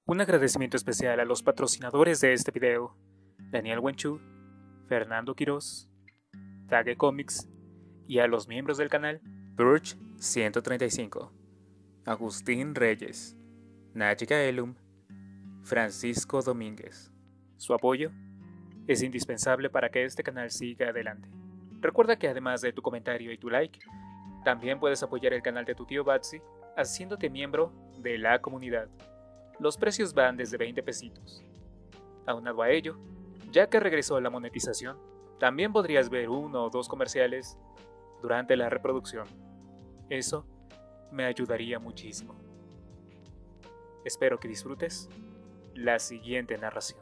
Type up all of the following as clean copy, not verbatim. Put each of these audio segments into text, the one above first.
Un agradecimiento especial a los patrocinadores de este video: Daniel Wenchu, Fernando Quiroz, Tage Comics, y a los miembros del canal Purge 135, Agustín Reyes, Nájica Elum, Francisco Domínguez. Su apoyo es indispensable para que este canal siga adelante. Recuerda que además de tu comentario y tu like, también puedes apoyar el canal de tu tío Batsy haciéndote miembro de la comunidad. Los precios van desde 20 pesitos. Aunado a ello, ya que regresó la monetización, también podrías ver uno o dos comerciales durante la reproducción. Eso me ayudaría muchísimo. Espero que disfrutes la siguiente narración.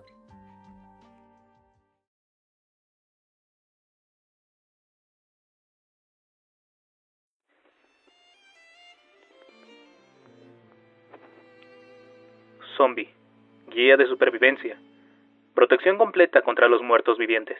Zombie, guía de supervivencia, protección completa contra los muertos vivientes.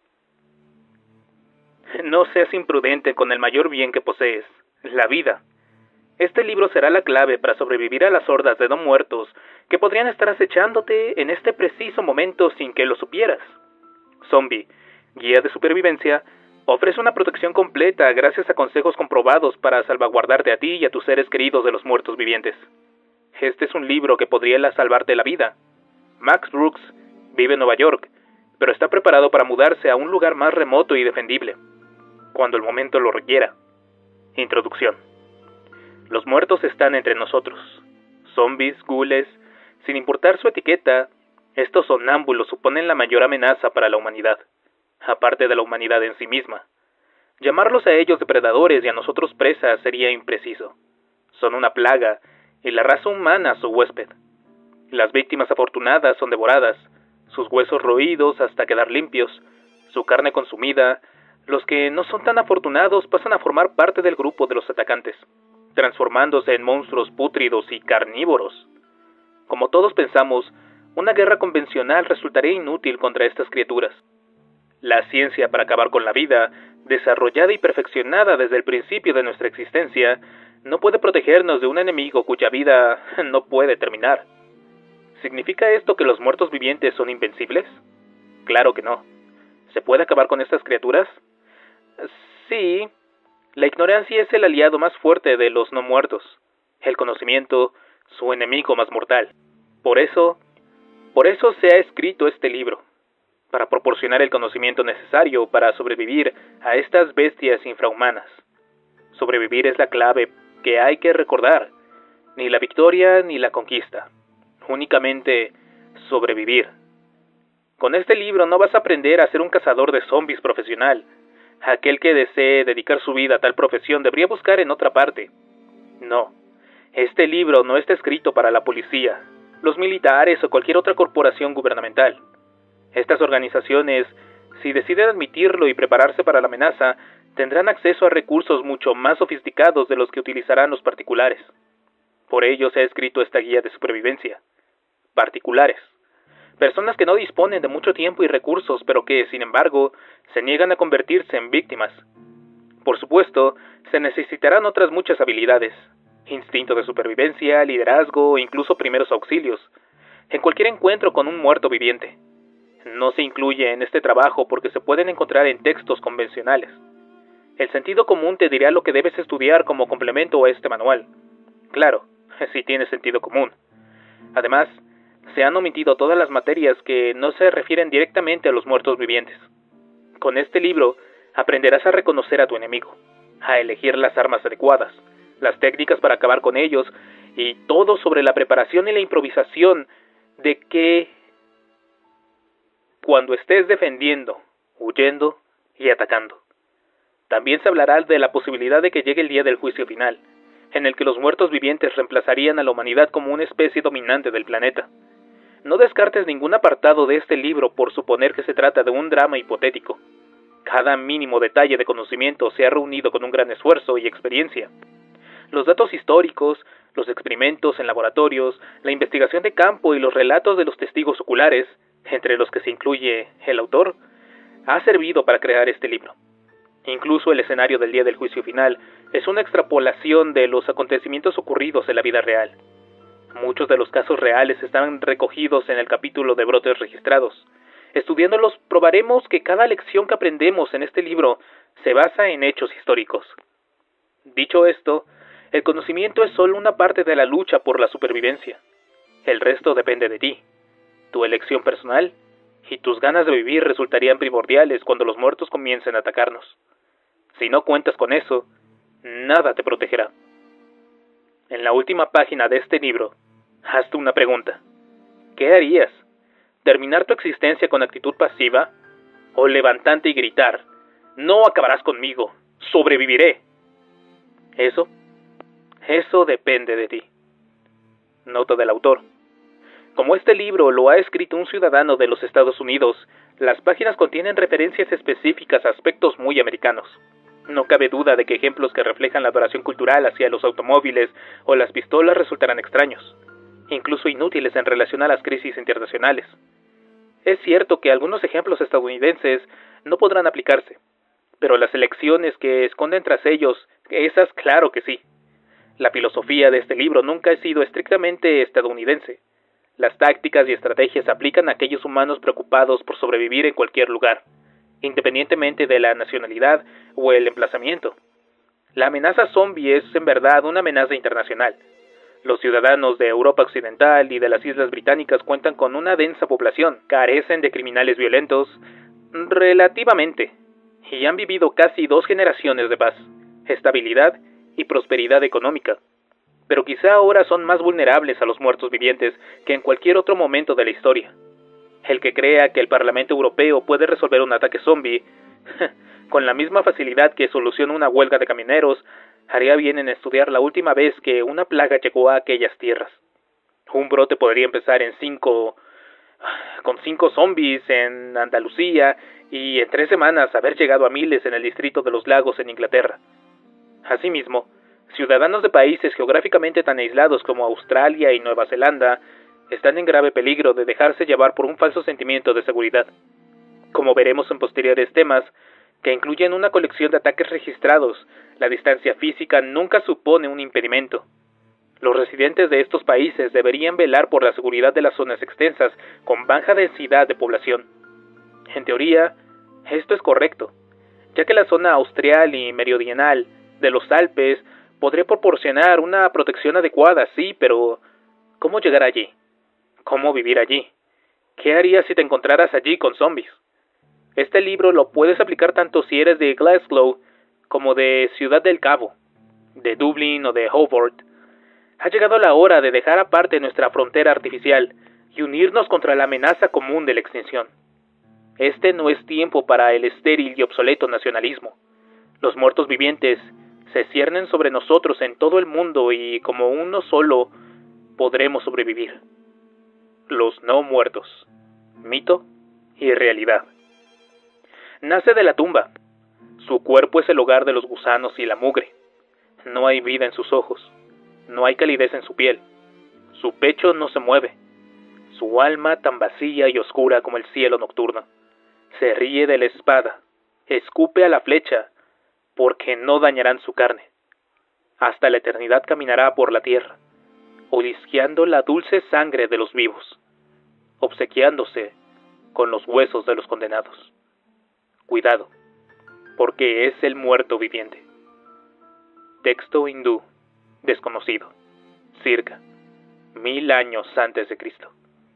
No seas imprudente con el mayor bien que posees, la vida. Este libro será la clave para sobrevivir a las hordas de no muertos que podrían estar acechándote en este preciso momento sin que lo supieras. Zombie, guía de supervivencia, ofrece una protección completa gracias a consejos comprobados para salvaguardarte a ti y a tus seres queridos de los muertos vivientes. Este es un libro que podría salvarte la vida. Max Brooks vive en Nueva York, pero está preparado para mudarse a un lugar más remoto y defendible, cuando el momento lo requiera. Introducción. Los muertos están entre nosotros. Zombies, ghouls, sin importar su etiqueta, estos sonámbulos suponen la mayor amenaza para la humanidad, aparte de la humanidad en sí misma. Llamarlos a ellos depredadores y a nosotros presas sería impreciso. Son una plaga, y la raza humana su huésped. Las víctimas afortunadas son devoradas, sus huesos roídos hasta quedar limpios, su carne consumida. Los que no son tan afortunados pasan a formar parte del grupo de los atacantes, transformándose en monstruos pútridos y carnívoros. Como todos pensamos, una guerra convencional resultaría inútil contra estas criaturas. La ciencia para acabar con la vida, desarrollada y perfeccionada desde el principio de nuestra existencia, no puede protegernos de un enemigo cuya vida no puede terminar. ¿Significa esto que los muertos vivientes son invencibles? Claro que no. ¿Se puede acabar con estas criaturas? Sí. La ignorancia es el aliado más fuerte de los no muertos. El conocimiento, su enemigo más mortal. Por eso se ha escrito este libro, para proporcionar el conocimiento necesario para sobrevivir a estas bestias infrahumanas. Sobrevivir es la clave que hay que recordar. Ni la victoria ni la conquista. Únicamente sobrevivir. Con este libro no vas a aprender a ser un cazador de zombies profesional. Aquel que desee dedicar su vida a tal profesión debería buscar en otra parte. No. Este libro no está escrito para la policía, los militares o cualquier otra corporación gubernamental. Estas organizaciones, si deciden admitirlo y prepararse para la amenaza, tendrán acceso a recursos mucho más sofisticados de los que utilizarán los particulares. Por ello se ha escrito esta guía de supervivencia. Particulares. Personas que no disponen de mucho tiempo y recursos, pero que, sin embargo, se niegan a convertirse en víctimas. Por supuesto, se necesitarán otras muchas habilidades. Instinto de supervivencia, liderazgo, incluso primeros auxilios. En cualquier encuentro con un muerto viviente. No se incluye en este trabajo porque se pueden encontrar en textos convencionales. El sentido común te dirá lo que debes estudiar como complemento a este manual. Claro, si tiene sentido común. Además, se han omitido todas las materias que no se refieren directamente a los muertos vivientes. Con este libro, aprenderás a reconocer a tu enemigo, a elegir las armas adecuadas, las técnicas para acabar con ellos, y todo sobre la preparación y la improvisación de que cuando estés defendiendo, huyendo y atacando. También se hablará de la posibilidad de que llegue el día del juicio final, en el que los muertos vivientes reemplazarían a la humanidad como una especie dominante del planeta. No descartes ningún apartado de este libro por suponer que se trata de un drama hipotético. Cada mínimo detalle de conocimiento se ha reunido con un gran esfuerzo y experiencia. Los datos históricos, los experimentos en laboratorios, la investigación de campo y los relatos de los testigos oculares, entre los que se incluye el autor, ha servido para crear este libro. Incluso el escenario del día del juicio final es una extrapolación de los acontecimientos ocurridos en la vida real. Muchos de los casos reales están recogidos en el capítulo de brotes registrados. Estudiándolos, probaremos que cada lección que aprendemos en este libro se basa en hechos históricos. Dicho esto, el conocimiento es solo una parte de la lucha por la supervivencia. El resto depende de ti, tu elección personal, y tus ganas de vivir resultarían primordiales cuando los muertos comiencen a atacarnos. Si no cuentas con eso, nada te protegerá. En la última página de este libro, hazte una pregunta. ¿Qué harías? ¿Terminar tu existencia con actitud pasiva? ¿O levantarte y gritar, no acabarás conmigo, sobreviviré? Eso depende de ti. Nota del autor. Como este libro lo ha escrito un ciudadano de los Estados Unidos, las páginas contienen referencias específicas a aspectos muy americanos. No cabe duda de que ejemplos que reflejan la adoración cultural hacia los automóviles o las pistolas resultarán extraños, incluso inútiles en relación a las crisis internacionales. Es cierto que algunos ejemplos estadounidenses no podrán aplicarse, pero las elecciones que esconden tras ellos, esas claro que sí. La filosofía de este libro nunca ha sido estrictamente estadounidense. Las tácticas y estrategias se aplican a aquellos humanos preocupados por sobrevivir en cualquier lugar, independientemente de la nacionalidad o el emplazamiento. La amenaza zombie es en verdad una amenaza internacional. Los ciudadanos de Europa Occidental y de las Islas Británicas cuentan con una densa población, carecen de criminales violentos, relativamente, y han vivido casi 2 generaciones de paz, estabilidad y prosperidad económica. Pero quizá ahora son más vulnerables a los muertos vivientes que en cualquier otro momento de la historia. El que crea que el Parlamento Europeo puede resolver un ataque zombie con la misma facilidad que soluciona una huelga de camioneros, haría bien en estudiar la última vez que una plaga llegó a aquellas tierras. Un brote podría empezar con 5 zombies en Andalucía y en 3 semanas haber llegado a miles en el distrito de los Lagos en Inglaterra. Asimismo, ciudadanos de países geográficamente tan aislados como Australia y Nueva Zelanda están en grave peligro de dejarse llevar por un falso sentimiento de seguridad. Como veremos en posteriores temas, que incluyen una colección de ataques registrados, la distancia física nunca supone un impedimento. Los residentes de estos países deberían velar por la seguridad de las zonas extensas con baja densidad de población. En teoría, esto es correcto, ya que la zona austral y meridional de los Alpes podría proporcionar una protección adecuada, sí, pero ¿cómo llegar allí? ¿Cómo vivir allí? ¿Qué harías si te encontraras allí con zombies? Este libro lo puedes aplicar tanto si eres de Glasgow como de Ciudad del Cabo, de Dublín o de Hobart. Ha llegado la hora de dejar aparte nuestra frontera artificial y unirnos contra la amenaza común de la extinción. Este no es tiempo para el estéril y obsoleto nacionalismo. Los muertos vivientes se ciernen sobre nosotros en todo el mundo y como uno solo podremos sobrevivir. Los no muertos, mito y realidad. Nace de la tumba. Su cuerpo es el hogar de los gusanos y la mugre. No hay vida en sus ojos. No hay calidez en su piel. Su pecho no se mueve. Su alma tan vacía y oscura como el cielo nocturno. Se ríe de la espada. Escupe a la flecha, porque no dañarán su carne. Hasta la eternidad caminará por la tierra, olisqueando la dulce sangre de los vivos, obsequiándose con los huesos de los condenados. Cuidado, porque es el muerto viviente. Texto hindú, desconocido, circa 1000 años antes de Cristo.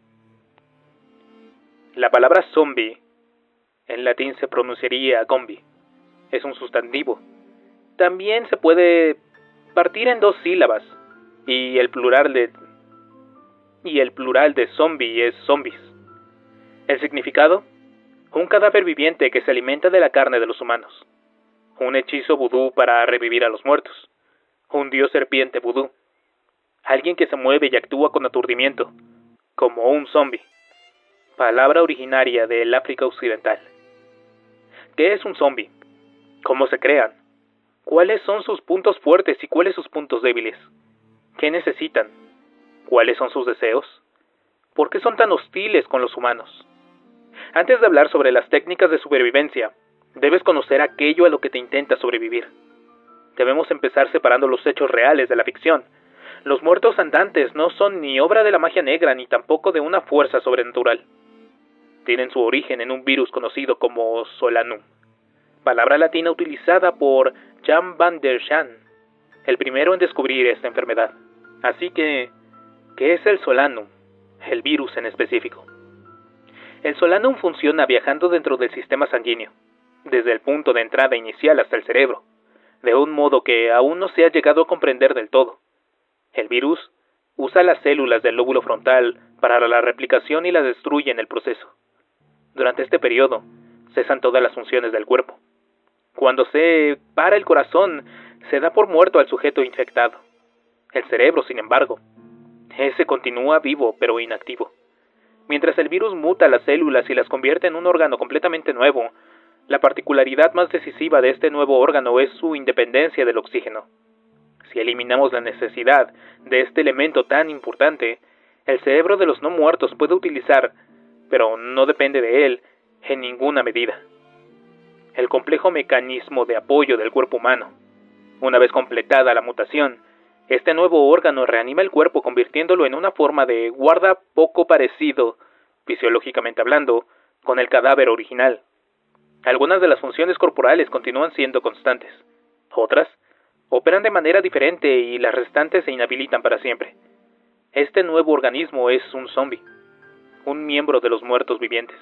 La palabra zombie en latín se pronunciaría gombi. Es un sustantivo. También se puede partir en 2 sílabas y el plural de zombie es zombies. El significado: un cadáver viviente que se alimenta de la carne de los humanos. Un hechizo vudú para revivir a los muertos. Un dios serpiente vudú. Alguien que se mueve y actúa con aturdimiento, como un zombie. Palabra originaria del África Occidental. ¿Qué es un zombie? ¿Cómo se crean? ¿Cuáles son sus puntos fuertes y cuáles sus puntos débiles? ¿Qué necesitan? ¿Cuáles son sus deseos? ¿Por qué son tan hostiles con los humanos? Antes de hablar sobre las técnicas de supervivencia, debes conocer aquello a lo que te intenta sobrevivir. Debemos empezar separando los hechos reales de la ficción. Los muertos andantes no son ni obra de la magia negra ni tampoco de una fuerza sobrenatural. Tienen su origen en un virus conocido como Solanum, palabra latina utilizada por Jan van der Schaen, el primero en descubrir esta enfermedad. Así que, ¿qué es el Solanum? El virus en específico. El Solanum funciona viajando dentro del sistema sanguíneo, desde el punto de entrada inicial hasta el cerebro, de un modo que aún no se ha llegado a comprender del todo. El virus usa las células del lóbulo frontal para la replicación y las destruye en el proceso. Durante este periodo, cesan todas las funciones del cuerpo. Cuando se para el corazón, se da por muerto al sujeto infectado. El cerebro, sin embargo, ese continúa vivo pero inactivo. Mientras el virus muta las células y las convierte en un órgano completamente nuevo, la particularidad más decisiva de este nuevo órgano es su independencia del oxígeno. Si eliminamos la necesidad de este elemento tan importante, el cerebro de los no muertos puede utilizar, pero no depende de él, en ninguna medida, el complejo mecanismo de apoyo del cuerpo humano. Una vez completada la mutación, este nuevo órgano reanima el cuerpo convirtiéndolo en una forma de guarda poco parecido, fisiológicamente hablando, con el cadáver original. Algunas de las funciones corporales continúan siendo constantes, otras operan de manera diferente y las restantes se inhabilitan para siempre. Este nuevo organismo es un zombie, un miembro de los muertos vivientes.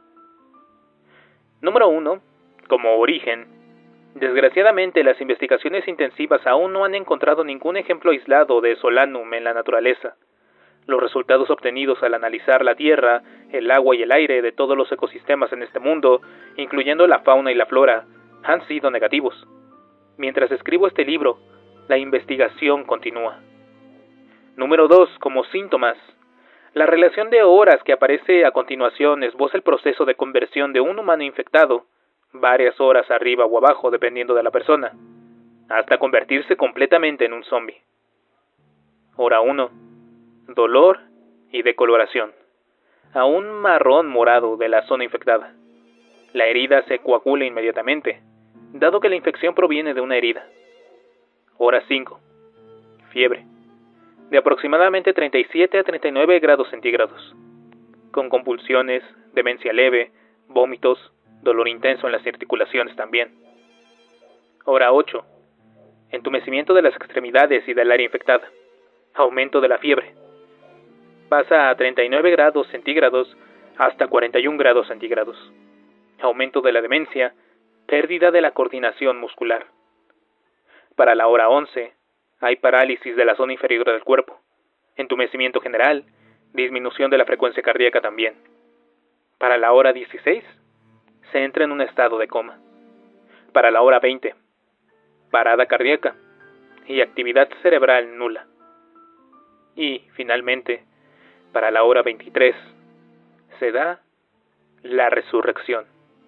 Número 1. Como origen. Desgraciadamente, las investigaciones intensivas aún no han encontrado ningún ejemplo aislado de Solanum en la naturaleza. Los resultados obtenidos al analizar la tierra, el agua y el aire de todos los ecosistemas en este mundo, incluyendo la fauna y la flora, han sido negativos. Mientras escribo este libro, la investigación continúa. Número 2. Como síntomas. La relación de horas que aparece a continuación esboza el proceso de conversión de un humano infectado, varias horas arriba o abajo dependiendo de la persona, hasta convertirse completamente en un zombie. Hora 1. Dolor y decoloración, a un marrón morado de la zona infectada. La herida se coagula inmediatamente, dado que la infección proviene de una herida. Hora 5. Fiebre, de aproximadamente 37 a 39 grados centígrados, con convulsiones, demencia leve, vómitos, dolor intenso en las articulaciones también. Hora 8. Entumecimiento de las extremidades y del área infectada, aumento de la fiebre. Pasa a 39 grados centígrados hasta 41 grados centígrados. Aumento de la demencia, pérdida de la coordinación muscular. Para la hora 11, hay parálisis de la zona inferior del cuerpo, entumecimiento general, disminución de la frecuencia cardíaca también. Para la hora 16, se entra en un estado de coma. Para la hora 20, parada cardíaca y actividad cerebral nula. Y, finalmente, para la hora 23, se da la resurrección.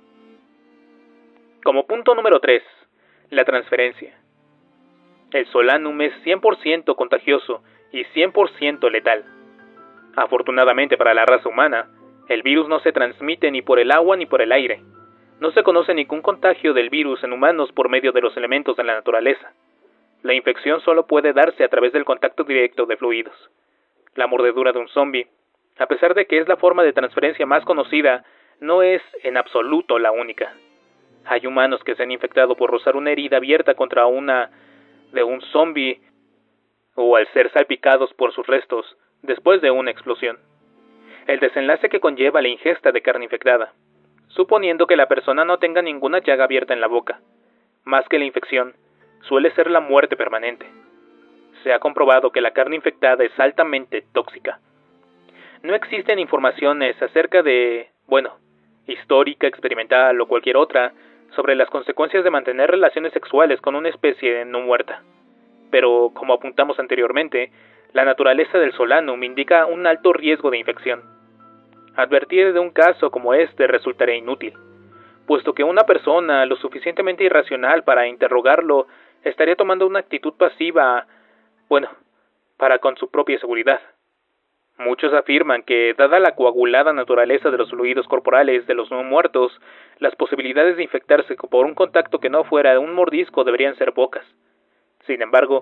Como punto número 3, la transferencia. El Solanum es 100% contagioso y 100% letal. Afortunadamente para la raza humana, el virus no se transmite ni por el agua ni por el aire. No se conoce ningún contagio del virus en humanos por medio de los elementos de la naturaleza. La infección solo puede darse a través del contacto directo de fluidos. La mordedura de un zombie, a pesar de que es la forma de transferencia más conocida, no es en absoluto la única. Hay humanos que se han infectado por rozar una herida abierta contra una de un zombie o al ser salpicados por sus restos después de una explosión. El desenlace que conlleva la ingesta de carne infectada, suponiendo que la persona no tenga ninguna llaga abierta en la boca, más que la infección, suele ser la muerte permanente. Se ha comprobado que la carne infectada es altamente tóxica. No existen informaciones acerca de, histórica, experimental o cualquier otra, sobre las consecuencias de mantener relaciones sexuales con una especie no muerta. Pero, como apuntamos anteriormente, la naturaleza del Solanum indica un alto riesgo de infección. Advertir de un caso como este resultaría inútil, puesto que una persona lo suficientemente irracional para interrogarlo estaría tomando una actitud pasiva, para con su propia seguridad. Muchos afirman que, dada la coagulada naturaleza de los fluidos corporales de los no muertos, las posibilidades de infectarse por un contacto que no fuera un mordisco deberían ser pocas. Sin embargo,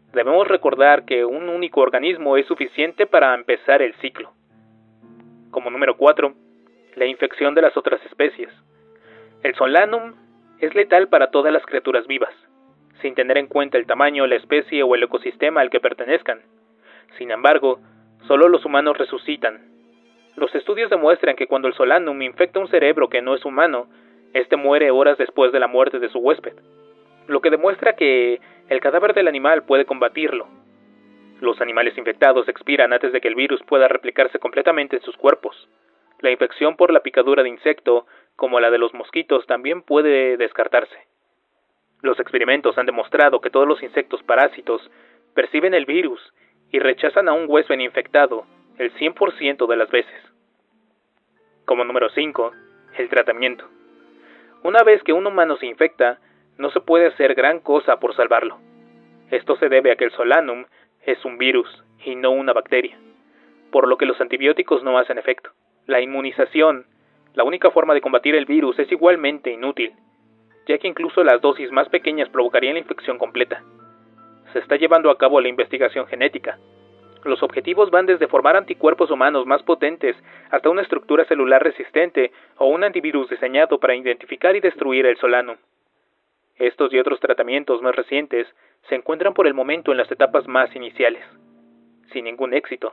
Debemos recordar que un único organismo es suficiente para empezar el ciclo. Como número 4, la infección de las otras especies. El Solanum es letal para todas las criaturas vivas, sin tener en cuenta el tamaño, la especie o el ecosistema al que pertenezcan. Sin embargo, solo los humanos resucitan. Los estudios demuestran que cuando el Solanum infecta un cerebro que no es humano, este muere horas después de la muerte de su huésped, lo que demuestra que el cadáver del animal puede combatirlo. Los animales infectados expiran antes de que el virus pueda replicarse completamente en sus cuerpos. La infección por la picadura de insecto, como la de los mosquitos, también puede descartarse. Los experimentos han demostrado que todos los insectos parásitos perciben el virus y rechazan a un huésped infectado el 100% de las veces. Como número 5, el tratamiento. Una vez que un humano se infecta, no se puede hacer gran cosa por salvarlo. Esto se debe a que el Solanum es un virus y no una bacteria, por lo que los antibióticos no hacen efecto. La inmunización, la única forma de combatir el virus, es igualmente inútil, ya que incluso las dosis más pequeñas provocarían la infección completa. Se está llevando a cabo la investigación genética. Los objetivos van desde formar anticuerpos humanos más potentes hasta una estructura celular resistente o un antivirus diseñado para identificar y destruir el Solanum. Estos y otros tratamientos más recientes se encuentran por el momento en las etapas más iniciales, sin ningún éxito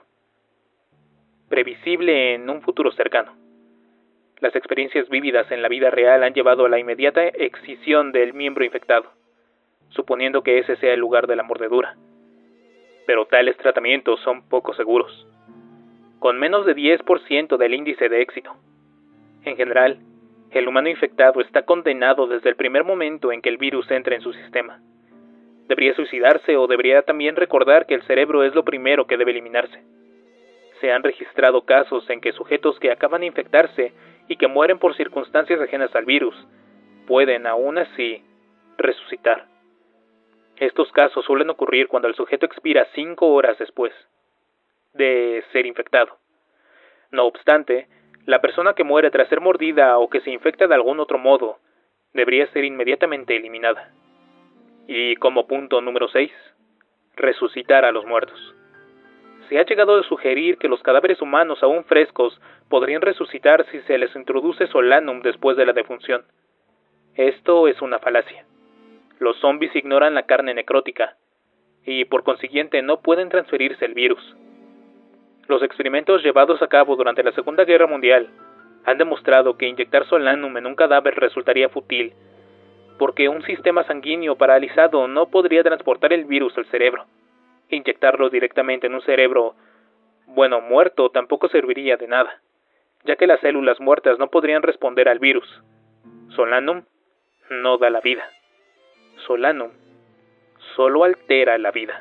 previsible en un futuro cercano. Las experiencias vívidas en la vida real han llevado a la inmediata excisión del miembro infectado, suponiendo que ese sea el lugar de la mordedura. Pero tales tratamientos son poco seguros, con menos de 10% del índice de éxito. En general, el humano infectado está condenado desde el primer momento en que el virus entra en su sistema. Debería suicidarse o debería también recordar que el cerebro es lo primero que debe eliminarse. Se han registrado casos en que sujetos que acaban de infectarse y que mueren por circunstancias ajenas al virus pueden, aún así, resucitar. Estos casos suelen ocurrir cuando el sujeto expira 5 horas después de ser infectado. No obstante, la persona que muere tras ser mordida o que se infecta de algún otro modo debería ser inmediatamente eliminada. Y como punto número 6, resucitar a los muertos. Se ha llegado a sugerir que los cadáveres humanos aún frescos podrían resucitar si se les introduce Solanum después de la defunción. Esto es una falacia. Los zombies ignoran la carne necrótica y por consiguiente no pueden transferirse el virus. Los experimentos llevados a cabo durante la Segunda Guerra Mundial han demostrado que inyectar Solanum en un cadáver resultaría fútil, porque un sistema sanguíneo paralizado no podría transportar el virus al cerebro. Inyectarlo directamente en un cerebro, muerto, tampoco serviría de nada, ya que las células muertas no podrían responder al virus. Solanum no da la vida. Solanum solo altera la vida.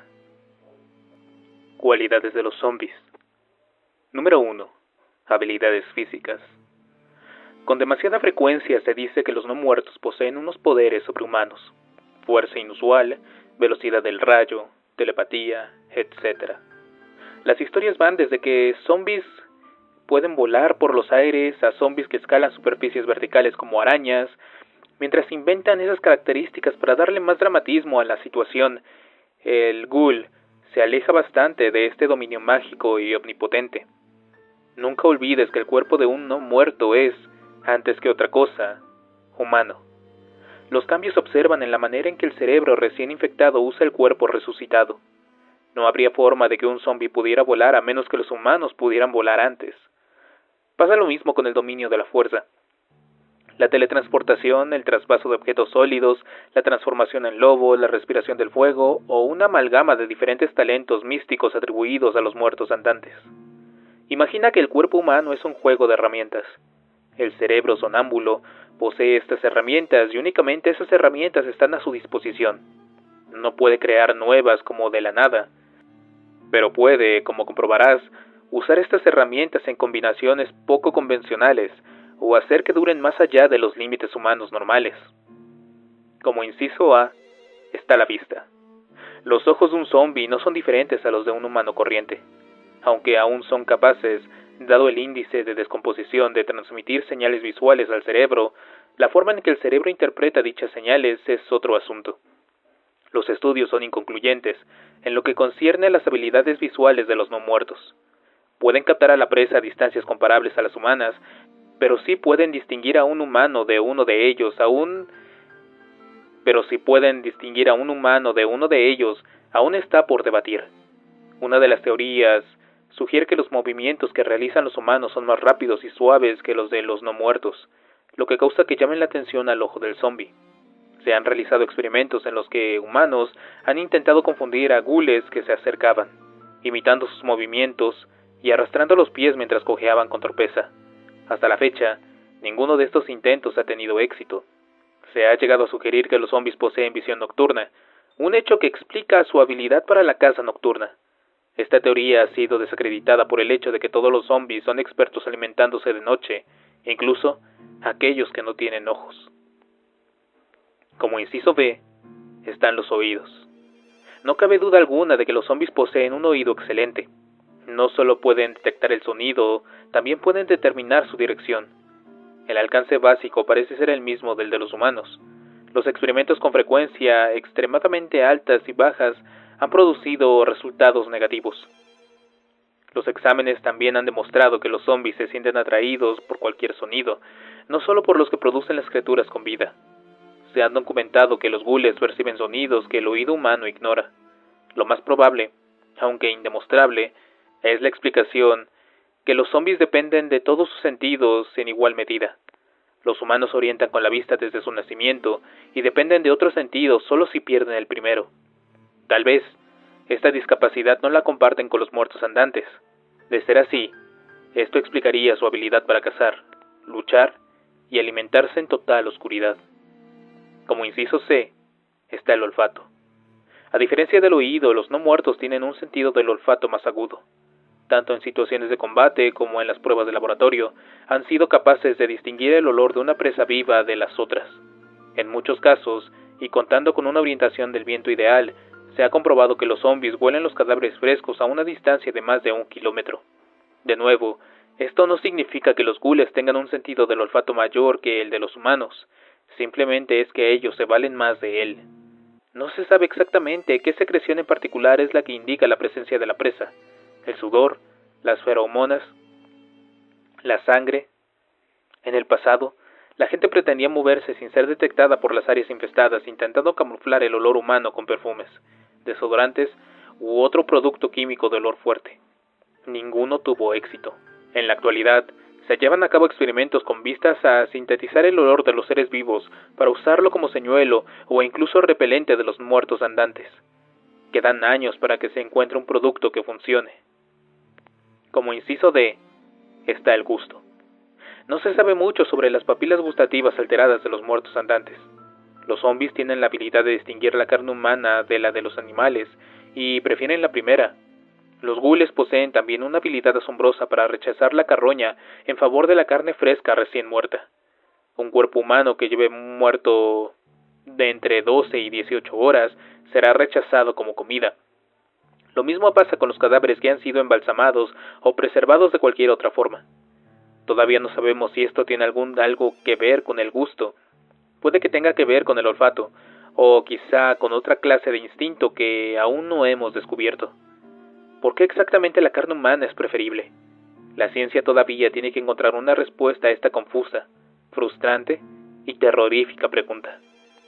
Cualidades de los zombies. Número 1. Habilidades físicas. Con demasiada frecuencia se dice que los no muertos poseen unos poderes sobrehumanos, fuerza inusual, velocidad del rayo, telepatía, etc. Las historias van desde que zombies pueden volar por los aires a zombies que escalan superficies verticales como arañas, mientras inventan esas características para darle más dramatismo a la situación. El ghoul se aleja bastante de este dominio mágico y omnipotente. Nunca olvides que el cuerpo de un no muerto es, antes que otra cosa, humano. Los cambios se observan en la manera en que el cerebro recién infectado usa el cuerpo resucitado. No habría forma de que un zombie pudiera volar a menos que los humanos pudieran volar antes. Pasa lo mismo con el dominio de la fuerza. La teletransportación, el traspaso de objetos sólidos, la transformación en lobo, la respiración del fuego o una amalgama de diferentes talentos místicos atribuidos a los muertos andantes. Imagina que el cuerpo humano es un juego de herramientas. El cerebro sonámbulo posee estas herramientas y únicamente esas herramientas están a su disposición. No puede crear nuevas como de la nada, pero puede, como comprobarás, usar estas herramientas en combinaciones poco convencionales o hacer que duren más allá de los límites humanos normales. Como inciso A, está la vista. Los ojos de un zombie no son diferentes a los de un humano corriente, aunque aún son capaces, dado el índice de descomposición, de transmitir señales visuales al cerebro. La forma en que el cerebro interpreta dichas señales es otro asunto. Los estudios son inconcluyentes en lo que concierne a las habilidades visuales de los no muertos. Pueden captar a la presa a distancias comparables a las humanas, pero sí pueden distinguir a un humano de uno de ellos, aún está por debatir. Una de las teorías sugiere que los movimientos que realizan los humanos son más rápidos y suaves que los de los no muertos, lo que causa que llamen la atención al ojo del zombie. Se han realizado experimentos en los que humanos han intentado confundir a gules que se acercaban, imitando sus movimientos y arrastrando los pies mientras cojeaban con torpeza. Hasta la fecha, ninguno de estos intentos ha tenido éxito. Se ha llegado a sugerir que los zombies poseen visión nocturna, un hecho que explica su habilidad para la caza nocturna. Esta teoría ha sido desacreditada por el hecho de que todos los zombies son expertos alimentándose de noche, incluso aquellos que no tienen ojos. Como inciso B, están los oídos. No cabe duda alguna de que los zombies poseen un oído excelente. No solo pueden detectar el sonido, también pueden determinar su dirección. El alcance básico parece ser el mismo del de los humanos. Los experimentos con frecuencia extremadamente altas y bajas han producido resultados negativos. Los exámenes también han demostrado que los zombies se sienten atraídos por cualquier sonido, no solo por los que producen las criaturas con vida. Se han documentado que los gules perciben sonidos que el oído humano ignora. Lo más probable, aunque indemostrable, es la explicación que los zombies dependen de todos sus sentidos en igual medida. Los humanos orientan con la vista desde su nacimiento y dependen de otros sentidos solo si pierden el primero. Tal vez, esta discapacidad no la comparten con los muertos andantes. De ser así, esto explicaría su habilidad para cazar, luchar y alimentarse en total oscuridad. Como inciso C, está el olfato. A diferencia del oído, los no muertos tienen un sentido del olfato más agudo. Tanto en situaciones de combate como en las pruebas de laboratorio, han sido capaces de distinguir el olor de una presa viva de las otras. En muchos casos, y contando con una orientación del viento ideal, se ha comprobado que los zombies huelen los cadáveres frescos a una distancia de más de 1 kilómetro. De nuevo, esto no significa que los gules tengan un sentido del olfato mayor que el de los humanos, simplemente es que ellos se valen más de él. No se sabe exactamente qué secreción en particular es la que indica la presencia de la presa: el sudor, las feromonas, la sangre. En el pasado, la gente pretendía moverse sin ser detectada por las áreas infestadas, intentando camuflar el olor humano con perfumes, desodorantes u otro producto químico de olor fuerte. Ninguno tuvo éxito. En la actualidad, se llevan a cabo experimentos con vistas a sintetizar el olor de los seres vivos para usarlo como señuelo o incluso repelente de los muertos andantes. Quedan años para que se encuentre un producto que funcione. Como inciso D, está el gusto. No se sabe mucho sobre las papilas gustativas alteradas de los muertos andantes. Los zombies tienen la habilidad de distinguir la carne humana de la de los animales y prefieren la primera. Los gules poseen también una habilidad asombrosa para rechazar la carroña en favor de la carne fresca recién muerta. Un cuerpo humano que lleve muerto de entre 12 y 18 horas será rechazado como comida. Lo mismo pasa con los cadáveres que han sido embalsamados o preservados de cualquier otra forma. Todavía no sabemos si esto tiene algo que ver con el gusto. Puede que tenga que ver con el olfato, o quizá con otra clase de instinto que aún no hemos descubierto. ¿Por qué exactamente la carne humana es preferible? La ciencia todavía tiene que encontrar una respuesta a esta confusa, frustrante y terrorífica pregunta.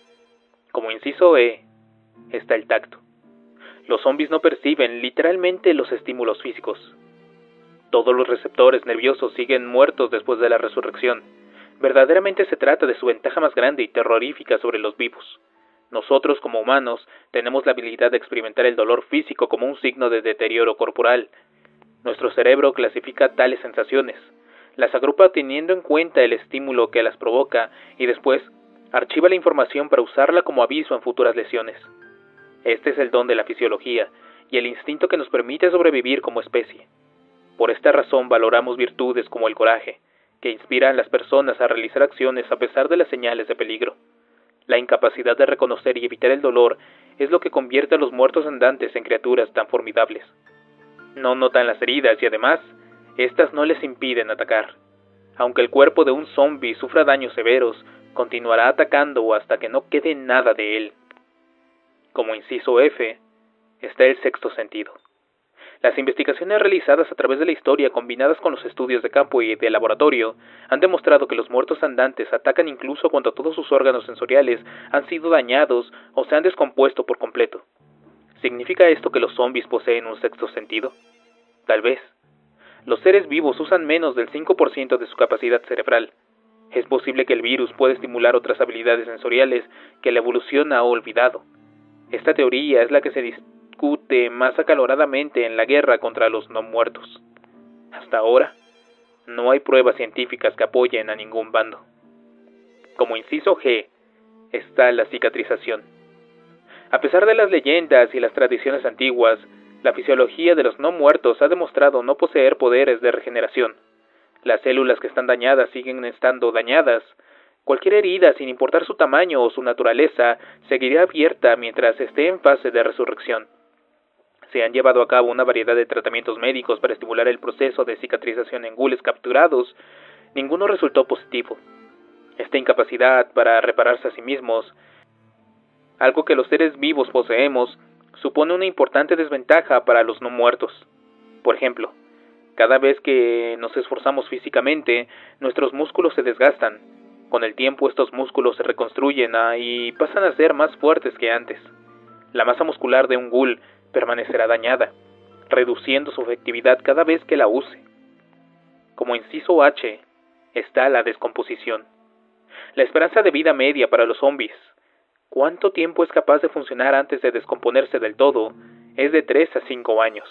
Como inciso E, está el tacto. Los zombies no perciben literalmente los estímulos físicos. Todos los receptores nerviosos siguen muertos después de la resurrección. Verdaderamente se trata de su ventaja más grande y terrorífica sobre los vivos. Nosotros, como humanos, tenemos la habilidad de experimentar el dolor físico como un signo de deterioro corporal. Nuestro cerebro clasifica tales sensaciones, las agrupa teniendo en cuenta el estímulo que las provoca y después archiva la información para usarla como aviso en futuras lesiones. Este es el don de la fisiología y el instinto que nos permite sobrevivir como especie. Por esta razón valoramos virtudes como el coraje, que inspiran a las personas a realizar acciones a pesar de las señales de peligro. La incapacidad de reconocer y evitar el dolor es lo que convierte a los muertos andantes en criaturas tan formidables. No notan las heridas y además, estas no les impiden atacar. Aunque el cuerpo de un zombie sufra daños severos, continuará atacando hasta que no quede nada de él. Como inciso F, está el sexto sentido. Las investigaciones realizadas a través de la historia, combinadas con los estudios de campo y de laboratorio, han demostrado que los muertos andantes atacan incluso cuando todos sus órganos sensoriales han sido dañados o se han descompuesto por completo. ¿Significa esto que los zombies poseen un sexto sentido? Tal vez. Los seres vivos usan menos del 5% de su capacidad cerebral. Es posible que el virus pueda estimular otras habilidades sensoriales que la evolución ha olvidado. Esta teoría es la que se discute más acaloradamente en la guerra contra los no muertos. Hasta ahora, no hay pruebas científicas que apoyen a ningún bando. Como inciso G, está la cicatrización. A pesar de las leyendas y las tradiciones antiguas, la fisiología de los no muertos ha demostrado no poseer poderes de regeneración. Las células que están dañadas siguen estando dañadas. Cualquier herida, sin importar su tamaño o su naturaleza, seguirá abierta mientras esté en fase de resurrección. Se han llevado a cabo una variedad de tratamientos médicos para estimular el proceso de cicatrización en gules capturados. Ninguno resultó positivo. Esta incapacidad para repararse a sí mismos, algo que los seres vivos poseemos, supone una importante desventaja para los no muertos. Por ejemplo, cada vez que nos esforzamos físicamente, nuestros músculos se desgastan. Con el tiempo estos músculos se reconstruyen y pasan a ser más fuertes que antes. La masa muscular de un ghoul permanecerá dañada, reduciendo su efectividad cada vez que la use. Como inciso H, está la descomposición. La esperanza de vida media para los zombies, ¿cuánto tiempo es capaz de funcionar antes de descomponerse del todo? Es de 3 a 5 años.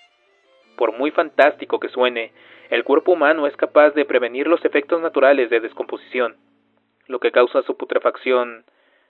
Por muy fantástico que suene, el cuerpo humano es capaz de prevenir los efectos naturales de descomposición, lo que causa su putrefacción,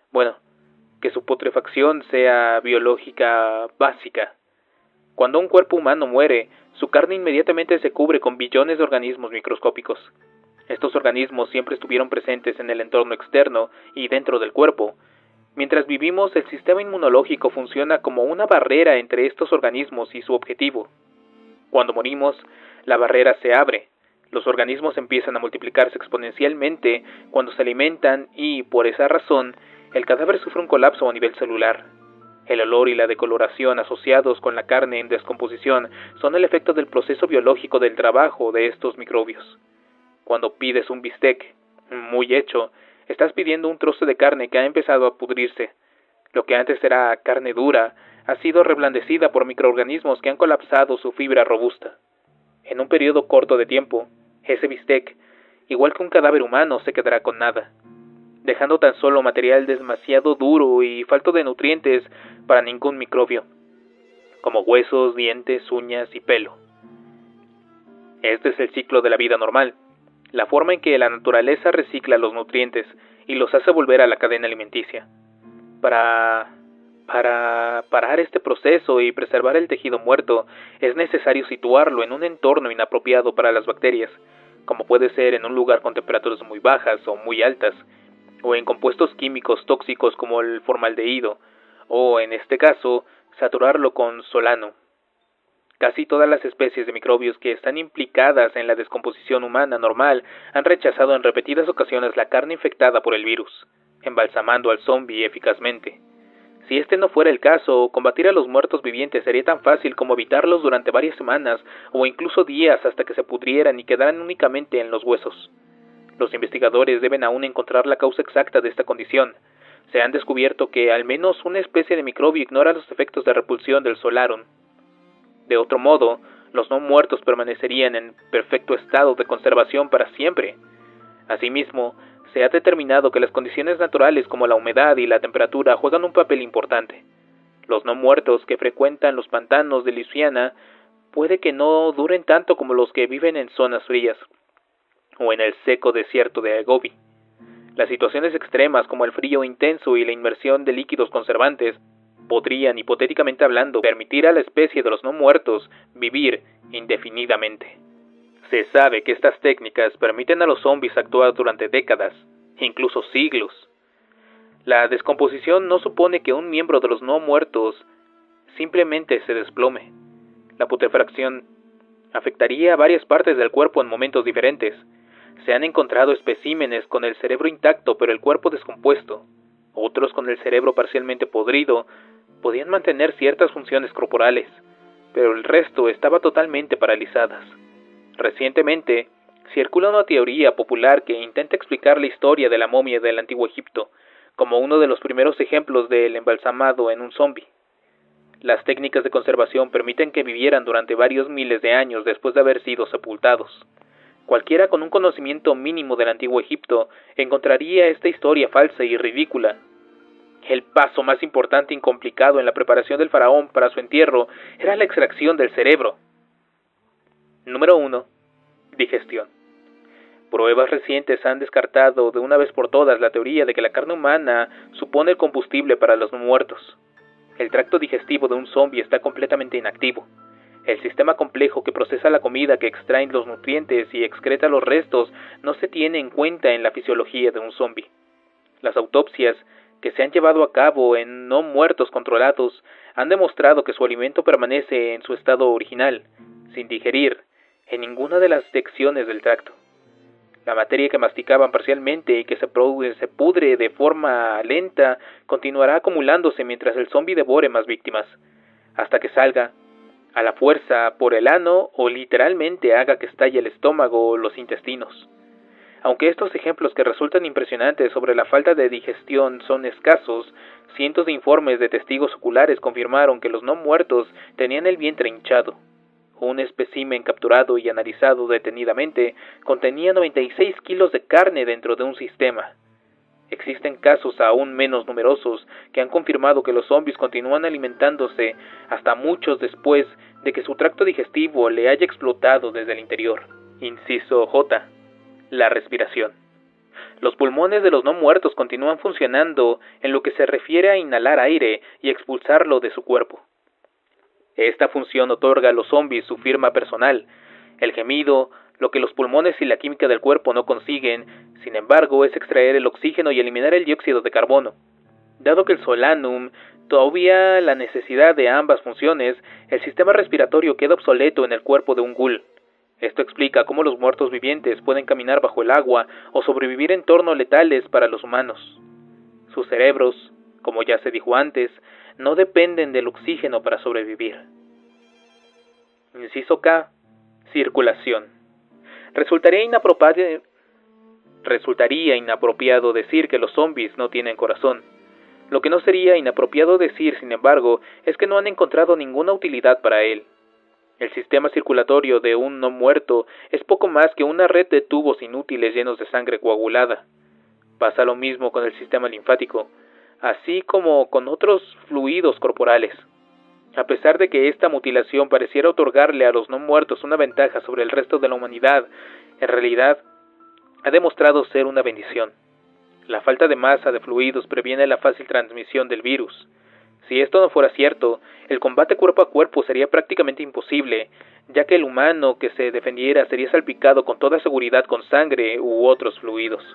que su putrefacción sea biológica básica. Cuando un cuerpo humano muere, su carne inmediatamente se cubre con billones de organismos microscópicos. Estos organismos siempre estuvieron presentes en el entorno externo y dentro del cuerpo. Mientras vivimos, el sistema inmunológico funciona como una barrera entre estos organismos y su objetivo. Cuando morimos, la barrera se abre. Los organismos empiezan a multiplicarse exponencialmente cuando se alimentan y, por esa razón, el cadáver sufre un colapso a nivel celular. El olor y la decoloración asociados con la carne en descomposición son el efecto del proceso biológico del trabajo de estos microbios. Cuando pides un bistec muy hecho, estás pidiendo un trozo de carne que ha empezado a pudrirse. Lo que antes era carne dura ha sido reblandecida por microorganismos que han colapsado su fibra robusta. En un periodo corto de tiempo, ese bistec, igual que un cadáver humano, se quedará con nada, dejando tan solo material demasiado duro y falto de nutrientes para ningún microbio, como huesos, dientes, uñas y pelo. Este es el ciclo de la vida normal, la forma en que la naturaleza recicla los nutrientes y los hace volver a la cadena alimenticia. Para parar este proceso y preservar el tejido muerto, es necesario situarlo en un entorno inapropiado para las bacterias, como puede ser en un lugar con temperaturas muy bajas o muy altas, o en compuestos químicos tóxicos como el formaldehído, o en este caso, saturarlo con solano. Casi todas las especies de microbios que están implicadas en la descomposición humana normal han rechazado en repetidas ocasiones la carne infectada por el virus, embalsamando al zombie eficazmente. Si este no fuera el caso, combatir a los muertos vivientes sería tan fácil como evitarlos durante varias semanas o incluso días hasta que se pudrieran y quedaran únicamente en los huesos. Los investigadores deben aún encontrar la causa exacta de esta condición. Se han descubierto que al menos una especie de microbio ignora los efectos de repulsión del solarum. De otro modo, los no muertos permanecerían en perfecto estado de conservación para siempre. Asimismo, se ha determinado que las condiciones naturales como la humedad y la temperatura juegan un papel importante. Los no muertos que frecuentan los pantanos de Luisiana puede que no duren tanto como los que viven en zonas frías o en el seco desierto de Gobi. Las situaciones extremas como el frío intenso y la inmersión de líquidos conservantes podrían, hipotéticamente hablando, permitir a la especie de los no muertos vivir indefinidamente. Se sabe que estas técnicas permiten a los zombies actuar durante décadas, incluso siglos. La descomposición no supone que un miembro de los no muertos simplemente se desplome. La putrefacción afectaría a varias partes del cuerpo en momentos diferentes. Se han encontrado especímenes con el cerebro intacto pero el cuerpo descompuesto, otros con el cerebro parcialmente podrido podían mantener ciertas funciones corporales, pero el resto estaba totalmente paralizadas. Recientemente, circula una teoría popular que intenta explicar la historia de la momia del Antiguo Egipto como uno de los primeros ejemplos del embalsamado en un zombi. Las técnicas de conservación permiten que vivieran durante varios miles de años después de haber sido sepultados. Cualquiera con un conocimiento mínimo del Antiguo Egipto encontraría esta historia falsa y ridícula. El paso más importante y complicado en la preparación del faraón para su entierro era la extracción del cerebro. Número 1. Digestión. Pruebas recientes han descartado de una vez por todas la teoría de que la carne humana supone el combustible para los muertos. El tracto digestivo de un zombi está completamente inactivo. El sistema complejo que procesa la comida, que extrae los nutrientes y excreta los restos no se tiene en cuenta en la fisiología de un zombi. Las autopsias que se han llevado a cabo en no muertos controlados han demostrado que su alimento permanece en su estado original, sin digerir, en ninguna de las secciones del tracto. La materia que masticaban parcialmente y que se pudre de forma lenta continuará acumulándose mientras el zombi devore más víctimas, hasta que salga, a la fuerza, por el ano o literalmente haga que estalle el estómago o los intestinos. Aunque estos ejemplos que resultan impresionantes sobre la falta de digestión son escasos, cientos de informes de testigos oculares confirmaron que los no muertos tenían el vientre hinchado. Un espécimen capturado y analizado detenidamente contenía 96 kilos de carne dentro de un sistema. Existen casos aún menos numerosos que han confirmado que los zombis continúan alimentándose hasta muchos después de que su tracto digestivo le haya explotado desde el interior. Inciso J. La respiración. Los pulmones de los no muertos continúan funcionando en lo que se refiere a inhalar aire y expulsarlo de su cuerpo. Esta función otorga a los zombis su firma personal, el gemido, lo que los pulmones y la química del cuerpo no consiguen, sin embargo, es extraer el oxígeno y eliminar el dióxido de carbono. Dado que el solanum todavía la necesidad de ambas funciones, el sistema respiratorio queda obsoleto en el cuerpo de un ghoul. Esto explica cómo los muertos vivientes pueden caminar bajo el agua o sobrevivir en entornos letales para los humanos. Sus cerebros, como ya se dijo antes, no dependen del oxígeno para sobrevivir. Inciso K. Circulación. Resultaría inapropiado decir que los zombis no tienen corazón. Lo que no sería inapropiado decir, sin embargo, es que no han encontrado ninguna utilidad para él. El sistema circulatorio de un no muerto es poco más que una red de tubos inútiles llenos de sangre coagulada. Pasa lo mismo con el sistema linfático, así como con otros fluidos corporales. A pesar de que esta mutilación pareciera otorgarle a los no muertos una ventaja sobre el resto de la humanidad, en realidad ha demostrado ser una bendición. La falta de masa de fluidos previene la fácil transmisión del virus. Si esto no fuera cierto, el combate cuerpo a cuerpo sería prácticamente imposible, ya que el humano que se defendiera sería salpicado con toda seguridad con sangre u otros fluidos.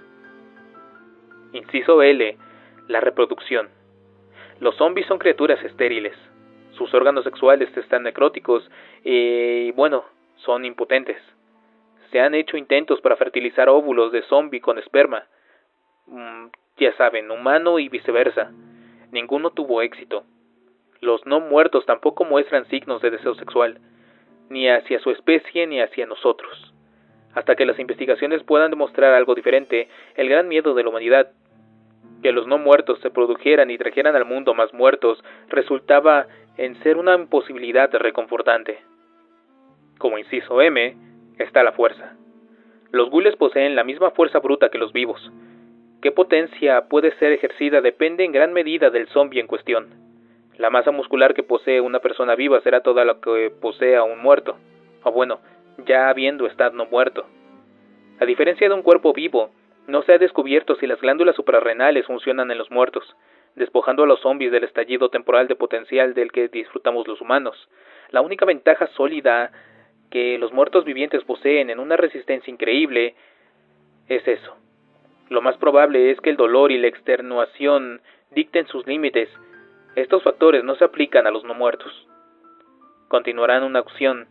Inciso L. La reproducción. Los zombies son criaturas estériles. Sus órganos sexuales están necróticos y, son impotentes. Se han hecho intentos para fertilizar óvulos de zombie con esperma. Ya saben, humano y viceversa. Ninguno tuvo éxito. Los no muertos tampoco muestran signos de deseo sexual, ni hacia su especie ni hacia nosotros. Hasta que las investigaciones puedan demostrar algo diferente, el gran miedo de la humanidad, que los no muertos se produjeran y trajeran al mundo más muertos, resultaba en ser una imposibilidad reconfortante. Como inciso M, está la fuerza. Los ghouls poseen la misma fuerza bruta que los vivos. Qué potencia puede ser ejercida depende en gran medida del zombie en cuestión. La masa muscular que posee una persona viva será toda la que posea un muerto, ya habiendo estado no muerto. A diferencia de un cuerpo vivo, no se ha descubierto si las glándulas suprarrenales funcionan en los muertos, despojando a los zombies del estallido temporal de potencial del que disfrutamos los humanos. La única ventaja sólida que los muertos vivientes poseen en una resistencia increíble es eso. Lo más probable es que el dolor y la extenuación dicten sus límites. Estos factores no se aplican a los no muertos. Continuarán una acción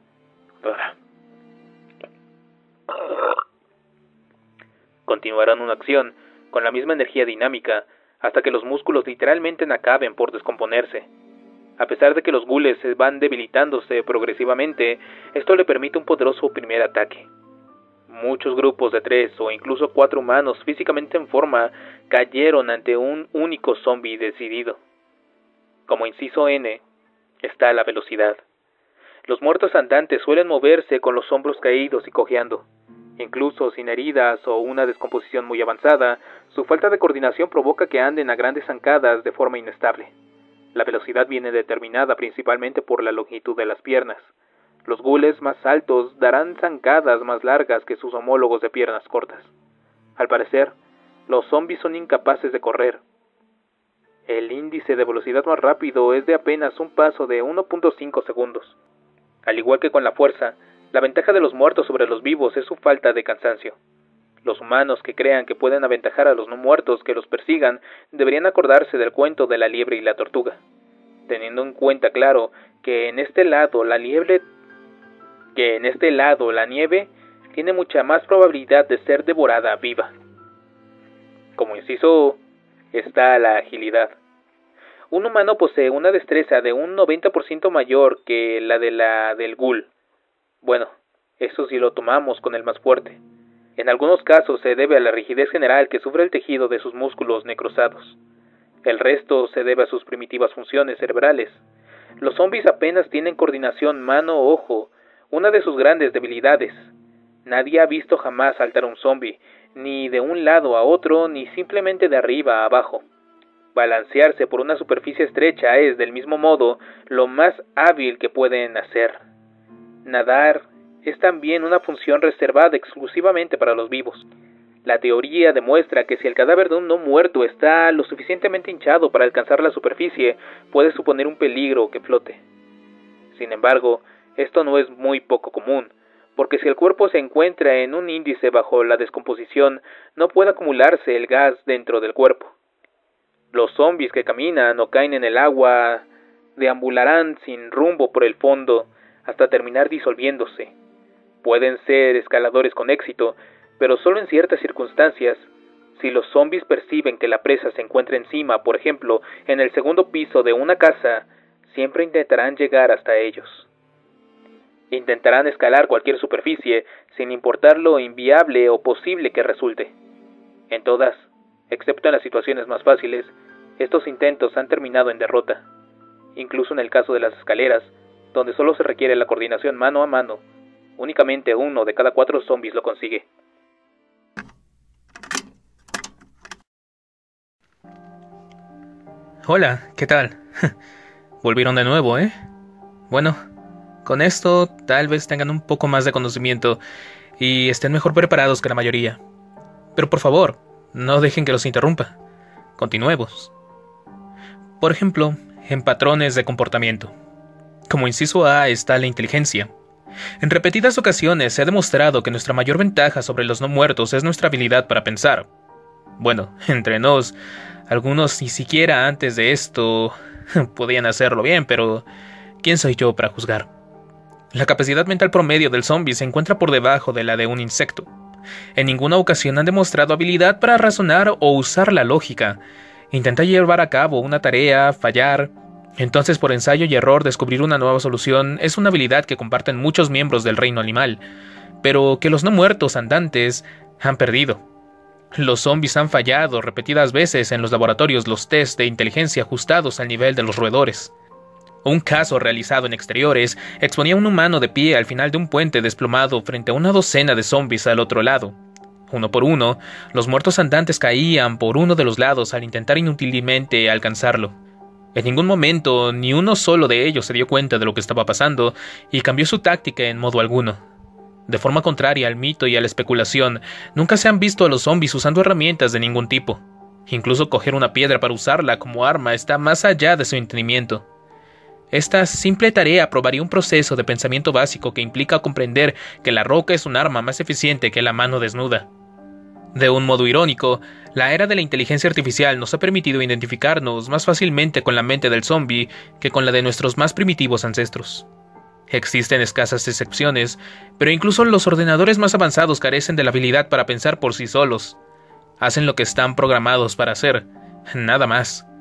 con la misma energía dinámica hasta que los músculos literalmente acaben por descomponerse. A pesar de que los gules se van debilitándose progresivamente, esto le permite un poderoso primer ataque. Muchos grupos de 3 o incluso 4 humanos físicamente en forma cayeron ante un único zombie decidido. Como inciso N, está la velocidad. Los muertos andantes suelen moverse con los hombros caídos y cojeando. Incluso sin heridas o una descomposición muy avanzada, su falta de coordinación provoca que anden a grandes zancadas de forma inestable. La velocidad viene determinada principalmente por la longitud de las piernas. Los gules más altos darán zancadas más largas que sus homólogos de piernas cortas. Al parecer, los zombies son incapaces de correr. El índice de velocidad más rápido es de apenas un paso de 1.5 segundos. Al igual que con la fuerza, la ventaja de los muertos sobre los vivos es su falta de cansancio. Los humanos que crean que pueden aventajar a los no muertos que los persigan deberían acordarse del cuento de la liebre y la tortuga, teniendo en cuenta claro que en este lado la nieve tiene mucha más probabilidad de ser devorada viva. Como inciso O, está la agilidad. Un humano posee una destreza de un 90% mayor que la del ghoul. Bueno, eso si lo tomamos con el más fuerte. En algunos casos se debe a la rigidez general que sufre el tejido de sus músculos necrosados. El resto se debe a sus primitivas funciones cerebrales. Los zombies apenas tienen coordinación mano-ojo, una de sus grandes debilidades. Nadie ha visto jamás saltar a un zombie, ni de un lado a otro, ni simplemente de arriba a abajo. Balancearse por una superficie estrecha es, del mismo modo, lo más hábil que pueden hacer. Nadar es también una función reservada exclusivamente para los vivos. La teoría demuestra que si el cadáver de un no muerto está lo suficientemente hinchado para alcanzar la superficie, puede suponer un peligro que flote. Sin embargo, esto no es muy poco común, porque si el cuerpo se encuentra en un índice bajo la descomposición, no puede acumularse el gas dentro del cuerpo. Los zombies que caminan o caen en el agua deambularán sin rumbo por el fondo hasta terminar disolviéndose. Pueden ser escaladores con éxito, pero solo en ciertas circunstancias. Si los zombies perciben que la presa se encuentra encima, por ejemplo, en el segundo piso de una casa, siempre intentarán llegar hasta ellos. Intentarán escalar cualquier superficie, sin importar lo inviable o posible que resulte. En todas, excepto en las situaciones más fáciles, estos intentos han terminado en derrota. Incluso en el caso de las escaleras, donde solo se requiere la coordinación mano a mano, únicamente 1 de cada 4 zombies lo consigue. Hola, ¿qué tal? Volvieron de nuevo, ¿eh? Bueno, con esto tal vez tengan un poco más de conocimiento y estén mejor preparados que la mayoría. Pero por favor, no dejen que los interrumpa. Continuemos. Por ejemplo, en patrones de comportamiento. Como inciso A está la inteligencia. En repetidas ocasiones se ha demostrado que nuestra mayor ventaja sobre los no muertos es nuestra habilidad para pensar. Bueno, entre nos, algunos ni siquiera antes de esto podían hacerlo bien, pero ¿quién soy yo para juzgar? La capacidad mental promedio del zombie se encuentra por debajo de la de un insecto. En ninguna ocasión han demostrado habilidad para razonar o usar la lógica. Intentar llevar a cabo una tarea, fallar. Entonces, por ensayo y error, descubrir una nueva solución es una habilidad que comparten muchos miembros del reino animal, pero que los no muertos andantes han perdido. Los zombies han fallado repetidas veces en los laboratorios los tests de inteligencia ajustados al nivel de los roedores. Un caso realizado en exteriores exponía a un humano de pie al final de un puente desplomado frente a una docena de zombies al otro lado. Uno por uno, los muertos andantes caían por uno de los lados al intentar inútilmente alcanzarlo. En ningún momento, ni uno solo de ellos se dio cuenta de lo que estaba pasando y cambió su táctica en modo alguno. De forma contraria al mito y a la especulación, nunca se han visto a los zombies usando herramientas de ningún tipo. Incluso coger una piedra para usarla como arma está más allá de su entendimiento. Esta simple tarea probaría un proceso de pensamiento básico que implica comprender que la roca es un arma más eficiente que la mano desnuda. De un modo irónico, la era de la inteligencia artificial nos ha permitido identificarnos más fácilmente con la mente del zombie que con la de nuestros más primitivos ancestros. Existen escasas excepciones, pero incluso los ordenadores más avanzados carecen de la habilidad para pensar por sí solos. Hacen lo que están programados para hacer, nada más.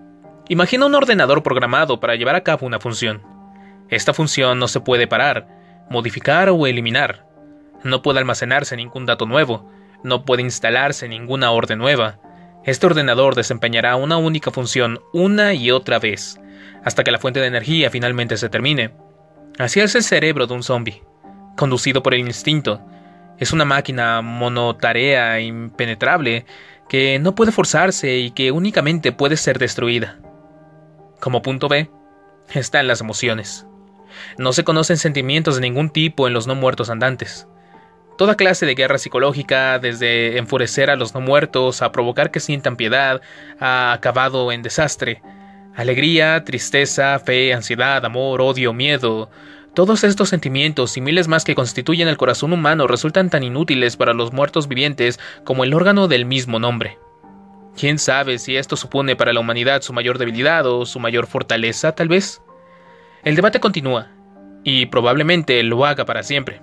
Imagina un ordenador programado para llevar a cabo una función. Esta función no se puede parar, modificar o eliminar. No puede almacenarse ningún dato nuevo, no puede instalarse ninguna orden nueva. Este ordenador desempeñará una única función una y otra vez, hasta que la fuente de energía finalmente se termine. Así es el cerebro de un zombie, conducido por el instinto. Es una máquina monotarea impenetrable que no puede forzarse y que únicamente puede ser destruida. Como punto B, están las emociones. No se conocen sentimientos de ningún tipo en los no muertos andantes. Toda clase de guerra psicológica, desde enfurecer a los no muertos, a provocar que sientan piedad, ha acabado en desastre. Alegría, tristeza, fe, ansiedad, amor, odio, miedo. Todos estos sentimientos y miles más que constituyen el corazón humano resultan tan inútiles para los muertos vivientes como el órgano del mismo nombre. ¿Quién sabe si esto supone para la humanidad su mayor debilidad o su mayor fortaleza, tal vez? El debate continúa, y probablemente lo haga para siempre.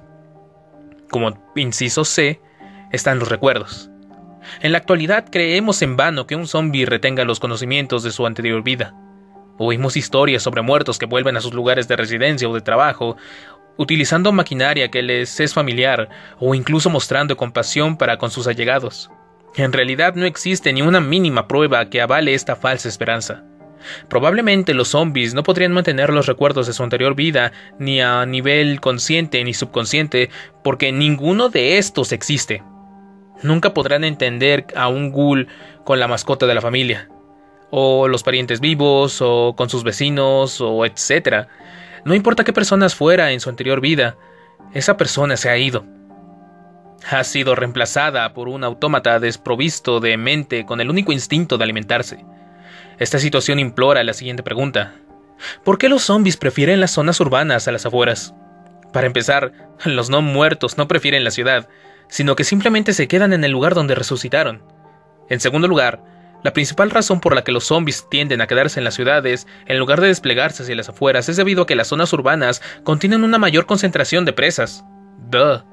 Como inciso C, están los recuerdos. En la actualidad creemos en vano que un zombie retenga los conocimientos de su anterior vida. Oímos historias sobre muertos que vuelven a sus lugares de residencia o de trabajo, utilizando maquinaria que les es familiar o incluso mostrando compasión para con sus allegados. En realidad no existe ni una mínima prueba que avale esta falsa esperanza. Probablemente los zombies no podrían mantener los recuerdos de su anterior vida ni a nivel consciente ni subconsciente porque ninguno de estos existe. Nunca podrán entender a un ghoul con la mascota de la familia, o los parientes vivos, o con sus vecinos, o etc. No importa qué personas fuera en su anterior vida, esa persona se ha ido. Ha sido reemplazada por un autómata desprovisto de mente con el único instinto de alimentarse. Esta situación implora la siguiente pregunta. ¿Por qué los zombies prefieren las zonas urbanas a las afueras? Para empezar, los no muertos no prefieren la ciudad, sino que simplemente se quedan en el lugar donde resucitaron. En segundo lugar, la principal razón por la que los zombies tienden a quedarse en las ciudades, en lugar de desplegarse hacia las afueras, es debido a que las zonas urbanas contienen una mayor concentración de presas. ¡Duh!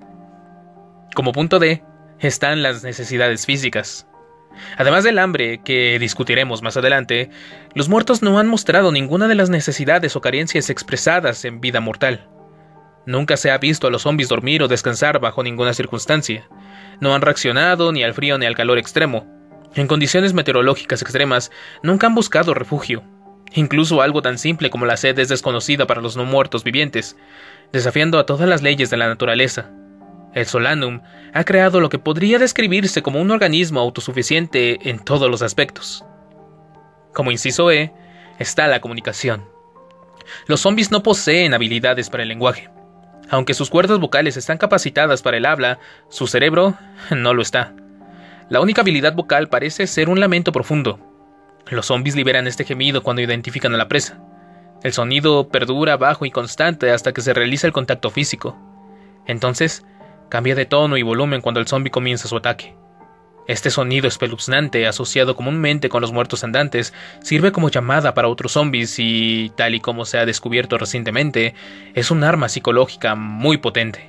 Como punto D, están las necesidades físicas. Además del hambre, que discutiremos más adelante, los muertos no han mostrado ninguna de las necesidades o carencias expresadas en vida mortal. Nunca se ha visto a los zombies dormir o descansar bajo ninguna circunstancia. No han reaccionado ni al frío ni al calor extremo. En condiciones meteorológicas extremas, nunca han buscado refugio. Incluso algo tan simple como la sed es desconocida para los no muertos vivientes, desafiando a todas las leyes de la naturaleza. El Solanum ha creado lo que podría describirse como un organismo autosuficiente en todos los aspectos. Como inciso E, está la comunicación. Los zombies no poseen habilidades para el lenguaje. Aunque sus cuerdas vocales están capacitadas para el habla, su cerebro no lo está. La única habilidad vocal parece ser un lamento profundo. Los zombies liberan este gemido cuando identifican a la presa. El sonido perdura bajo y constante hasta que se realiza el contacto físico. Entonces, cambia de tono y volumen cuando el zombie comienza su ataque. Este sonido espeluznante, asociado comúnmente con los muertos andantes, sirve como llamada para otros zombies y, tal y como se ha descubierto recientemente, es un arma psicológica muy potente.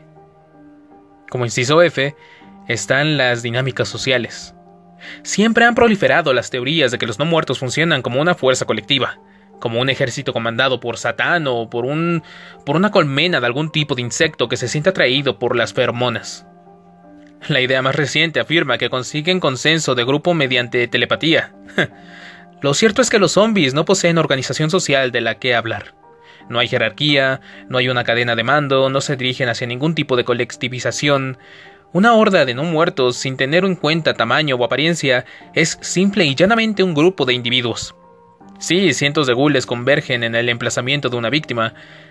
Como inciso F, están las dinámicas sociales. Siempre han proliferado las teorías de que los no muertos funcionan como una fuerza colectiva, como un ejército comandado por Satán o por una colmena de algún tipo de insecto que se siente atraído por las feromonas. La idea más reciente afirma que consiguen consenso de grupo mediante telepatía. Lo cierto es que los zombies no poseen organización social de la que hablar. No hay jerarquía, no hay una cadena de mando, no se dirigen hacia ningún tipo de colectivización. Una horda de no muertos, sin tener en cuenta tamaño o apariencia, es simple y llanamente un grupo de individuos. Sí, cientos de ghouls convergen en el emplazamiento de una víctima.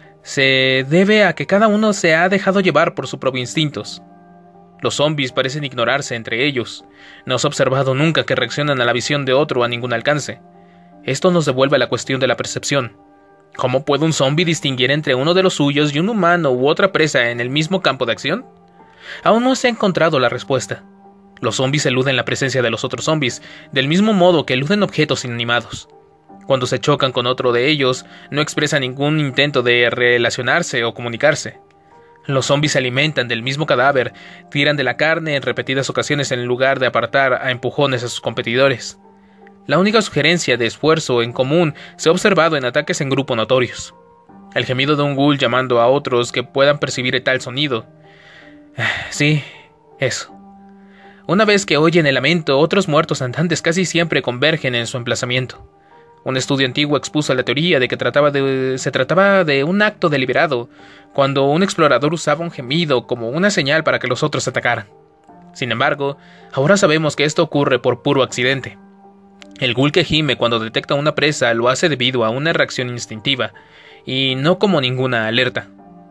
Se debe a que cada uno se ha dejado llevar por sus propios instintos. Los zombies parecen ignorarse entre ellos. No se ha observado nunca que reaccionan a la visión de otro a ningún alcance. Esto nos devuelve a la cuestión de la percepción. ¿Cómo puede un zombie distinguir entre uno de los suyos y un humano u otra presa en el mismo campo de acción? Aún no se ha encontrado la respuesta. Los zombies eluden la presencia de los otros zombies, del mismo modo que eluden objetos inanimados. Cuando se chocan con otro de ellos, no expresa ningún intento de relacionarse o comunicarse. Los zombies se alimentan del mismo cadáver, tiran de la carne en repetidas ocasiones en lugar de apartar a empujones a sus competidores. La única sugerencia de esfuerzo en común se ha observado en ataques en grupo notorios. El gemido de un ghoul llamando a otros que puedan percibir tal sonido. Sí, eso. Una vez que oyen el lamento, otros muertos andantes casi siempre convergen en su emplazamiento. Un estudio antiguo expuso la teoría de que se trataba de un acto deliberado, cuando un explorador usaba un gemido como una señal para que los otros atacaran. Sin embargo, ahora sabemos que esto ocurre por puro accidente. El ghoul que gime cuando detecta una presa lo hace debido a una reacción instintiva, y no como ninguna alerta.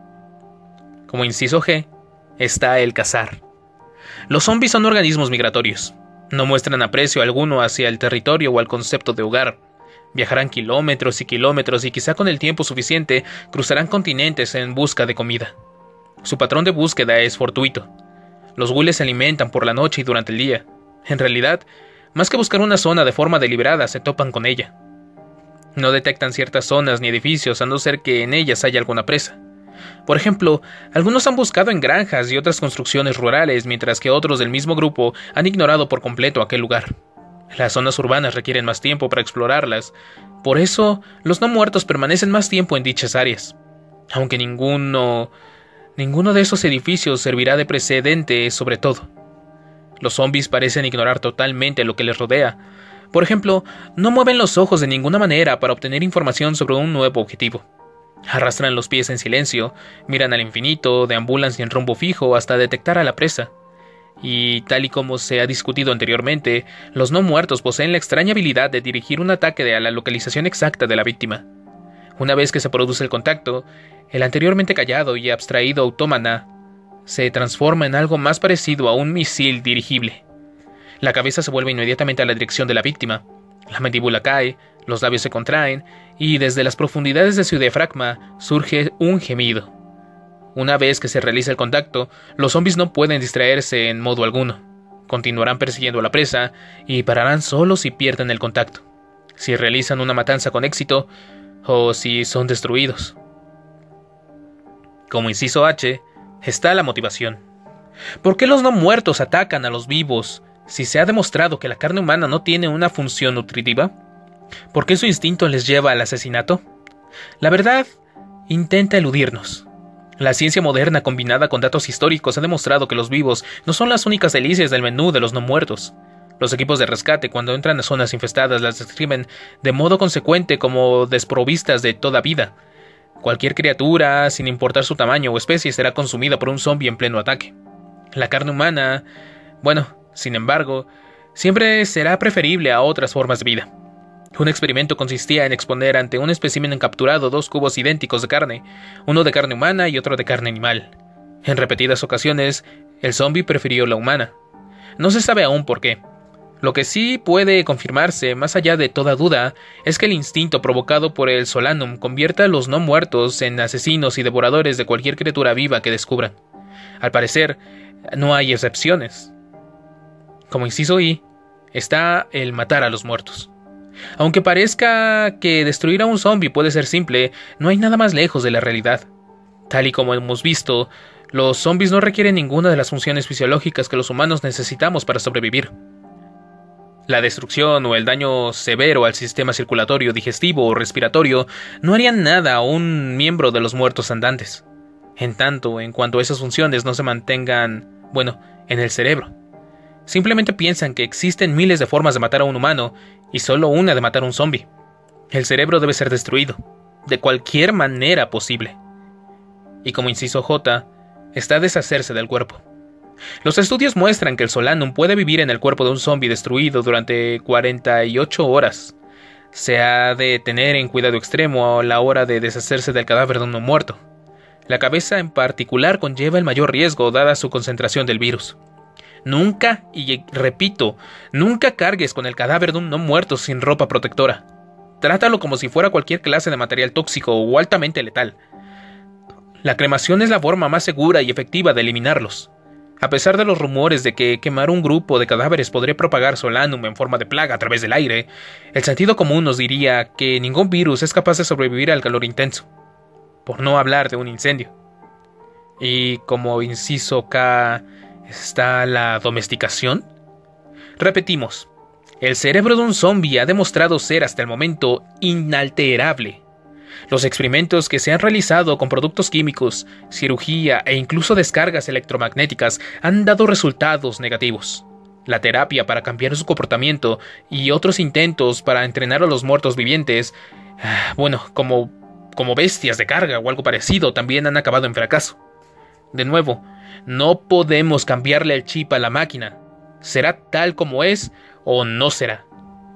Como inciso G, está el cazar. Los zombies son organismos migratorios. No muestran aprecio alguno hacia el territorio o al concepto de hogar. Viajarán kilómetros y kilómetros y quizá con el tiempo suficiente cruzarán continentes en busca de comida. Su patrón de búsqueda es fortuito. Los ghouls se alimentan por la noche y durante el día. En realidad, más que buscar una zona de forma deliberada, se topan con ella. No detectan ciertas zonas ni edificios a no ser que en ellas haya alguna presa. Por ejemplo, algunos han buscado en granjas y otras construcciones rurales, mientras que otros del mismo grupo han ignorado por completo aquel lugar. Las zonas urbanas requieren más tiempo para explorarlas, por eso los no muertos permanecen más tiempo en dichas áreas. Aunque ninguno de esos edificios servirá de precedente sobre todo. Los zombies parecen ignorar totalmente lo que les rodea. Por ejemplo, no mueven los ojos de ninguna manera para obtener información sobre un nuevo objetivo. Arrastran los pies en silencio, miran al infinito, deambulan sin rumbo fijo hasta detectar a la presa. Y, tal y como se ha discutido anteriormente, los no muertos poseen la extraña habilidad de dirigir un ataque a la localización exacta de la víctima. Una vez que se produce el contacto, el anteriormente callado y abstraído autómata se transforma en algo más parecido a un misil dirigible. La cabeza se vuelve inmediatamente a la dirección de la víctima, la mandíbula cae, los labios se contraen, y desde las profundidades de su diafragma surge un gemido. Una vez que se realiza el contacto, los zombies no pueden distraerse en modo alguno. Continuarán persiguiendo a la presa y pararán solo si pierden el contacto, si realizan una matanza con éxito o si son destruidos. Como inciso H, está la motivación. ¿Por qué los no muertos atacan a los vivos si se ha demostrado que la carne humana no tiene una función nutritiva? ¿Por qué su instinto les lleva al asesinato? La verdad intenta eludirnos. La ciencia moderna combinada con datos históricos ha demostrado que los vivos no son las únicas delicias del menú de los no muertos. Los equipos de rescate, cuando entran a zonas infestadas, las describen de modo consecuente como desprovistas de toda vida. Cualquier criatura, sin importar su tamaño o especie, será consumida por un zombie en pleno ataque. La carne humana, sin embargo, siempre será preferible a otras formas de vida. Un experimento consistía en exponer ante un espécimen capturado 2 cubos idénticos de carne, uno de carne humana y otro de carne animal. En repetidas ocasiones, el zombie prefirió la humana. No se sabe aún por qué. Lo que sí puede confirmarse, más allá de toda duda, es que el instinto provocado por el Solanum convierte a los no muertos en asesinos y devoradores de cualquier criatura viva que descubran. Al parecer, no hay excepciones. Como inciso I, está el matar a los muertos. Aunque parezca que destruir a un zombie puede ser simple, no hay nada más lejos de la realidad. Tal y como hemos visto, los zombies no requieren ninguna de las funciones fisiológicas que los humanos necesitamos para sobrevivir. La destrucción o el daño severo al sistema circulatorio, digestivo o respiratorio no harían nada a un miembro de los muertos andantes, en tanto en cuanto esas funciones no se mantengan, en el cerebro. Simplemente piensan que existen miles de formas de matar a un humano y solo una de matar a un zombie. El cerebro debe ser destruido, de cualquier manera posible. Y como inciso J, está deshacerse del cuerpo. Los estudios muestran que el Solanum puede vivir en el cuerpo de un zombie destruido durante 48 horas. Se ha de tener en cuidado extremo a la hora de deshacerse del cadáver de un no muerto. La cabeza en particular conlleva el mayor riesgo dada su concentración del virus. Nunca, y repito, nunca cargues con el cadáver de un no muerto sin ropa protectora. Trátalo como si fuera cualquier clase de material tóxico o altamente letal. La cremación es la forma más segura y efectiva de eliminarlos. A pesar de los rumores de que quemar un grupo de cadáveres podría propagar Solanum en forma de plaga a través del aire, el sentido común nos diría que ningún virus es capaz de sobrevivir al calor intenso, por no hablar de un incendio. Y como inciso K está la domesticación. Repetimos, El cerebro de un zombie ha demostrado ser hasta el momento inalterable. Los experimentos que se han realizado con productos químicos, cirugía e incluso descargas electromagnéticas han dado resultados negativos. La terapia para cambiar su comportamiento y otros intentos para entrenar a los muertos vivientes, como bestias de carga o algo parecido, también han acabado en fracaso. De nuevo, no podemos cambiarle el chip a la máquina. Será tal como es o no será.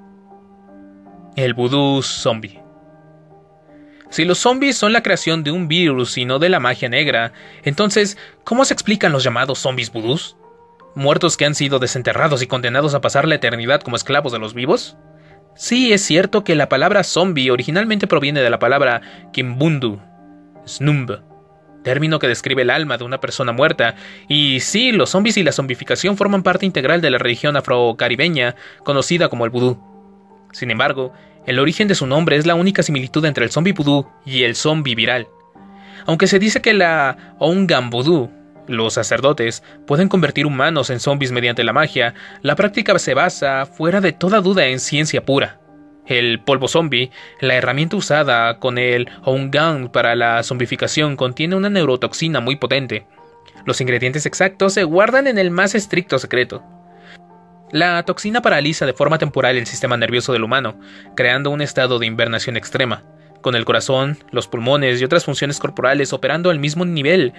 El vudú zombie. Si los zombies son la creación de un virus y no de la magia negra, entonces, ¿cómo se explican los llamados zombies vudús? ¿Muertos que han sido desenterrados y condenados a pasar la eternidad como esclavos de los vivos? Sí, es cierto que la palabra zombie originalmente proviene de la palabra kimbundu, snumb, término que describe el alma de una persona muerta, y sí, los zombies y la zombificación forman parte integral de la religión afrocaribeña conocida como el vudú. Sin embargo, el origen de su nombre es la única similitud entre el zombie vudú y el zombie viral. Aunque se dice que la Oungan vudú, los sacerdotes, pueden convertir humanos en zombies mediante la magia, la práctica se basa, fuera de toda duda, en ciencia pura. El polvo zombie, la herramienta usada con el Oungan para la zombificación, contiene una neurotoxina muy potente. Los ingredientes exactos se guardan en el más estricto secreto. La toxina paraliza de forma temporal el sistema nervioso del humano, creando un estado de hibernación extrema, con el corazón, los pulmones y otras funciones corporales operando al mínimo nivel.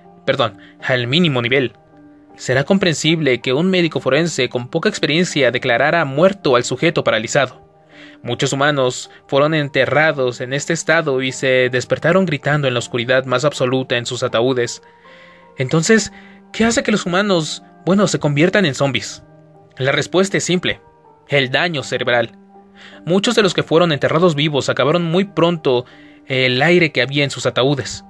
Será comprensible que un médico forense con poca experiencia declarara muerto al sujeto paralizado. Muchos humanos fueron enterrados en este estado y se despertaron gritando en la oscuridad más absoluta en sus ataúdes. Entonces, ¿qué hace que los humanos, se conviertan en zombies? La respuesta es simple: el daño cerebral. Muchos de los que fueron enterrados vivos acabaron muy pronto el aire que había en sus ataúdes.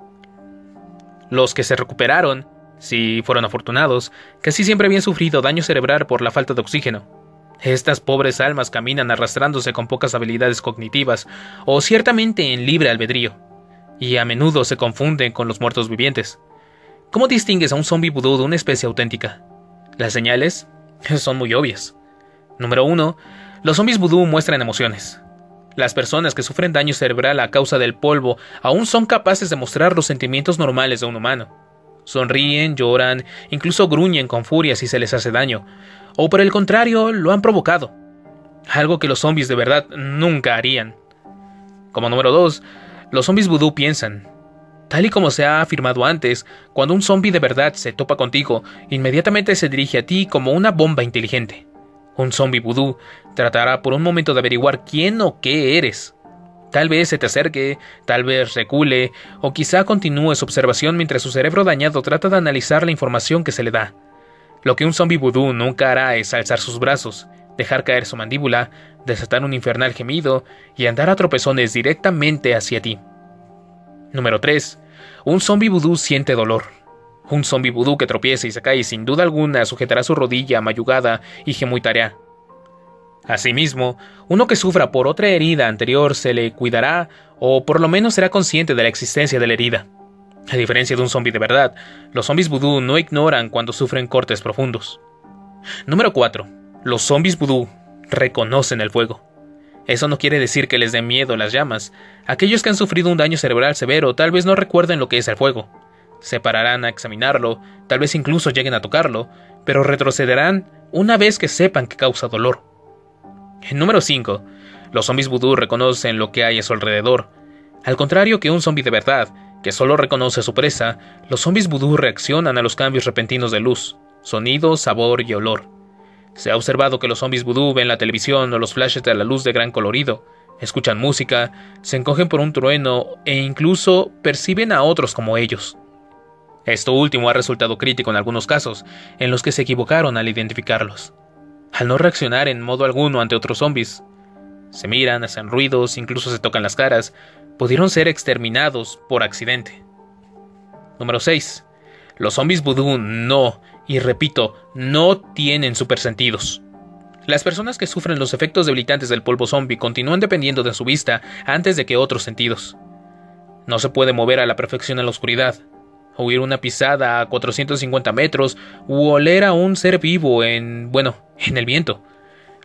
Los que se recuperaron, si fueron afortunados, casi siempre habían sufrido daño cerebral por la falta de oxígeno. Estas pobres almas caminan arrastrándose con pocas habilidades cognitivas o ciertamente en libre albedrío, y a menudo se confunden con los muertos vivientes. ¿Cómo distingues a un zombie vudú de una especie auténtica? Las señales son muy obvias. Número 1. Los zombies vudú muestran emociones. Las personas que sufren daño cerebral a causa del polvo aún son capaces de mostrar los sentimientos normales de un humano. Sonríen, lloran, incluso gruñen con furia si se les hace daño, o por el contrario, lo han provocado. Algo que los zombies de verdad nunca harían. Como número 2, los zombies vudú piensan. Tal y como se ha afirmado antes, cuando un zombie de verdad se topa contigo, inmediatamente se dirige a ti como una bomba inteligente. Un zombie vudú tratará por un momento de averiguar quién o qué eres. Tal vez se te acerque, tal vez recule, o quizá continúe su observación mientras su cerebro dañado trata de analizar la información que se le da. Lo que un zombie vudú nunca hará es alzar sus brazos, dejar caer su mandíbula, desatar un infernal gemido y andar a tropezones directamente hacia ti. Número 3. Un zombie vudú siente dolor. Un zombie vudú que tropiece y se cae sin duda alguna sujetará su rodilla mayugada y gemuitará. Asimismo, uno que sufra por otra herida anterior se le cuidará o por lo menos será consciente de la existencia de la herida. A diferencia de un zombie de verdad, los zombies vudú no ignoran cuando sufren cortes profundos. Número 4. Los zombies vudú reconocen el fuego. Eso no quiere decir que les den miedo las llamas. Aquellos que han sufrido un daño cerebral severo tal vez no recuerden lo que es el fuego. Se pararán a examinarlo, tal vez incluso lleguen a tocarlo, pero retrocederán una vez que sepan que causa dolor. Número 5. Los zombies vudú reconocen lo que hay a su alrededor. Al contrario que un zombie de verdad, que solo reconoce a su presa, los zombies vudú reaccionan a los cambios repentinos de luz, sonido, sabor y olor. Se ha observado que los zombies vudú ven la televisión o los flashes de la luz de gran colorido, escuchan música, se encogen por un trueno e incluso perciben a otros como ellos. Esto último ha resultado crítico en algunos casos, en los que se equivocaron al identificarlos. Al no reaccionar en modo alguno ante otros zombies, se miran, hacen ruidos, incluso se tocan las caras, pudieron ser exterminados por accidente. Número 6. Los zombies vudú no, y repito, no tienen supersentidos. Las personas que sufren los efectos debilitantes del polvo zombie continúan dependiendo de su vista antes de que otros sentidos. No se puede mover a la perfección en la oscuridad, oír una pisada a 450 metros u oler a un ser vivo en el viento.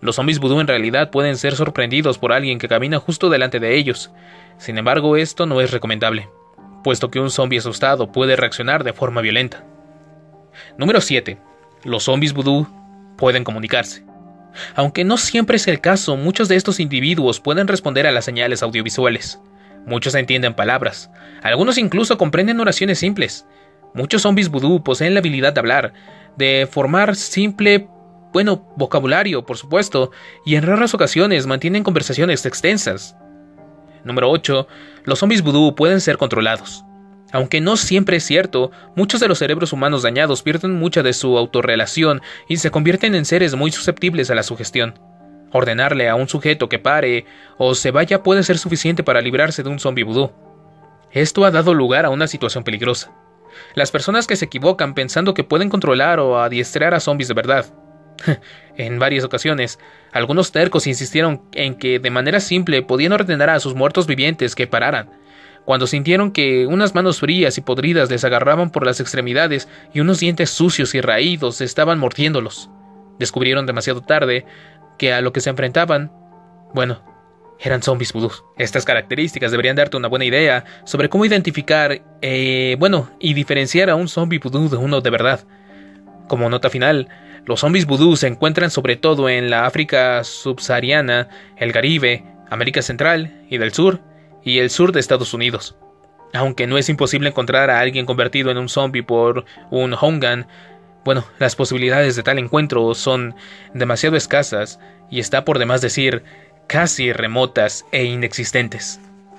Los zombies vudú en realidad pueden ser sorprendidos por alguien que camina justo delante de ellos. Sin embargo, esto no es recomendable, puesto que un zombie asustado puede reaccionar de forma violenta. Número 7. Los zombies vudú pueden comunicarse. Aunque no siempre es el caso, muchos de estos individuos pueden responder a las señales audiovisuales. Muchos entienden palabras. Algunos incluso comprenden oraciones simples. Muchos zombies vudú poseen la habilidad de hablar, de formar simple, vocabulario, por supuesto, y en raras ocasiones mantienen conversaciones extensas. Número 8. Los zombies vudú pueden ser controlados. Aunque no siempre es cierto, muchos de los cerebros humanos dañados pierden mucha de su autorrelación y se convierten en seres muy susceptibles a la sugestión. Ordenarle a un sujeto que pare o se vaya puede ser suficiente para librarse de un zombie vudú. Esto ha dado lugar a una situación peligrosa. Las personas que se equivocan pensando que pueden controlar o adiestrar a zombies de verdad. En varias ocasiones, algunos tercos insistieron en que de manera simple podían ordenar a sus muertos vivientes que pararan, cuando sintieron que unas manos frías y podridas les agarraban por las extremidades y unos dientes sucios y raídos estaban mordiéndolos. Descubrieron demasiado tarde que a lo que se enfrentaban, eran zombies vudú. Estas características deberían darte una buena idea sobre cómo identificar, y diferenciar a un zombie vudú de uno de verdad. Como nota final, los zombies vudú se encuentran sobre todo en la África subsahariana, el Caribe, América Central y del Sur, y el sur de Estados Unidos. Aunque no es imposible encontrar a alguien convertido en un zombie por un Hongan, las posibilidades de tal encuentro son demasiado escasas y está por demás decir casi remotas e inexistentes.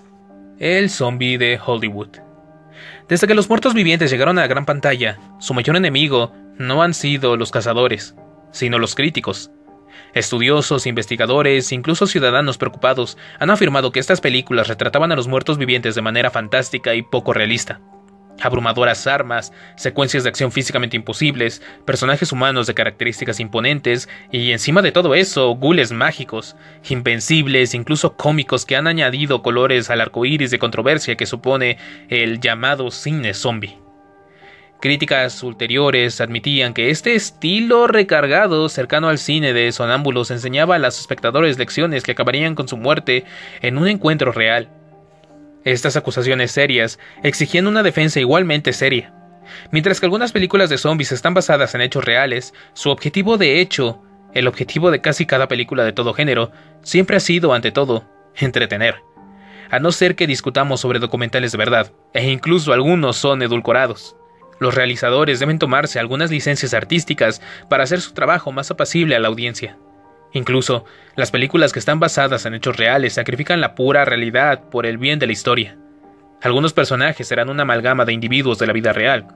El zombie de Hollywood. Desde que los muertos vivientes llegaron a la gran pantalla, su mayor enemigo no han sido los cazadores, sino los críticos. Estudiosos, investigadores, incluso ciudadanos preocupados han afirmado que estas películas retrataban a los muertos vivientes de manera fantástica y poco realista. Abrumadoras armas, secuencias de acción físicamente imposibles, personajes humanos de características imponentes y encima de todo eso, gules mágicos, invencibles, incluso cómicos que han añadido colores al arcoíris de controversia que supone el llamado cine zombie. Críticas ulteriores admitían que este estilo recargado, cercano al cine de sonámbulos, enseñaba a los espectadores lecciones que acabarían con su muerte en un encuentro real. Estas acusaciones serias exigían una defensa igualmente seria. Mientras que algunas películas de zombies están basadas en hechos reales, su objetivo de hecho, el objetivo de casi cada película de todo género, siempre ha sido, ante todo, entretener. A no ser que discutamos sobre documentales de verdad, e incluso algunos son edulcorados. Los realizadores deben tomarse algunas licencias artísticas para hacer su trabajo más apacible a la audiencia. Incluso, las películas que están basadas en hechos reales sacrifican la pura realidad por el bien de la historia. Algunos personajes serán una amalgama de individuos de la vida real.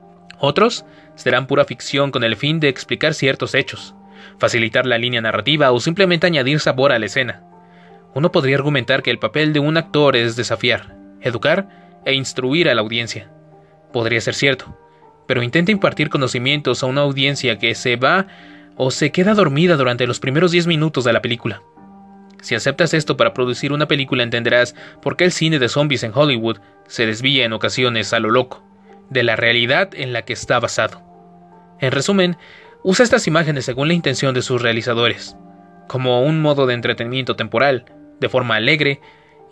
Otros serán pura ficción con el fin de explicar ciertos hechos, facilitar la línea narrativa o simplemente añadir sabor a la escena. Uno podría argumentar que el papel de un actor es desafiar, educar e instruir a la audiencia. Podría ser cierto, pero intenta impartir conocimientos a una audiencia que se va o se queda dormida durante los primeros 10 minutos de la película. Si aceptas esto para producir una película, entenderás por qué el cine de zombies en Hollywood se desvía en ocasiones a lo loco, de la realidad en la que está basado. En resumen, usa estas imágenes según la intención de sus realizadores, como un modo de entretenimiento temporal, de forma alegre,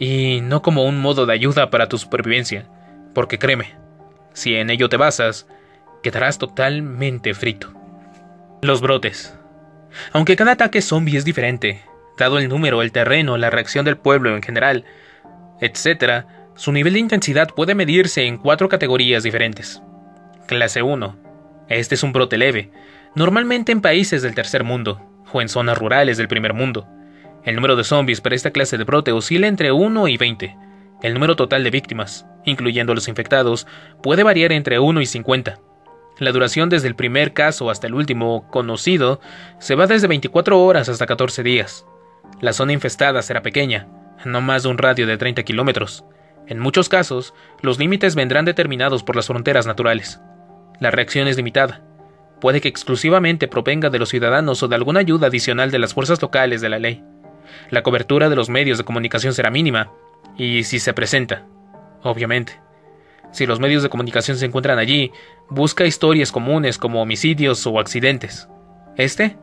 y no como un modo de ayuda para tu supervivencia, porque créeme, si en ello te basas, quedarás totalmente frito. Los brotes. Aunque cada ataque zombie es diferente, dado el número, el terreno, la reacción del pueblo en general, etc., su nivel de intensidad puede medirse en 4 categorías diferentes. Clase 1. Este es un brote leve, normalmente en países del tercer mundo, o en zonas rurales del primer mundo. El número de zombies para esta clase de brote oscila entre 1 y 20. El número total de víctimas, incluyendo los infectados, puede variar entre 1 y 50. La duración desde el primer caso hasta el último conocido se va desde 24 horas hasta 14 días. La zona infestada será pequeña, no más de un radio de 30 kilómetros. En muchos casos, los límites vendrán determinados por las fronteras naturales. La reacción es limitada. Puede que exclusivamente provenga de los ciudadanos o de alguna ayuda adicional de las fuerzas locales de la ley. La cobertura de los medios de comunicación será mínima, y si se presenta, obviamente. Si los medios de comunicación se encuentran allí, busca historias comunes como homicidios o accidentes. Este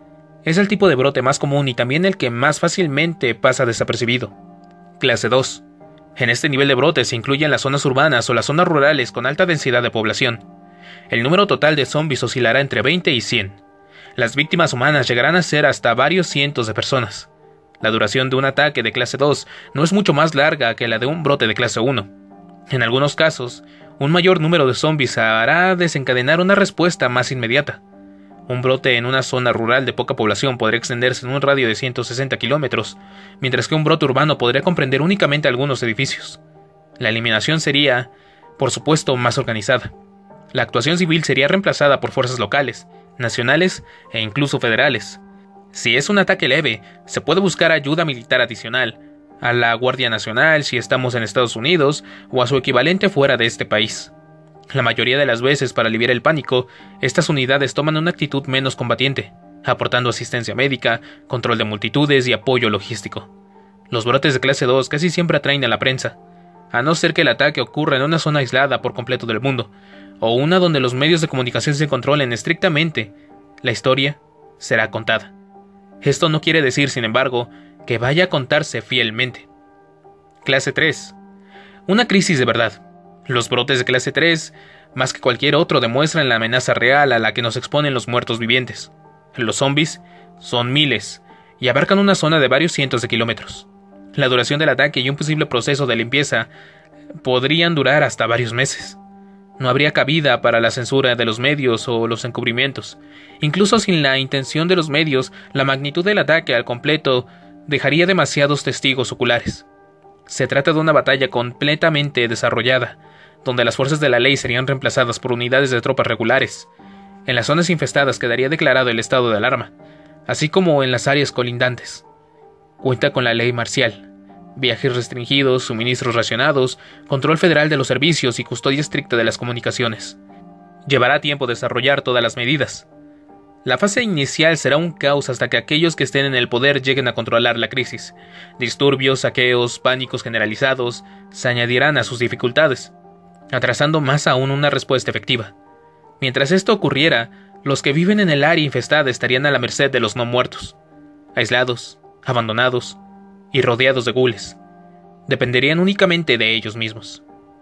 Es el tipo de brote más común y también el que más fácilmente pasa desapercibido. Clase 2. En este nivel de brote se incluyen las zonas urbanas o las zonas rurales con alta densidad de población. El número total de zombies oscilará entre 20 y 100. Las víctimas humanas llegarán a ser hasta varios cientos de personas. La duración de un ataque de clase 2 no es mucho más larga que la de un brote de clase 1. En algunos casos, un mayor número de zombies hará desencadenar una respuesta más inmediata. Un brote en una zona rural de poca población podría extenderse en un radio de 160 kilómetros, mientras que un brote urbano podría comprender únicamente algunos edificios. La eliminación sería, por supuesto, más organizada. La actuación civil sería reemplazada por fuerzas locales, nacionales e incluso federales. Si es un ataque leve, se puede buscar ayuda militar adicional, a la Guardia Nacional si estamos en Estados Unidos o a su equivalente fuera de este país. La mayoría de las veces, para aliviar el pánico, estas unidades toman una actitud menos combatiente, aportando asistencia médica, control de multitudes y apoyo logístico. Los brotes de clase 2 casi siempre atraen a la prensa, a no ser que el ataque ocurra en una zona aislada por completo del mundo, o una donde los medios de comunicación se controlen estrictamente. La historia será contada. Esto no quiere decir, sin embargo, que vaya a contarse fielmente. Clase 3. Una crisis de verdad. Los brotes de clase 3, más que cualquier otro, demuestran la amenaza real a la que nos exponen los muertos vivientes. Los zombies son miles, y abarcan una zona de varios cientos de kilómetros. La duración del ataque y un posible proceso de limpieza podrían durar hasta varios meses. No habría cabida para la censura de los medios o los encubrimientos. Incluso sin la intención de los medios, la magnitud del ataque al completo dejaría demasiados testigos oculares. Se trata de una batalla completamente desarrollada, donde las fuerzas de la ley serían reemplazadas por unidades de tropas regulares. En las zonas infestadas quedaría declarado el estado de alarma, así como en las áreas colindantes. Cuenta con la ley marcial, viajes restringidos, suministros racionados, control federal de los servicios y custodia estricta de las comunicaciones. Llevará tiempo desarrollar todas las medidas. La fase inicial será un caos hasta que aquellos que estén en el poder lleguen a controlar la crisis. Disturbios, saqueos, pánicos generalizados se añadirán a sus dificultades, atrasando más aún una respuesta efectiva. Mientras esto ocurriera, los que viven en el área infestada estarían a la merced de los no muertos, aislados, abandonados y rodeados de gules. Dependerían únicamente de ellos mismos.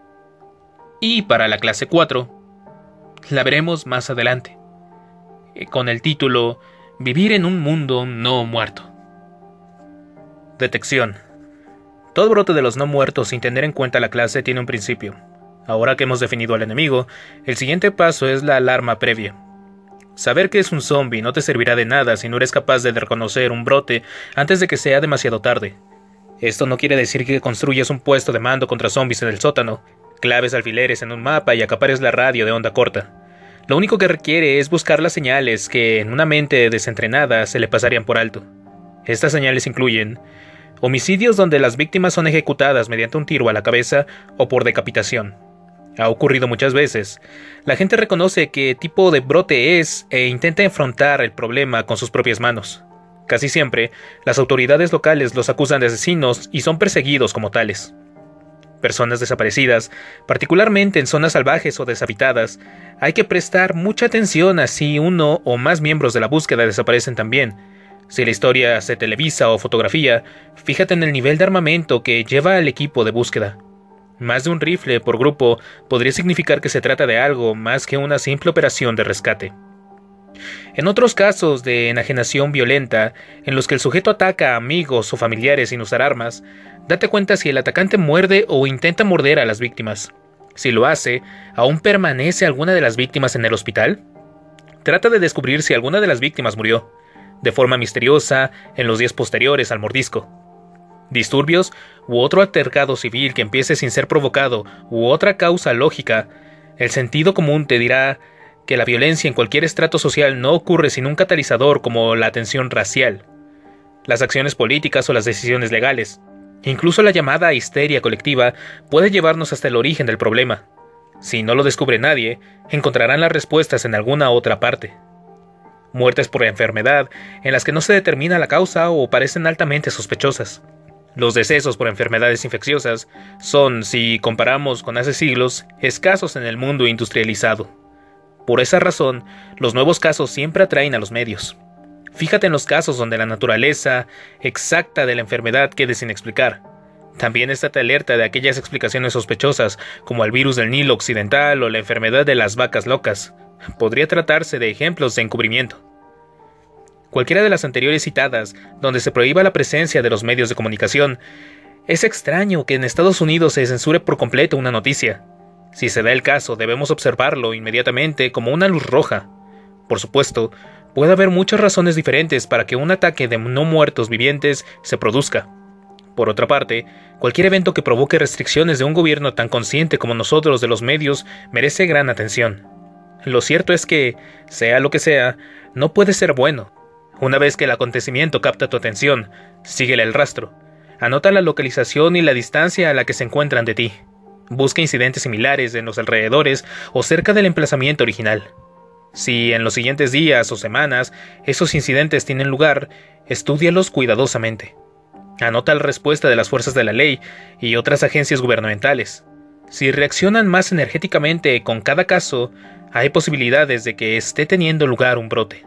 Y para la clase 4, la veremos más adelante, con el título Vivir en un mundo no muerto. Detección. Todo brote de los no muertos sin tener en cuenta la clase tiene un principio. Ahora que hemos definido al enemigo, el siguiente paso es la alarma previa. Saber que es un zombie no te servirá de nada si no eres capaz de reconocer un brote antes de que sea demasiado tarde. Esto no quiere decir que construyas un puesto de mando contra zombies en el sótano, claves alfileres en un mapa y acapares la radio de onda corta. Lo único que requiere es buscar las señales que en una mente desentrenada se le pasarían por alto. Estas señales incluyen homicidios donde las víctimas son ejecutadas mediante un tiro a la cabeza o por decapitación. Ha ocurrido muchas veces. La gente reconoce qué tipo de brote es e intenta enfrentar el problema con sus propias manos. Casi siempre, las autoridades locales los acusan de asesinos y son perseguidos como tales. Personas desaparecidas, particularmente en zonas salvajes o deshabitadas, hay que prestar mucha atención a si uno o más miembros de la búsqueda desaparecen también. Si la historia se televisa o fotografía, fíjate en el nivel de armamento que lleva el equipo de búsqueda. Más de un rifle por grupo podría significar que se trata de algo más que una simple operación de rescate. En otros casos de enajenación violenta, en los que el sujeto ataca a amigos o familiares sin usar armas, date cuenta si el atacante muerde o intenta morder a las víctimas. Si lo hace, ¿aún permanece alguna de las víctimas en el hospital? Trata de descubrir si alguna de las víctimas murió, de forma misteriosa, en los días posteriores al mordisco. Disturbios u otro altercado civil que empiece sin ser provocado u otra causa lógica, el sentido común te dirá que la violencia en cualquier estrato social no ocurre sin un catalizador como la tensión racial, las acciones políticas o las decisiones legales. Incluso la llamada histeria colectiva puede llevarnos hasta el origen del problema. Si no lo descubre nadie, encontrarán las respuestas en alguna otra parte. Muertes por enfermedad, en las que no se determina la causa o parecen altamente sospechosas. Los decesos por enfermedades infecciosas son, si comparamos con hace siglos, escasos en el mundo industrializado. Por esa razón, los nuevos casos siempre atraen a los medios. Fíjate en los casos donde la naturaleza exacta de la enfermedad quede sin explicar. También estate alerta de aquellas explicaciones sospechosas, como el virus del Nilo Occidental o la enfermedad de las vacas locas. Podría tratarse de ejemplos de encubrimiento. Cualquiera de las anteriores citadas, donde se prohíba la presencia de los medios de comunicación, es extraño que en Estados Unidos se censure por completo una noticia. Si se da el caso, debemos observarlo inmediatamente como una luz roja. Por supuesto, puede haber muchas razones diferentes para que un ataque de no muertos vivientes se produzca. Por otra parte, cualquier evento que provoque restricciones de un gobierno tan consciente como nosotros de los medios merece gran atención. Lo cierto es que, sea lo que sea, no puede ser bueno. Una vez que el acontecimiento capta tu atención, síguele el rastro. Anota la localización y la distancia a la que se encuentran de ti. Busca incidentes similares en los alrededores o cerca del emplazamiento original. Si en los siguientes días o semanas esos incidentes tienen lugar, estúdialos cuidadosamente. Anota la respuesta de las fuerzas de la ley y otras agencias gubernamentales. Si reaccionan más energéticamente con cada caso, hay posibilidades de que esté teniendo lugar un brote.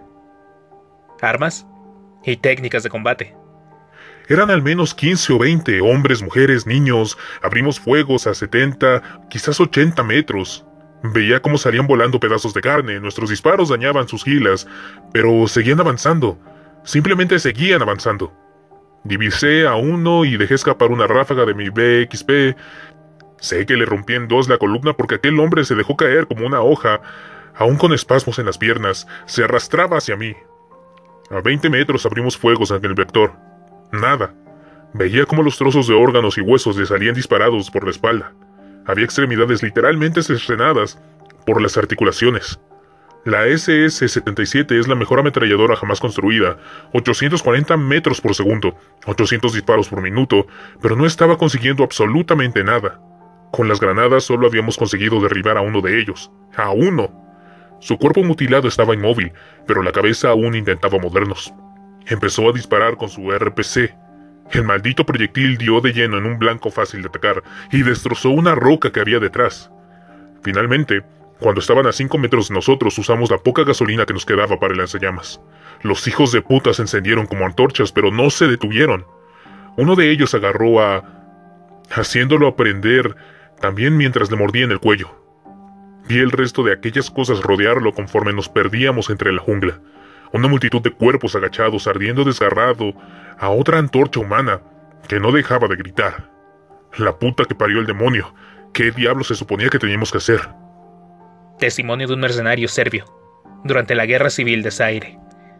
Armas y técnicas de combate. Eran al menos 15 o 20, hombres, mujeres, niños. Abrimos fuegos a 70, quizás 80 metros. Veía cómo salían volando pedazos de carne, nuestros disparos dañaban sus gilas, pero seguían avanzando. Simplemente seguían avanzando. Divisé a uno y dejé escapar una ráfaga de mi BXP. Sé que le rompí en dos la columna porque aquel hombre se dejó caer como una hoja, aún con espasmos en las piernas. Se arrastraba hacia mí. A 20 metros abrimos fuegos en el vector. Nada. Veía cómo los trozos de órganos y huesos le salían disparados por la espalda. Había extremidades literalmente cercenadas por las articulaciones. La SS-77 es la mejor ametralladora jamás construida, 840 metros por segundo, 800 disparos por minuto, pero no estaba consiguiendo absolutamente nada. Con las granadas solo habíamos conseguido derribar a uno de ellos. ¡A uno! Su cuerpo mutilado estaba inmóvil, pero la cabeza aún intentaba movernos. Empezó a disparar con su RPC. El maldito proyectil dio de lleno en un blanco fácil de atacar y destrozó una roca que había detrás. Finalmente, cuando estaban a 5 metros de nosotros, usamos la poca gasolina que nos quedaba para el lanzallamas. Los hijos de puta se encendieron como antorchas, pero no se detuvieron. Uno de ellos agarró haciéndolo aprender también mientras le mordía en el cuello. Vi el resto de aquellas cosas rodearlo conforme nos perdíamos entre la jungla. Una multitud de cuerpos agachados ardiendo desgarrado a otra antorcha humana que no dejaba de gritar. La puta que parió el demonio. ¿Qué diablos se suponía que teníamos que hacer? Testimonio de un mercenario serbio durante la Guerra Civil de Zaire,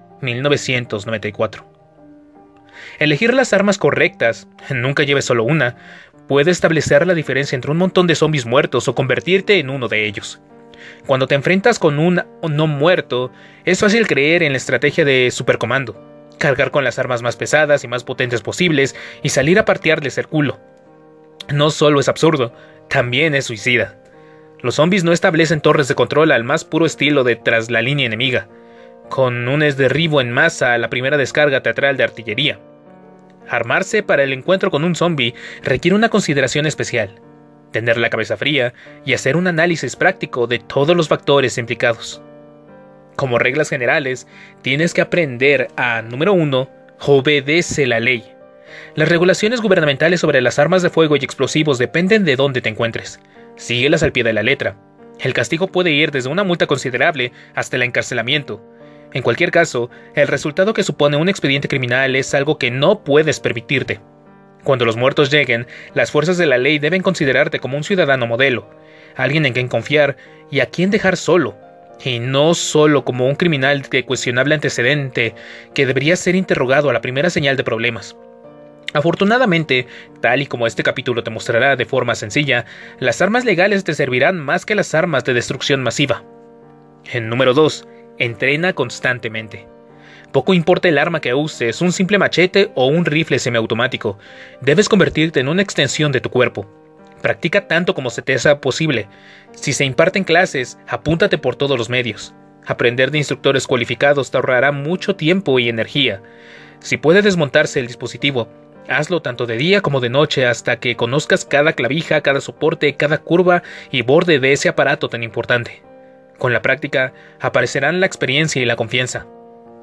1994. Elegir las armas correctas, nunca lleves solo una, puede establecer la diferencia entre un montón de zombies muertos o convertirte en uno de ellos. Cuando te enfrentas con un no muerto, es fácil creer en la estrategia de supercomando, cargar con las armas más pesadas y más potentes posibles y salir a partearles el culo. No solo es absurdo, también es suicida. Los zombies no establecen torres de control al más puro estilo de tras la línea enemiga, con un derribo en masa a la primera descarga teatral de artillería. Armarse para el encuentro con un zombie requiere una consideración especial, tener la cabeza fría y hacer un análisis práctico de todos los factores implicados. Como reglas generales, tienes que aprender a, número 1, obedece la ley. Las regulaciones gubernamentales sobre las armas de fuego y explosivos dependen de dónde te encuentres. Síguelas al pie de la letra. El castigo puede ir desde una multa considerable hasta el encarcelamiento. En cualquier caso, el resultado que supone un expediente criminal es algo que no puedes permitirte. Cuando los muertos lleguen, las fuerzas de la ley deben considerarte como un ciudadano modelo, alguien en quien confiar y a quien dejar solo, y no solo como un criminal de cuestionable antecedente que debería ser interrogado a la primera señal de problemas. Afortunadamente, tal y como este capítulo te mostrará de forma sencilla, las armas legales te servirán más que las armas de destrucción masiva. En número 2, entrena constantemente. Poco importa el arma que uses, un simple machete o un rifle semiautomático, debes convertirte en una extensión de tu cuerpo. Practica tanto como se te sea posible. Si se imparten clases, apúntate por todos los medios. Aprender de instructores cualificados te ahorrará mucho tiempo y energía. Si puede desmontarse el dispositivo, hazlo tanto de día como de noche hasta que conozcas cada clavija, cada soporte, cada curva y borde de ese aparato tan importante. Con la práctica, aparecerán la experiencia y la confianza.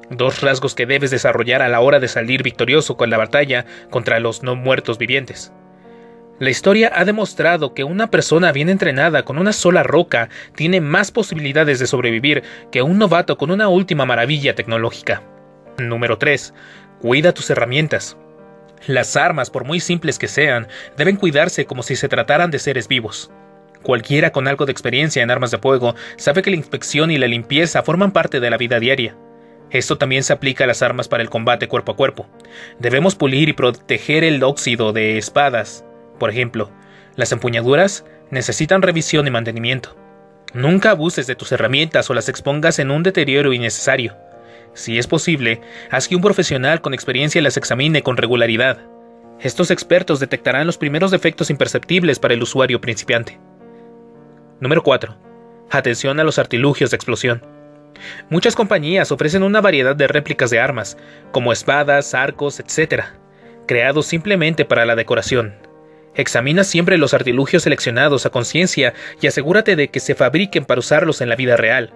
2 rasgos que debes desarrollar a la hora de salir victorioso con la batalla contra los no muertos vivientes. La historia ha demostrado que una persona bien entrenada con una sola roca tiene más posibilidades de sobrevivir que un novato con una última maravilla tecnológica. Número 3. Cuida tus herramientas. Las armas, por muy simples que sean, deben cuidarse como si se trataran de seres vivos. Cualquiera con algo de experiencia en armas de fuego sabe que la inspección y la limpieza forman parte de la vida diaria. Esto también se aplica a las armas para el combate cuerpo a cuerpo. Debemos pulir y proteger el óxido de espadas. Por ejemplo, las empuñaduras necesitan revisión y mantenimiento. Nunca abuses de tus herramientas o las expongas en un deterioro innecesario. Si es posible, haz que un profesional con experiencia las examine con regularidad. Estos expertos detectarán los primeros defectos imperceptibles para el usuario principiante. Número 4. Atención a los artilugios de explosión. Muchas compañías ofrecen una variedad de réplicas de armas, como espadas, arcos, etc., creados simplemente para la decoración. Examina siempre los artilugios seleccionados a conciencia y asegúrate de que se fabriquen para usarlos en la vida real.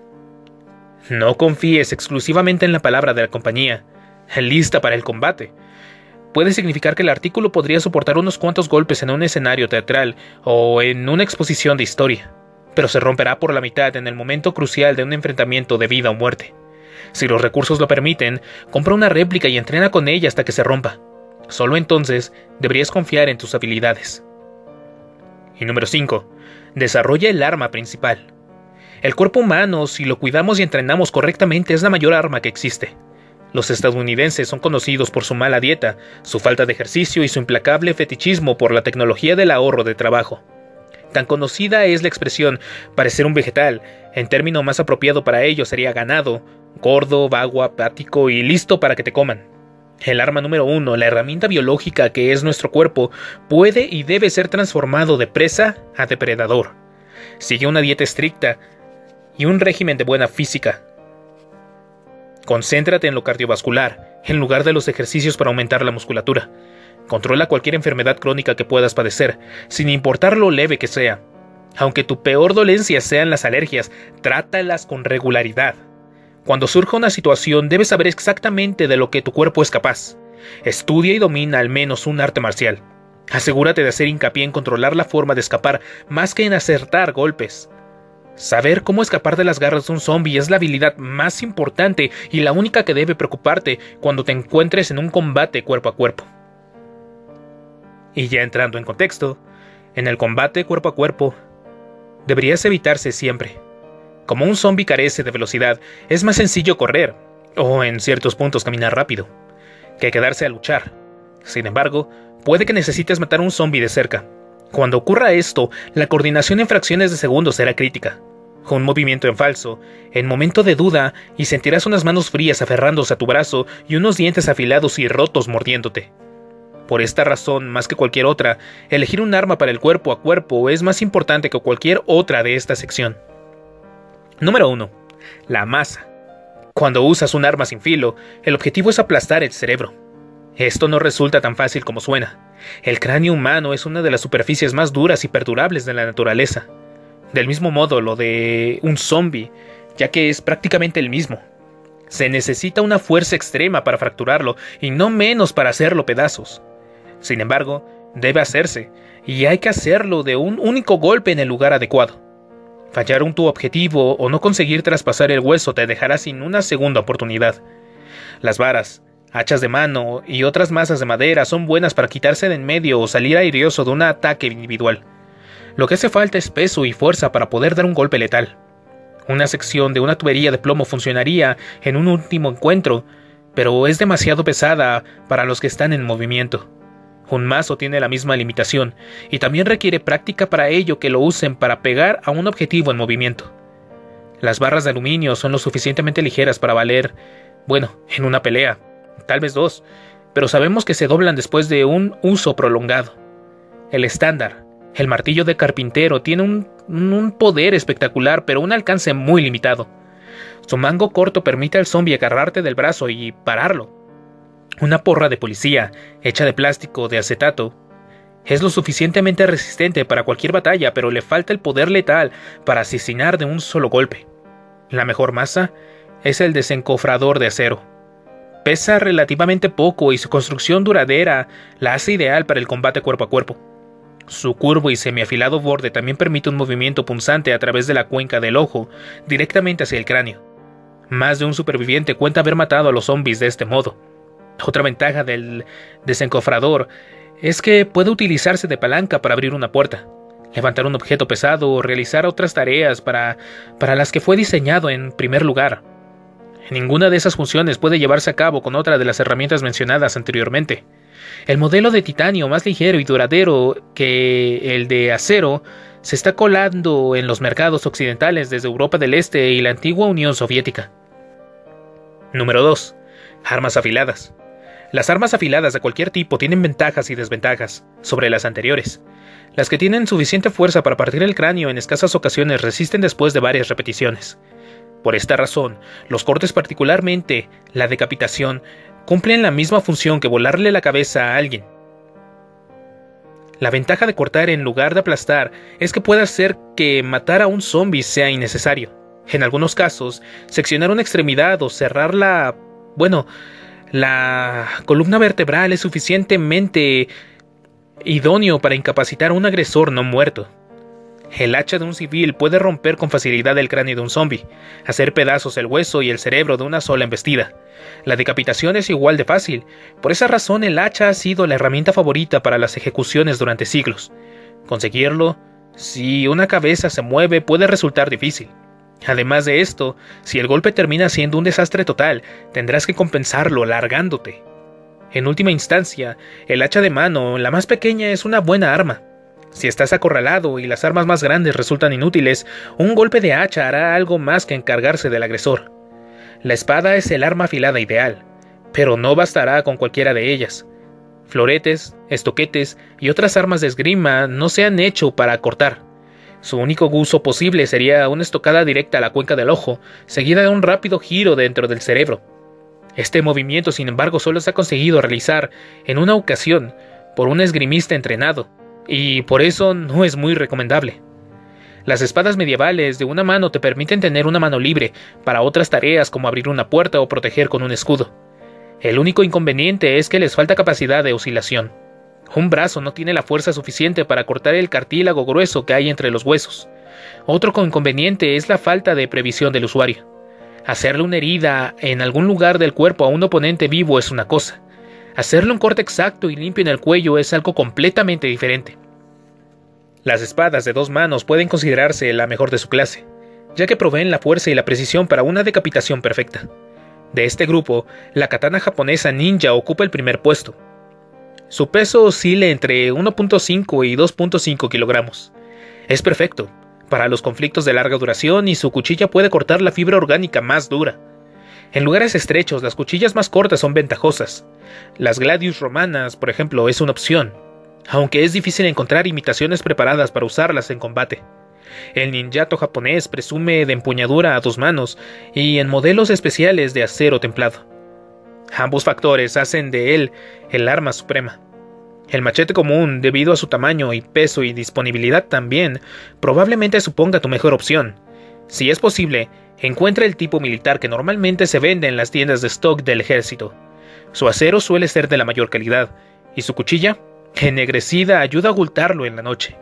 No confíes exclusivamente en la palabra de la compañía. Lista para el combate. Puede significar que el artículo podría soportar unos cuantos golpes en un escenario teatral o en una exposición de historia, pero se romperá por la mitad en el momento crucial de un enfrentamiento de vida o muerte. Si los recursos lo permiten, compra una réplica y entrena con ella hasta que se rompa. Solo entonces deberías confiar en tus habilidades. Y número 5. Desarrolla el arma principal. El cuerpo humano, si lo cuidamos y entrenamos correctamente, es la mayor arma que existe. Los estadounidenses son conocidos por su mala dieta, su falta de ejercicio y su implacable fetichismo por la tecnología del ahorro de trabajo. Tan conocida es la expresión parecer un vegetal, en término más apropiado para ello sería ganado, gordo, vago, apático y listo para que te coman. El arma número 1, la herramienta biológica que es nuestro cuerpo, puede y debe ser transformado de presa a depredador. Sigue una dieta estricta y un régimen de buena física. Concéntrate en lo cardiovascular, en lugar de los ejercicios para aumentar la musculatura. Controla cualquier enfermedad crónica que puedas padecer, sin importar lo leve que sea. Aunque tu peor dolencia sean las alergias, trátalas con regularidad. Cuando surja una situación, debes saber exactamente de lo que tu cuerpo es capaz. Estudia y domina al menos un arte marcial. Asegúrate de hacer hincapié en controlar la forma de escapar más que en acertar golpes. Saber cómo escapar de las garras de un zombie es la habilidad más importante y la única que debe preocuparte cuando te encuentres en un combate cuerpo a cuerpo. Y ya entrando en contexto, en el combate cuerpo a cuerpo, deberías evitarse siempre. Como un zombie carece de velocidad, es más sencillo correr, o en ciertos puntos caminar rápido, que quedarse a luchar. Sin embargo, puede que necesites matar a un zombie de cerca. Cuando ocurra esto, la coordinación en fracciones de segundos será crítica. Un movimiento en falso, en momento de duda, y sentirás unas manos frías aferrándose a tu brazo y unos dientes afilados y rotos mordiéndote. Por esta razón, más que cualquier otra, elegir un arma para el cuerpo a cuerpo es más importante que cualquier otra de esta sección. Número 1. La masa. Cuando usas un arma sin filo, el objetivo es aplastar el cerebro. Esto no resulta tan fácil como suena. El cráneo humano es una de las superficies más duras y perdurables de la naturaleza. Del mismo modo lo de un zombie, ya que es prácticamente el mismo. Se necesita una fuerza extrema para fracturarlo y no menos para hacerlo pedazos. Sin embargo, debe hacerse, y hay que hacerlo de un único golpe en el lugar adecuado. Fallar en tu objetivo o no conseguir traspasar el hueso te dejará sin una segunda oportunidad. Las varas, hachas de mano y otras masas de madera son buenas para quitarse de en medio o salir airioso de un ataque individual. Lo que hace falta es peso y fuerza para poder dar un golpe letal. Una sección de una tubería de plomo funcionaría en un último encuentro, pero es demasiado pesada para los que están en movimiento. Un mazo tiene la misma limitación, y también requiere práctica para ello que lo usen para pegar a un objetivo en movimiento. Las barras de aluminio son lo suficientemente ligeras para valer, en una pelea, tal vez 2, pero sabemos que se doblan después de un uso prolongado. El estándar, el martillo de carpintero, tiene un poder espectacular, pero un alcance muy limitado. Su mango corto permite al zombie agarrarte del brazo y pararlo. Una porra de policía, hecha de plástico o de acetato, es lo suficientemente resistente para cualquier batalla, pero le falta el poder letal para asesinar de un solo golpe. La mejor masa, es el desencofrador de acero. Pesa relativamente poco y su construcción duradera la hace ideal para el combate cuerpo a cuerpo. Su curvo y semiafilado borde también permite un movimiento punzante a través de la cuenca del ojo directamente hacia el cráneo. Más de un superviviente cuenta haber matado a los zombies de este modo. Otra ventaja del desencofrador es que puede utilizarse de palanca para abrir una puerta, levantar un objeto pesado o realizar otras tareas para las que fue diseñado en primer lugar. Ninguna de esas funciones puede llevarse a cabo con otra de las herramientas mencionadas anteriormente. El modelo de titanio más ligero y duradero que el de acero se está colando en los mercados occidentales desde Europa del Este y la antigua Unión Soviética. Número 2. Armas afiladas. Las armas afiladas de cualquier tipo tienen ventajas y desventajas sobre las anteriores. Las que tienen suficiente fuerza para partir el cráneo en escasas ocasiones resisten después de varias repeticiones. Por esta razón, los cortes, particularmente la decapitación, cumplen la misma función que volarle la cabeza a alguien. La ventaja de cortar en lugar de aplastar es que puede hacer que matar a un zombie sea innecesario. En algunos casos, seccionar una extremidad o cerrar la columna vertebral es suficientemente idóneo para incapacitar a un agresor no muerto. El hacha de un civil puede romper con facilidad el cráneo de un zombie, hacer pedazos el hueso y el cerebro de una sola embestida. La decapitación es igual de fácil. Por esa razón el hacha ha sido la herramienta favorita para las ejecuciones durante siglos. Conseguirlo, si una cabeza se mueve, puede resultar difícil. Además de esto, si el golpe termina siendo un desastre total, tendrás que compensarlo largándote. En última instancia, el hacha de mano, la más pequeña, es una buena arma. Si estás acorralado y las armas más grandes resultan inútiles, un golpe de hacha hará algo más que encargarse del agresor. La espada es el arma afilada ideal, pero no bastará con cualquiera de ellas. Floretes, estoquetes y otras armas de esgrima no se han hecho para cortar. Su único uso posible sería una estocada directa a la cuenca del ojo, seguida de un rápido giro dentro del cerebro. Este movimiento, sin embargo, solo se ha conseguido realizar en una ocasión por un esgrimista entrenado, y por eso no es muy recomendable. Las espadas medievales de una mano te permiten tener una mano libre para otras tareas como abrir una puerta o proteger con un escudo. El único inconveniente es que les falta capacidad de oscilación. Un brazo no tiene la fuerza suficiente para cortar el cartílago grueso que hay entre los huesos. Otro inconveniente es la falta de previsión del usuario. Hacerle una herida en algún lugar del cuerpo a un oponente vivo es una cosa. Hacerle un corte exacto y limpio en el cuello es algo completamente diferente. Las espadas de dos manos pueden considerarse la mejor de su clase, ya que proveen la fuerza y la precisión para una decapitación perfecta. De este grupo, la katana japonesa ninja ocupa el primer puesto. Su peso oscila entre 1.5 y 2.5 kilogramos. Es perfecto para los conflictos de larga duración y su cuchilla puede cortar la fibra orgánica más dura. En lugares estrechos, las cuchillas más cortas son ventajosas. Las gladius romanas, por ejemplo, es una opción, aunque es difícil encontrar imitaciones preparadas para usarlas en combate. El ninjato japonés presume de empuñadura a dos manos y en modelos especiales de acero templado. Ambos factores hacen de él el arma suprema. El machete común, debido a su tamaño y peso y disponibilidad también, probablemente suponga tu mejor opción. Si es posible, encuentra el tipo militar que normalmente se vende en las tiendas de stock del ejército. Su acero suele ser de la mayor calidad, y su cuchilla, ennegrecida, ayuda a ocultarlo en la noche.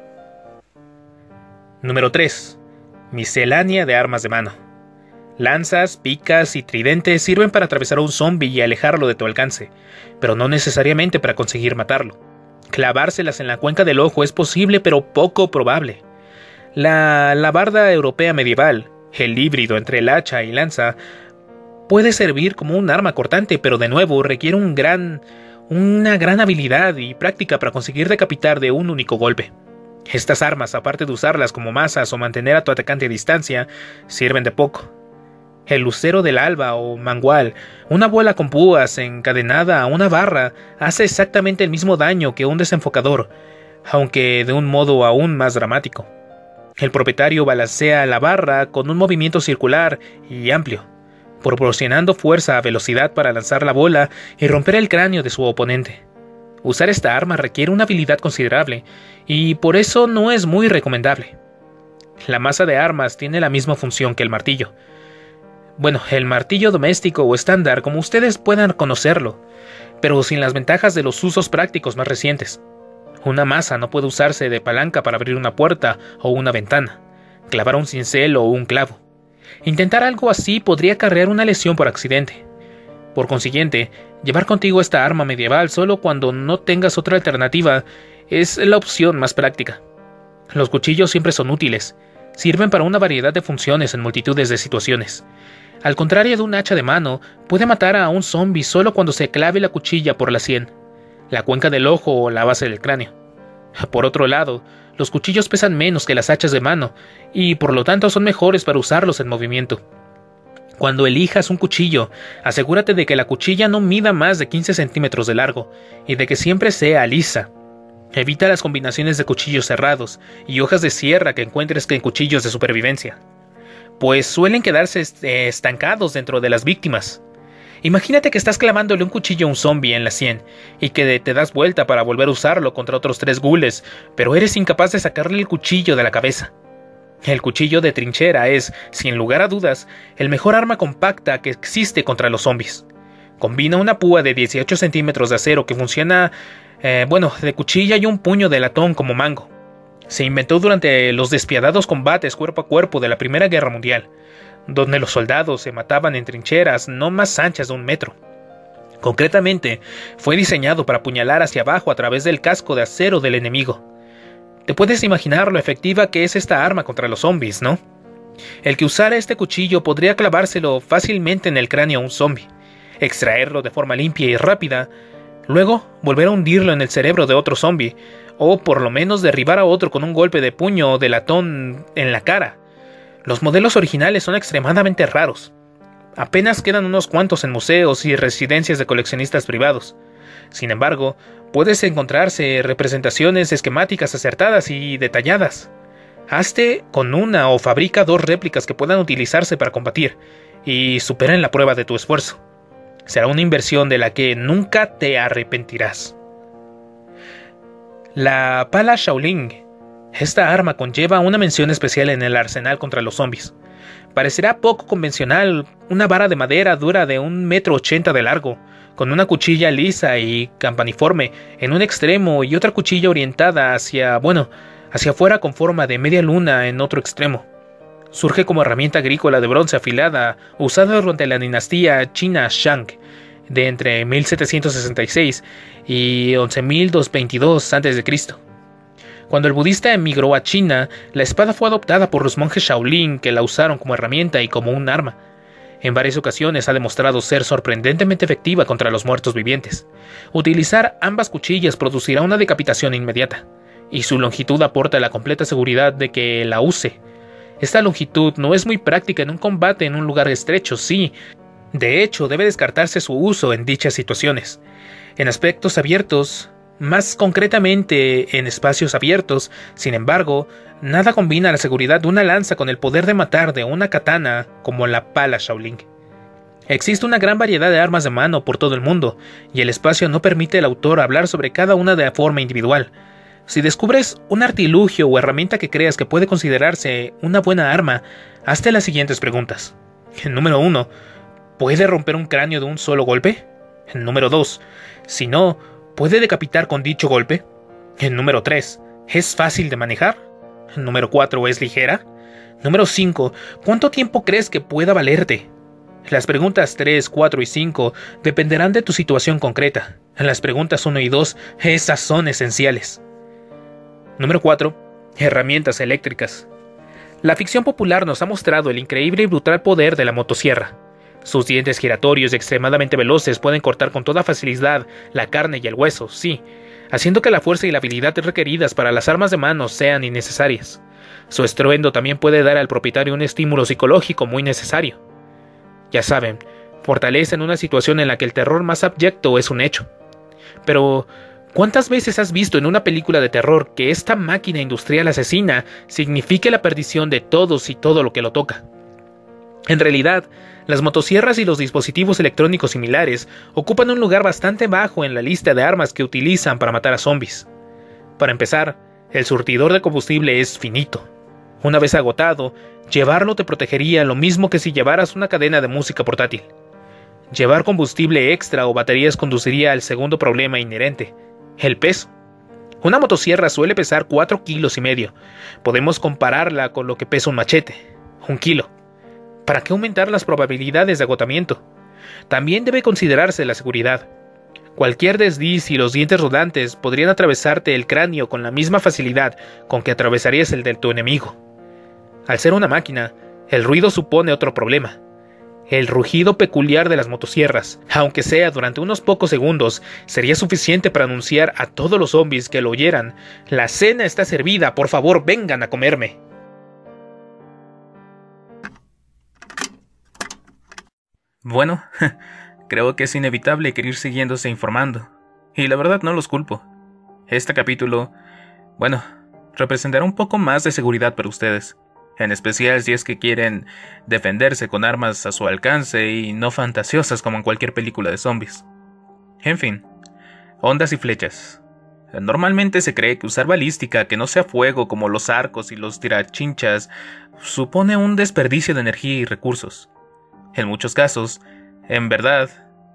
Número 3. Miscelánea de armas de mano. Lanzas, picas y tridentes sirven para atravesar a un zombie y alejarlo de tu alcance, pero no necesariamente para conseguir matarlo. Clavárselas en la cuenca del ojo es posible, pero poco probable. La alabarda europea medieval, el híbrido entre el hacha y lanza, puede servir como un arma cortante, pero de nuevo requiere una gran habilidad y práctica para conseguir decapitar de un único golpe. Estas armas, aparte de usarlas como mazas o mantener a tu atacante a distancia, sirven de poco. El lucero del alba o mangual, una bola con púas encadenada a una barra, hace exactamente el mismo daño que un desenfocador, aunque de un modo aún más dramático. El propietario balancea la barra con un movimiento circular y amplio, proporcionando fuerza a velocidad para lanzar la bola y romper el cráneo de su oponente. Usar esta arma requiere una habilidad considerable, y por eso no es muy recomendable. La maza de armas tiene la misma función que el martillo. Bueno, el martillo doméstico o estándar, como ustedes puedan conocerlo, pero sin las ventajas de los usos prácticos más recientes. Una maza no puede usarse de palanca para abrir una puerta o una ventana, clavar un cincel o un clavo. Intentar algo así podría acarrear una lesión por accidente. Por consiguiente, llevar contigo esta arma medieval solo cuando no tengas otra alternativa es la opción más práctica. Los cuchillos siempre son útiles, sirven para una variedad de funciones en multitudes de situaciones. Al contrario de un hacha de mano, puede matar a un zombie solo cuando se clave la cuchilla por la sien, la cuenca del ojo o la base del cráneo. Por otro lado, los cuchillos pesan menos que las hachas de mano y por lo tanto son mejores para usarlos en movimiento. Cuando elijas un cuchillo, asegúrate de que la cuchilla no mida más de 15 centímetros de largo y de que siempre sea lisa. Evita las combinaciones de cuchillos cerrados y hojas de sierra que encuentres en cuchillos de supervivencia, pues suelen quedarse estancados dentro de las víctimas. Imagínate que estás clavándole un cuchillo a un zombie en la sien y que te das vuelta para volver a usarlo contra otros 3 gules, pero eres incapaz de sacarle el cuchillo de la cabeza. El cuchillo de trinchera es, sin lugar a dudas, el mejor arma compacta que existe contra los zombies. Combina una púa de 18 centímetros de acero que funciona, de cuchilla y un puño de latón como mango. Se inventó durante los despiadados combates cuerpo a cuerpo de la Primera Guerra Mundial, donde los soldados se mataban en trincheras no más anchas de 1 metro. Concretamente, fue diseñado para apuñalar hacia abajo a través del casco de acero del enemigo. Te puedes imaginar lo efectiva que es esta arma contra los zombies, ¿no? El que usara este cuchillo podría clavárselo fácilmente en el cráneo a un zombie, extraerlo de forma limpia y rápida, luego volver a hundirlo en el cerebro de otro zombie, o por lo menos derribar a otro con un golpe de puño de latón en la cara. Los modelos originales son extremadamente raros. Apenas quedan unos cuantos en museos y residencias de coleccionistas privados. Sin embargo, puedes encontrarse representaciones esquemáticas acertadas y detalladas. Hazte con una o fabrica 2 réplicas que puedan utilizarse para combatir y superen la prueba de tu esfuerzo. Será una inversión de la que nunca te arrepentirás. La pala Shaolin. Esta arma conlleva una mención especial en el arsenal contra los zombies. Parecerá poco convencional, una vara de madera dura de 1,80 metros de largo, con una cuchilla lisa y campaniforme en un extremo y otra cuchilla orientada hacia afuera con forma de media luna en otro extremo. Surge como herramienta agrícola de bronce afilada, usada durante la dinastía china Shang, de entre 1766 y 11.222 a.C. Cuando el budista emigró a China, la espada fue adoptada por los monjes Shaolin que la usaron como herramienta y como un arma. En varias ocasiones ha demostrado ser sorprendentemente efectiva contra los muertos vivientes. Utilizar ambas cuchillas producirá una decapitación inmediata, y su longitud aporta la completa seguridad de que la use. Esta longitud no es muy práctica en un combate en un lugar estrecho, sí. De hecho, debe descartarse su uso en dichas situaciones. En aspectos abiertos, más concretamente en espacios abiertos, sin embargo, nada combina la seguridad de una lanza con el poder de matar de una katana como la pala Shaolin. Existe una gran variedad de armas de mano por todo el mundo, y el espacio no permite al autor hablar sobre cada una de forma individual. Si descubres un artilugio o herramienta que creas que puede considerarse una buena arma, hazte las siguientes preguntas. Número 1. ¿Puede romper un cráneo de un solo golpe? Número 2. Si no, ¿puede decapitar con dicho golpe? Número 3. ¿Es fácil de manejar? Número 4. ¿Es ligera? Número 5. ¿Cuánto tiempo crees que pueda valerte? Las preguntas 3, 4 y 5 dependerán de tu situación concreta. Las preguntas 1 y 2, esas son esenciales. Número 4. Herramientas eléctricas. La ficción popular nos ha mostrado el increíble y brutal poder de la motosierra. Sus dientes giratorios y extremadamente veloces pueden cortar con toda facilidad la carne y el hueso, sí, haciendo que la fuerza y la habilidad requeridas para las armas de mano sean innecesarias. Su estruendo también puede dar al propietario un estímulo psicológico muy necesario. Ya saben, fortalece en una situación en la que el terror más abyecto es un hecho. Pero, ¿cuántas veces has visto en una película de terror que esta máquina industrial asesina signifique la perdición de todos y todo lo que lo toca? En realidad, las motosierras y los dispositivos electrónicos similares ocupan un lugar bastante bajo en la lista de armas que utilizan para matar a zombies. Para empezar, el surtidor de combustible es finito. Una vez agotado, llevarlo te protegería lo mismo que si llevaras una cadena de música portátil. Llevar combustible extra o baterías conduciría al segundo problema inherente, el peso. Una motosierra suele pesar 4,5 kilos. Podemos compararla con lo que pesa un machete, 1 kilo. ¿Para qué aumentar las probabilidades de agotamiento? También debe considerarse la seguridad. Cualquier desliz y los dientes rodantes podrían atravesarte el cráneo con la misma facilidad con que atravesarías el de tu enemigo. Al ser una máquina, el ruido supone otro problema. El rugido peculiar de las motosierras, aunque sea durante unos pocos segundos, sería suficiente para anunciar a todos los zombies que lo oyeran: «La cena está servida, por favor vengan a comerme». Bueno, creo que es inevitable querer siguiéndose informando, y la verdad no los culpo. Este capítulo, representará un poco más de seguridad para ustedes. En especial si es que quieren defenderse con armas a su alcance y no fantasiosas como en cualquier película de zombies. En fin, ondas y flechas. Normalmente se cree que usar balística que no sea fuego como los arcos y los tirachinchas supone un desperdicio de energía y recursos. En muchos casos, en verdad,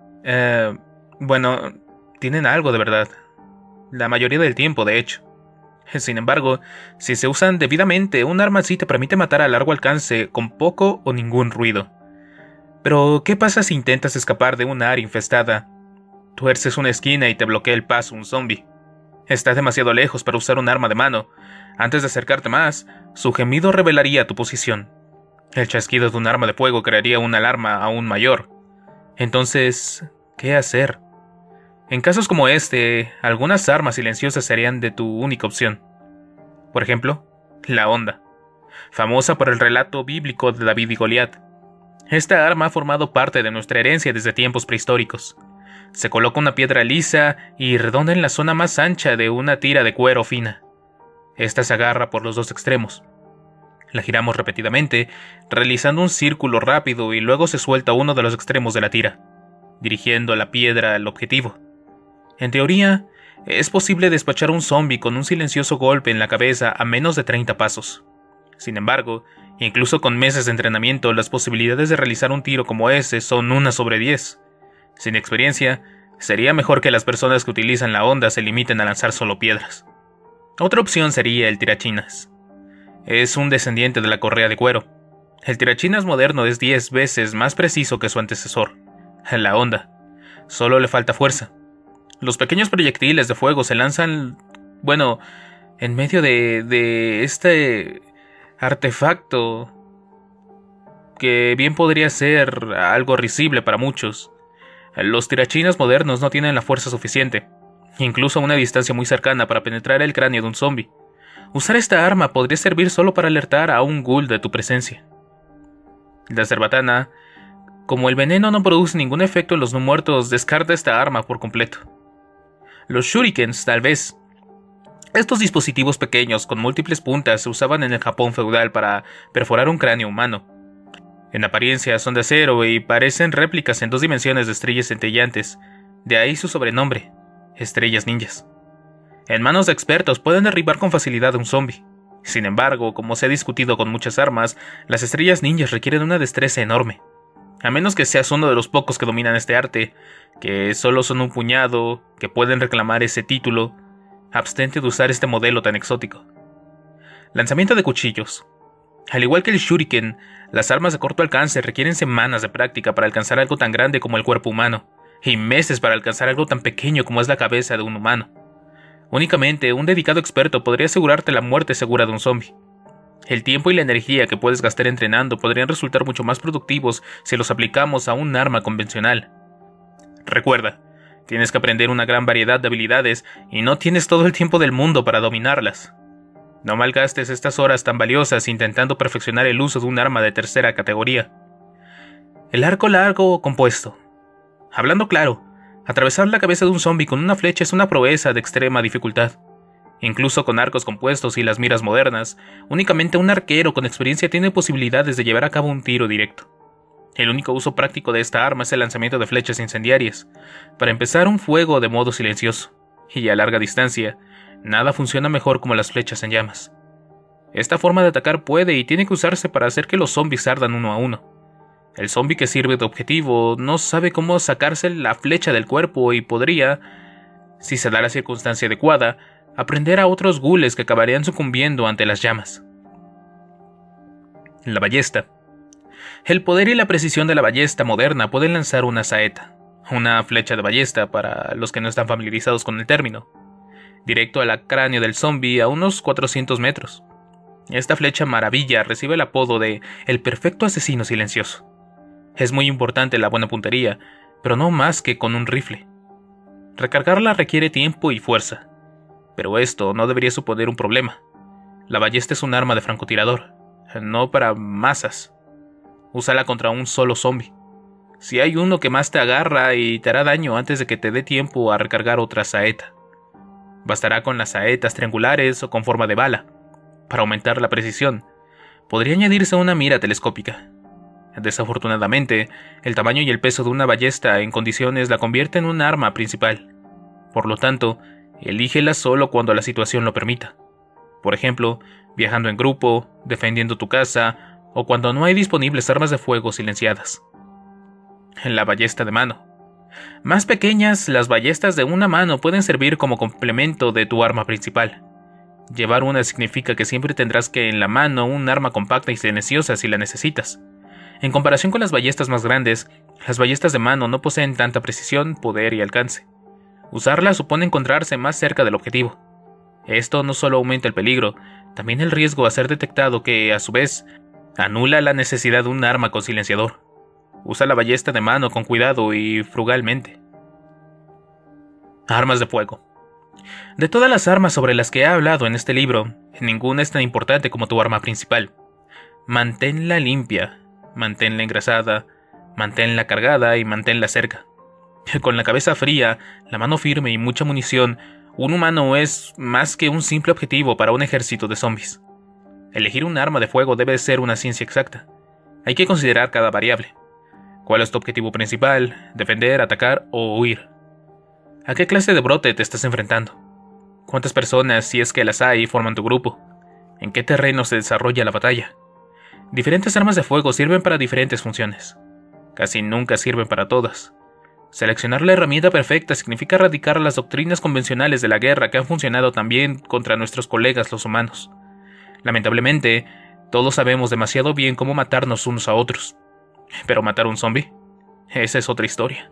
tienen algo de verdad. La mayoría del tiempo, de hecho. Sin embargo, si se usan debidamente, un arma así te permite matar a largo alcance con poco o ningún ruido. Pero, ¿qué pasa si intentas escapar de una área infestada? Tuerces una esquina y te bloquea el paso un zombie. Estás demasiado lejos para usar un arma de mano. Antes de acercarte más, su gemido revelaría tu posición. El chasquido de un arma de fuego crearía una alarma aún mayor. Entonces, ¿qué hacer? En casos como este, algunas armas silenciosas serían de tu única opción. Por ejemplo, la honda, famosa por el relato bíblico de David y Goliat. Esta arma ha formado parte de nuestra herencia desde tiempos prehistóricos. Se coloca una piedra lisa y redonda en la zona más ancha de una tira de cuero fina. Esta se agarra por los dos extremos. La giramos repetidamente, realizando un círculo rápido, y luego se suelta uno de los extremos de la tira, dirigiendo la piedra al objetivo. En teoría, es posible despachar a un zombie con un silencioso golpe en la cabeza a menos de 30 pasos. Sin embargo, incluso con meses de entrenamiento, las posibilidades de realizar un tiro como ese son 1 sobre 10. Sin experiencia, sería mejor que las personas que utilizan la honda se limiten a lanzar solo piedras. Otra opción sería el tirachinas. Es un descendiente de la correa de cuero. El tirachinas moderno es 10 veces más preciso que su antecesor, la honda. Solo le falta fuerza. Los pequeños proyectiles de fuego se lanzan, en medio de este artefacto que bien podría ser algo risible para muchos. Los tirachinas modernos no tienen la fuerza suficiente, incluso a una distancia muy cercana, para penetrar el cráneo de un zombie. Usar esta arma podría servir solo para alertar a un ghoul de tu presencia. La cerbatana, como el veneno no produce ningún efecto en los no muertos, descarta esta arma por completo. Los shurikens, tal vez. Estos dispositivos pequeños con múltiples puntas se usaban en el Japón feudal para perforar un cráneo humano. En apariencia son de acero y parecen réplicas en 2 dimensiones de estrellas centellantes, de ahí su sobrenombre, estrellas ninjas. En manos de expertos pueden derribar con facilidad a un zombie. Sin embargo, como se ha discutido con muchas armas, las estrellas ninjas requieren una destreza enorme. A menos que seas uno de los pocos que dominan este arte, que solo son un puñado, que pueden reclamar ese título, abstente de usar este modelo tan exótico. Lanzamiento de cuchillos. Al igual que el shuriken, las armas de corto alcance requieren semanas de práctica para alcanzar algo tan grande como el cuerpo humano, y meses para alcanzar algo tan pequeño como es la cabeza de un humano. Únicamente un dedicado experto podría asegurarte la muerte segura de un zombie. El tiempo y la energía que puedes gastar entrenando podrían resultar mucho más productivos si los aplicamos a un arma convencional. Recuerda, tienes que aprender una gran variedad de habilidades y no tienes todo el tiempo del mundo para dominarlas. No malgastes estas horas tan valiosas intentando perfeccionar el uso de un arma de tercera categoría. El arco largo o compuesto. Hablando claro, atravesar la cabeza de un zombie con una flecha es una proeza de extrema dificultad. Incluso con arcos compuestos y las miras modernas, únicamente un arquero con experiencia tiene posibilidades de llevar a cabo un tiro directo. El único uso práctico de esta arma es el lanzamiento de flechas incendiarias, para empezar un fuego de modo silencioso, y a larga distancia, nada funciona mejor como las flechas en llamas. Esta forma de atacar puede y tiene que usarse para hacer que los zombies ardan uno a uno. El zombie que sirve de objetivo no sabe cómo sacarse la flecha del cuerpo y podría, si se da la circunstancia adecuada, aprender a otros ghouls que acabarían sucumbiendo ante las llamas. La ballesta. El poder y la precisión de la ballesta moderna pueden lanzar una saeta, una flecha de ballesta para los que no están familiarizados con el término, directo al cráneo del zombie a unos 400 metros. Esta flecha maravilla recibe el apodo de el perfecto asesino silencioso. Es muy importante la buena puntería, pero no más que con un rifle. Recargarla requiere tiempo y fuerza, pero esto no debería suponer un problema. La ballesta es un arma de francotirador, no para masas. Úsala contra un solo zombie. Si hay uno que más te agarra y te hará daño antes de que te dé tiempo a recargar otra saeta. Bastará con las saetas triangulares o con forma de bala. Para aumentar la precisión, podría añadirse una mira telescópica. Desafortunadamente, el tamaño y el peso de una ballesta en condiciones la convierte en un arma principal. Por lo tanto, elígela solo cuando la situación lo permita. Por ejemplo, viajando en grupo, defendiendo tu casa, o cuando no hay disponibles armas de fuego silenciadas. La ballesta de mano. Más pequeñas, las ballestas de una mano pueden servir como complemento de tu arma principal. Llevar una significa que siempre tendrás en la mano un arma compacta y silenciosa si la necesitas. En comparación con las ballestas más grandes, las ballestas de mano no poseen tanta precisión, poder y alcance. Usarlas supone encontrarse más cerca del objetivo. Esto no solo aumenta el peligro, también el riesgo a ser detectado que, a su vez, anula la necesidad de un arma con silenciador. Usa la ballesta de mano con cuidado y frugalmente. Armas de fuego. De todas las armas sobre las que he hablado en este libro, ninguna es tan importante como tu arma principal. Manténla limpia, manténla engrasada, manténla cargada y manténla cerca. Con la cabeza fría, la mano firme y mucha munición, un humano es más que un simple objetivo para un ejército de zombies. Elegir un arma de fuego debe ser una ciencia exacta. Hay que considerar cada variable. ¿Cuál es tu objetivo principal? ¿Defender, atacar o huir? ¿A qué clase de brote te estás enfrentando? ¿Cuántas personas, si es que las hay, forman tu grupo? ¿En qué terreno se desarrolla la batalla? Diferentes armas de fuego sirven para diferentes funciones. Casi nunca sirven para todas. Seleccionar la herramienta perfecta significa erradicar las doctrinas convencionales de la guerra que han funcionado también contra nuestros colegas los humanos. Lamentablemente, todos sabemos demasiado bien cómo matarnos unos a otros. Pero matar a un zombie, esa es otra historia.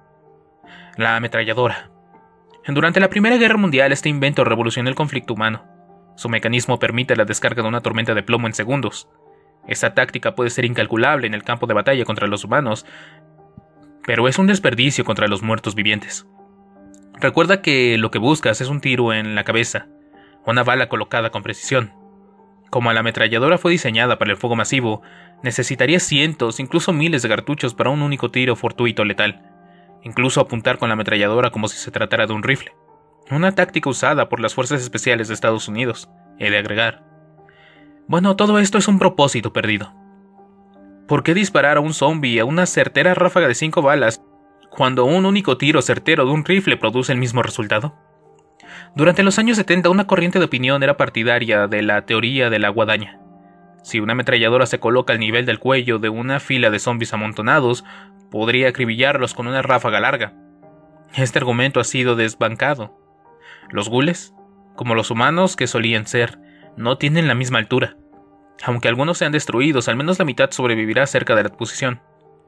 La ametralladora. Durante la Primera Guerra Mundial, este invento revolucionó el conflicto humano. Su mecanismo permite la descarga de una tormenta de plomo en segundos. Esa táctica puede ser incalculable en el campo de batalla contra los humanos, pero es un desperdicio contra los muertos vivientes. Recuerda que lo que buscas es un tiro en la cabeza, una bala colocada con precisión. Como la ametralladora fue diseñada para el fuego masivo, necesitaría cientos, incluso miles de cartuchos para un único tiro fortuito letal. Incluso apuntar con la ametralladora como si se tratara de un rifle. Una táctica usada por las fuerzas especiales de Estados Unidos, he de agregar. Bueno, todo esto es un propósito perdido. ¿Por qué disparar a un zombie a una certera ráfaga de 5 balas cuando un único tiro certero de un rifle produce el mismo resultado? Durante los años 70, una corriente de opinión era partidaria de la teoría de la guadaña. Si una ametralladora se coloca al nivel del cuello de una fila de zombies amontonados, podría acribillarlos con una ráfaga larga. Este argumento ha sido desbancado. Los ghouls, como los humanos que solían ser, no tienen la misma altura. Aunque algunos sean destruidos, al menos la mitad sobrevivirá cerca de la posición.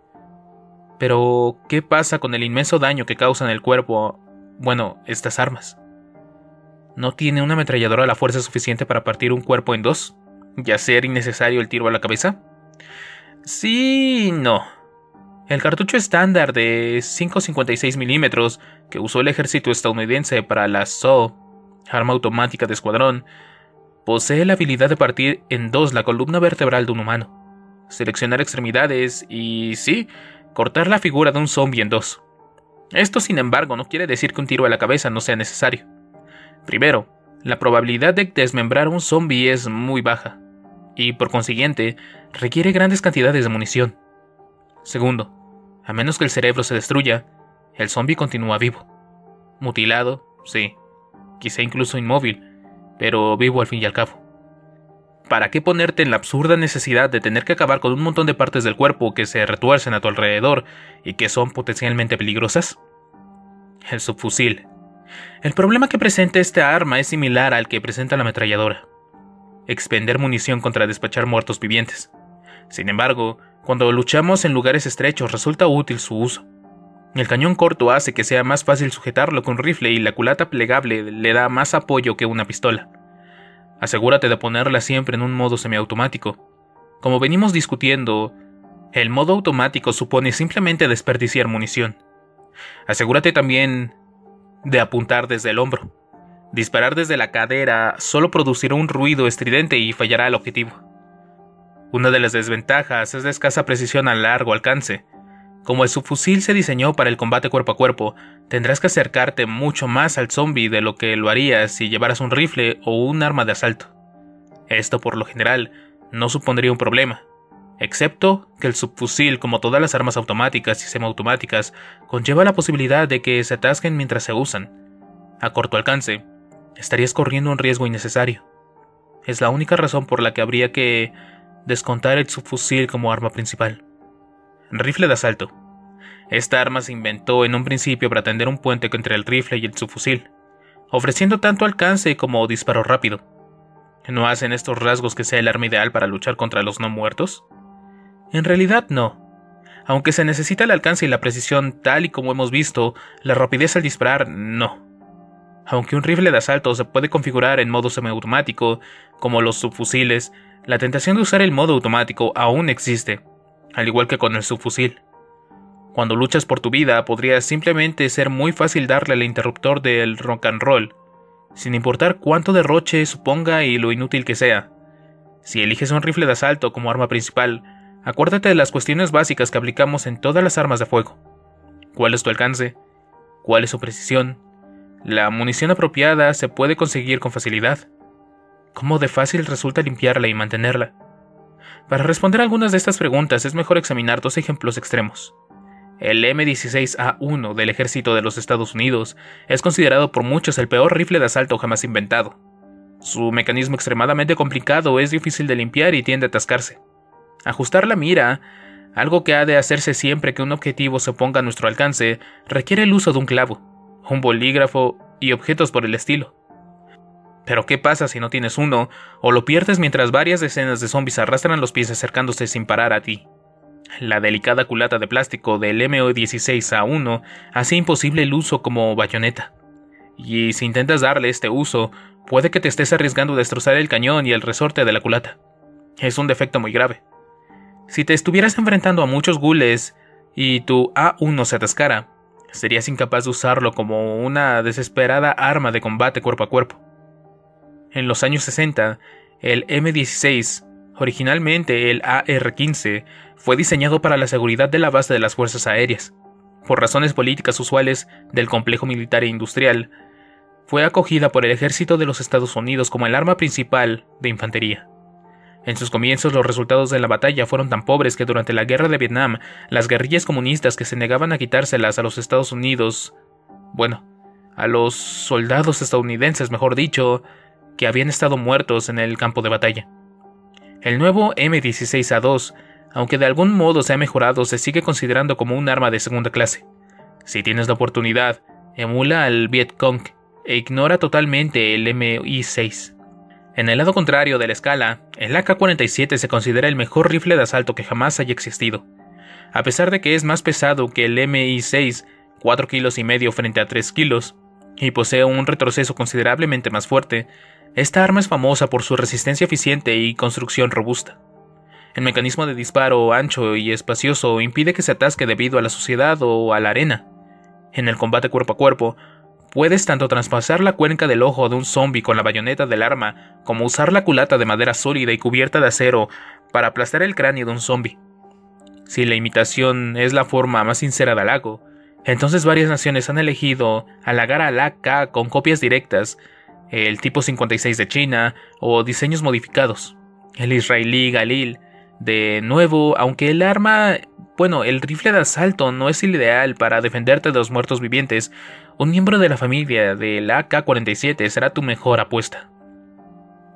Pero, ¿qué pasa con el inmenso daño que causan el cuerpo, estas armas? ¿No tiene una ametralladora la fuerza suficiente para partir un cuerpo en dos? ¿Y hacer innecesario el tiro a la cabeza? Sí y no. El cartucho estándar de 5,56 milímetros que usó el ejército estadounidense para la SAW, arma automática de escuadrón, posee la habilidad de partir en dos la columna vertebral de un humano, seleccionar extremidades y, sí, cortar la figura de un zombie en dos. Esto, sin embargo, no quiere decir que un tiro a la cabeza no sea necesario. Primero, la probabilidad de desmembrar un zombie es muy baja, y por consiguiente, requiere grandes cantidades de munición. Segundo, a menos que el cerebro se destruya, el zombie continúa vivo. Mutilado, sí, quizá incluso inmóvil, pero vivo al fin y al cabo. ¿para qué ponerte en la absurda necesidad de tener que acabar con un montón de partes del cuerpo que se retuercen a tu alrededor y que son potencialmente peligrosas? El subfusil. El problema que presenta esta arma es similar al que presenta la ametralladora: expender munición contra despachar muertos vivientes. Sin embargo, cuando luchamos en lugares estrechos resulta útil su uso. El cañón corto hace que sea más fácil sujetarlo que un rifle y la culata plegable le da más apoyo que una pistola. Asegúrate de ponerla siempre en un modo semiautomático. Como venimos discutiendo, el modo automático supone simplemente desperdiciar munición. Asegúrate también de apuntar desde el hombro. Disparar desde la cadera solo producirá un ruido estridente y fallará el objetivo. Una de las desventajas es la escasa precisión a largo alcance. Como el subfusil se diseñó para el combate cuerpo a cuerpo, tendrás que acercarte mucho más al zombie de lo que lo harías si llevaras un rifle o un arma de asalto. Esto, por lo general, no supondría un problema, excepto que el subfusil, como todas las armas automáticas y semiautomáticas, conlleva la posibilidad de que se atasquen mientras se usan. A corto alcance, estarías corriendo un riesgo innecesario. Es la única razón por la que habría que descontar el subfusil como arma principal. Rifle de asalto. Esta arma se inventó en un principio para tender un puente entre el rifle y el subfusil, ofreciendo tanto alcance como disparo rápido. ¿No hacen estos rasgos que sea el arma ideal para luchar contra los no muertos? En realidad no. Aunque se necesita el alcance y la precisión tal y como hemos visto, la rapidez al disparar no. Aunque un rifle de asalto se puede configurar en modo semiautomático, como los subfusiles, la tentación de usar el modo automático aún existe, al igual que con el subfusil. Cuando luchas por tu vida, podría simplemente ser muy fácil darle al interruptor del rock and roll, sin importar cuánto derroche suponga y lo inútil que sea. Si eliges un rifle de asalto como arma principal, acuérdate de las cuestiones básicas que aplicamos en todas las armas de fuego. ¿Cuál es tu alcance? ¿Cuál es su precisión? ¿La munición apropiada se puede conseguir con facilidad? ¿Cómo de fácil resulta limpiarla y mantenerla? Para responder algunas de estas preguntas es mejor examinar dos ejemplos extremos. El M16A1 del ejército de los Estados Unidos es considerado por muchos el peor rifle de asalto jamás inventado. Su mecanismo extremadamente complicado es difícil de limpiar y tiende a atascarse. Ajustar la mira, algo que ha de hacerse siempre que un objetivo se ponga a nuestro alcance, requiere el uso de un clavo, un bolígrafo y objetos por el estilo. Pero ¿qué pasa si no tienes uno, o lo pierdes mientras varias decenas de zombies arrastran los pies acercándose sin parar a ti? La delicada culata de plástico del M16A1 hace imposible el uso como bayoneta. Y si intentas darle este uso, puede que te estés arriesgando a destrozar el cañón y el resorte de la culata. Es un defecto muy grave. Si te estuvieras enfrentando a muchos ghouls y tu A1 se atascara, serías incapaz de usarlo como una desesperada arma de combate cuerpo a cuerpo. En los años 60, el M16, originalmente el AR-15, fue diseñado para la seguridad de la base de las fuerzas aéreas. Por razones políticas usuales del complejo militar e industrial, fue acogida por el ejército de los Estados Unidos como el arma principal de infantería. En sus comienzos, los resultados de la batalla fueron tan pobres que durante la guerra de Vietnam, las guerrillas comunistas que se negaban a quitárselas a los Estados Unidos, a los soldados estadounidenses, mejor dicho, que habían estado muertos en el campo de batalla. El nuevo M16A2, aunque de algún modo se ha mejorado, se sigue considerando como un arma de segunda clase. Si tienes la oportunidad, emula al Vietcong e ignora totalmente el MI6. En el lado contrario de la escala, el AK-47 se considera el mejor rifle de asalto que jamás haya existido. A pesar de que es más pesado que el MI6, 4,5 kilos frente a 3 kilos, y posee un retroceso considerablemente más fuerte, esta arma es famosa por su resistencia eficiente y construcción robusta. El mecanismo de disparo ancho y espacioso impide que se atasque debido a la suciedad o a la arena. En el combate cuerpo a cuerpo, puedes tanto traspasar la cuenca del ojo de un zombie con la bayoneta del arma, como usar la culata de madera sólida y cubierta de acero para aplastar el cráneo de un zombie. Si la imitación es la forma más sincera de halago, entonces varias naciones han elegido halagar al AK con copias directas, el tipo 56 de China o diseños modificados. El israelí Galil, de nuevo, aunque el rifle de asalto no es el ideal para defenderte de los muertos vivientes, un miembro de la familia del AK-47 será tu mejor apuesta.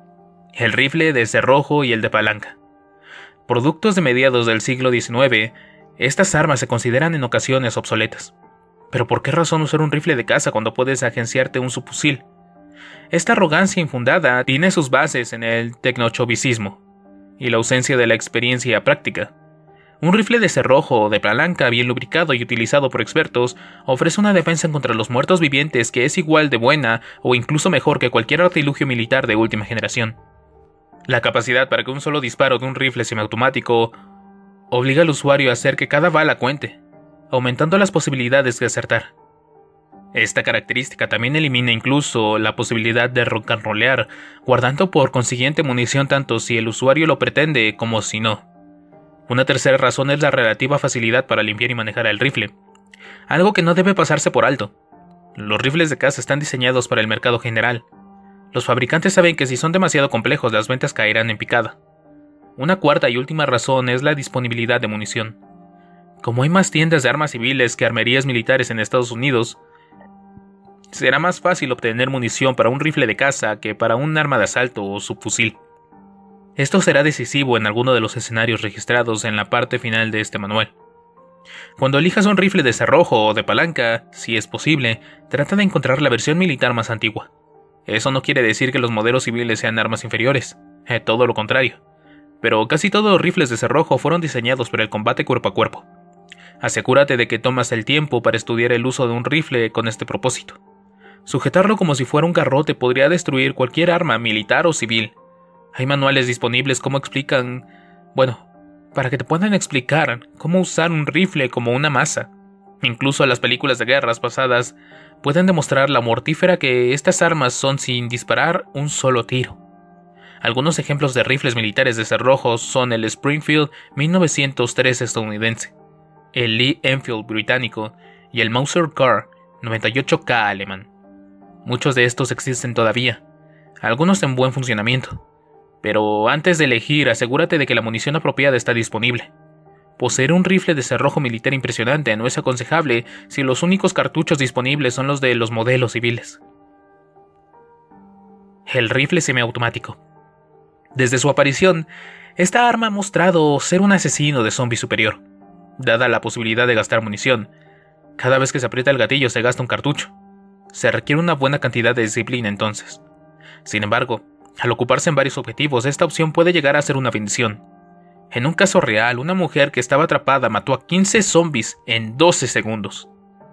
el rifle de cerrojo y el de palanca. Productos de mediados del siglo XIX, estas armas se consideran en ocasiones obsoletas. Pero ¿por qué razón usar un rifle de caza cuando puedes agenciarte un subfusil? Esta arrogancia infundada tiene sus bases en el tecnochauvinismo y la ausencia de la experiencia práctica. Un rifle de cerrojo o de palanca bien lubricado y utilizado por expertos ofrece una defensa contra los muertos vivientes que es igual de buena o incluso mejor que cualquier artilugio militar de última generación. La capacidad para que un solo disparo de un rifle semiautomático obliga al usuario a hacer que cada bala cuente, aumentando las posibilidades de acertar. Esta característica también elimina incluso la posibilidad de rock and rollear, guardando por consiguiente munición tanto si el usuario lo pretende como si no. Una tercera razón es la relativa facilidad para limpiar y manejar el rifle, algo que no debe pasarse por alto. Los rifles de caza están diseñados para el mercado general. Los fabricantes saben que si son demasiado complejos las ventas caerán en picada. Una cuarta y última razón es la disponibilidad de munición. Como hay más tiendas de armas civiles que armerías militares en Estados Unidos, será más fácil obtener munición para un rifle de caza que para un arma de asalto o subfusil. Esto será decisivo en alguno de los escenarios registrados en la parte final de este manual. Cuando elijas un rifle de cerrojo o de palanca, si es posible, trata de encontrar la versión militar más antigua. Eso no quiere decir que los modelos civiles sean armas inferiores, todo lo contrario. Pero casi todos los rifles de cerrojo fueron diseñados para el combate cuerpo a cuerpo. Asegúrate de que tomas el tiempo para estudiar el uso de un rifle con este propósito. Sujetarlo como si fuera un garrote podría destruir cualquier arma militar o civil. Hay manuales disponibles para que te puedan explicar cómo usar un rifle como una masa. Incluso las películas de guerras pasadas pueden demostrar la mortífera que estas armas son sin disparar un solo tiro. Algunos ejemplos de rifles militares de cerrojo son el Springfield 1903 estadounidense, el Lee Enfield británico y el Mauser Car 98K alemán. Muchos de estos existen todavía, algunos en buen funcionamiento. Pero antes de elegir, asegúrate de que la munición apropiada está disponible. Poseer un rifle de cerrojo militar impresionante no es aconsejable si los únicos cartuchos disponibles son los de los modelos civiles. El rifle semiautomático. Desde su aparición, esta arma ha mostrado ser un asesino de zombies superior. Dada la posibilidad de gastar munición, cada vez que se aprieta el gatillo se gasta un cartucho. Se requiere una buena cantidad de disciplina entonces. Sin embargo, al ocuparse en varios objetivos, esta opción puede llegar a ser una bendición. En un caso real, una mujer que estaba atrapada mató a 15 zombies en 12 segundos.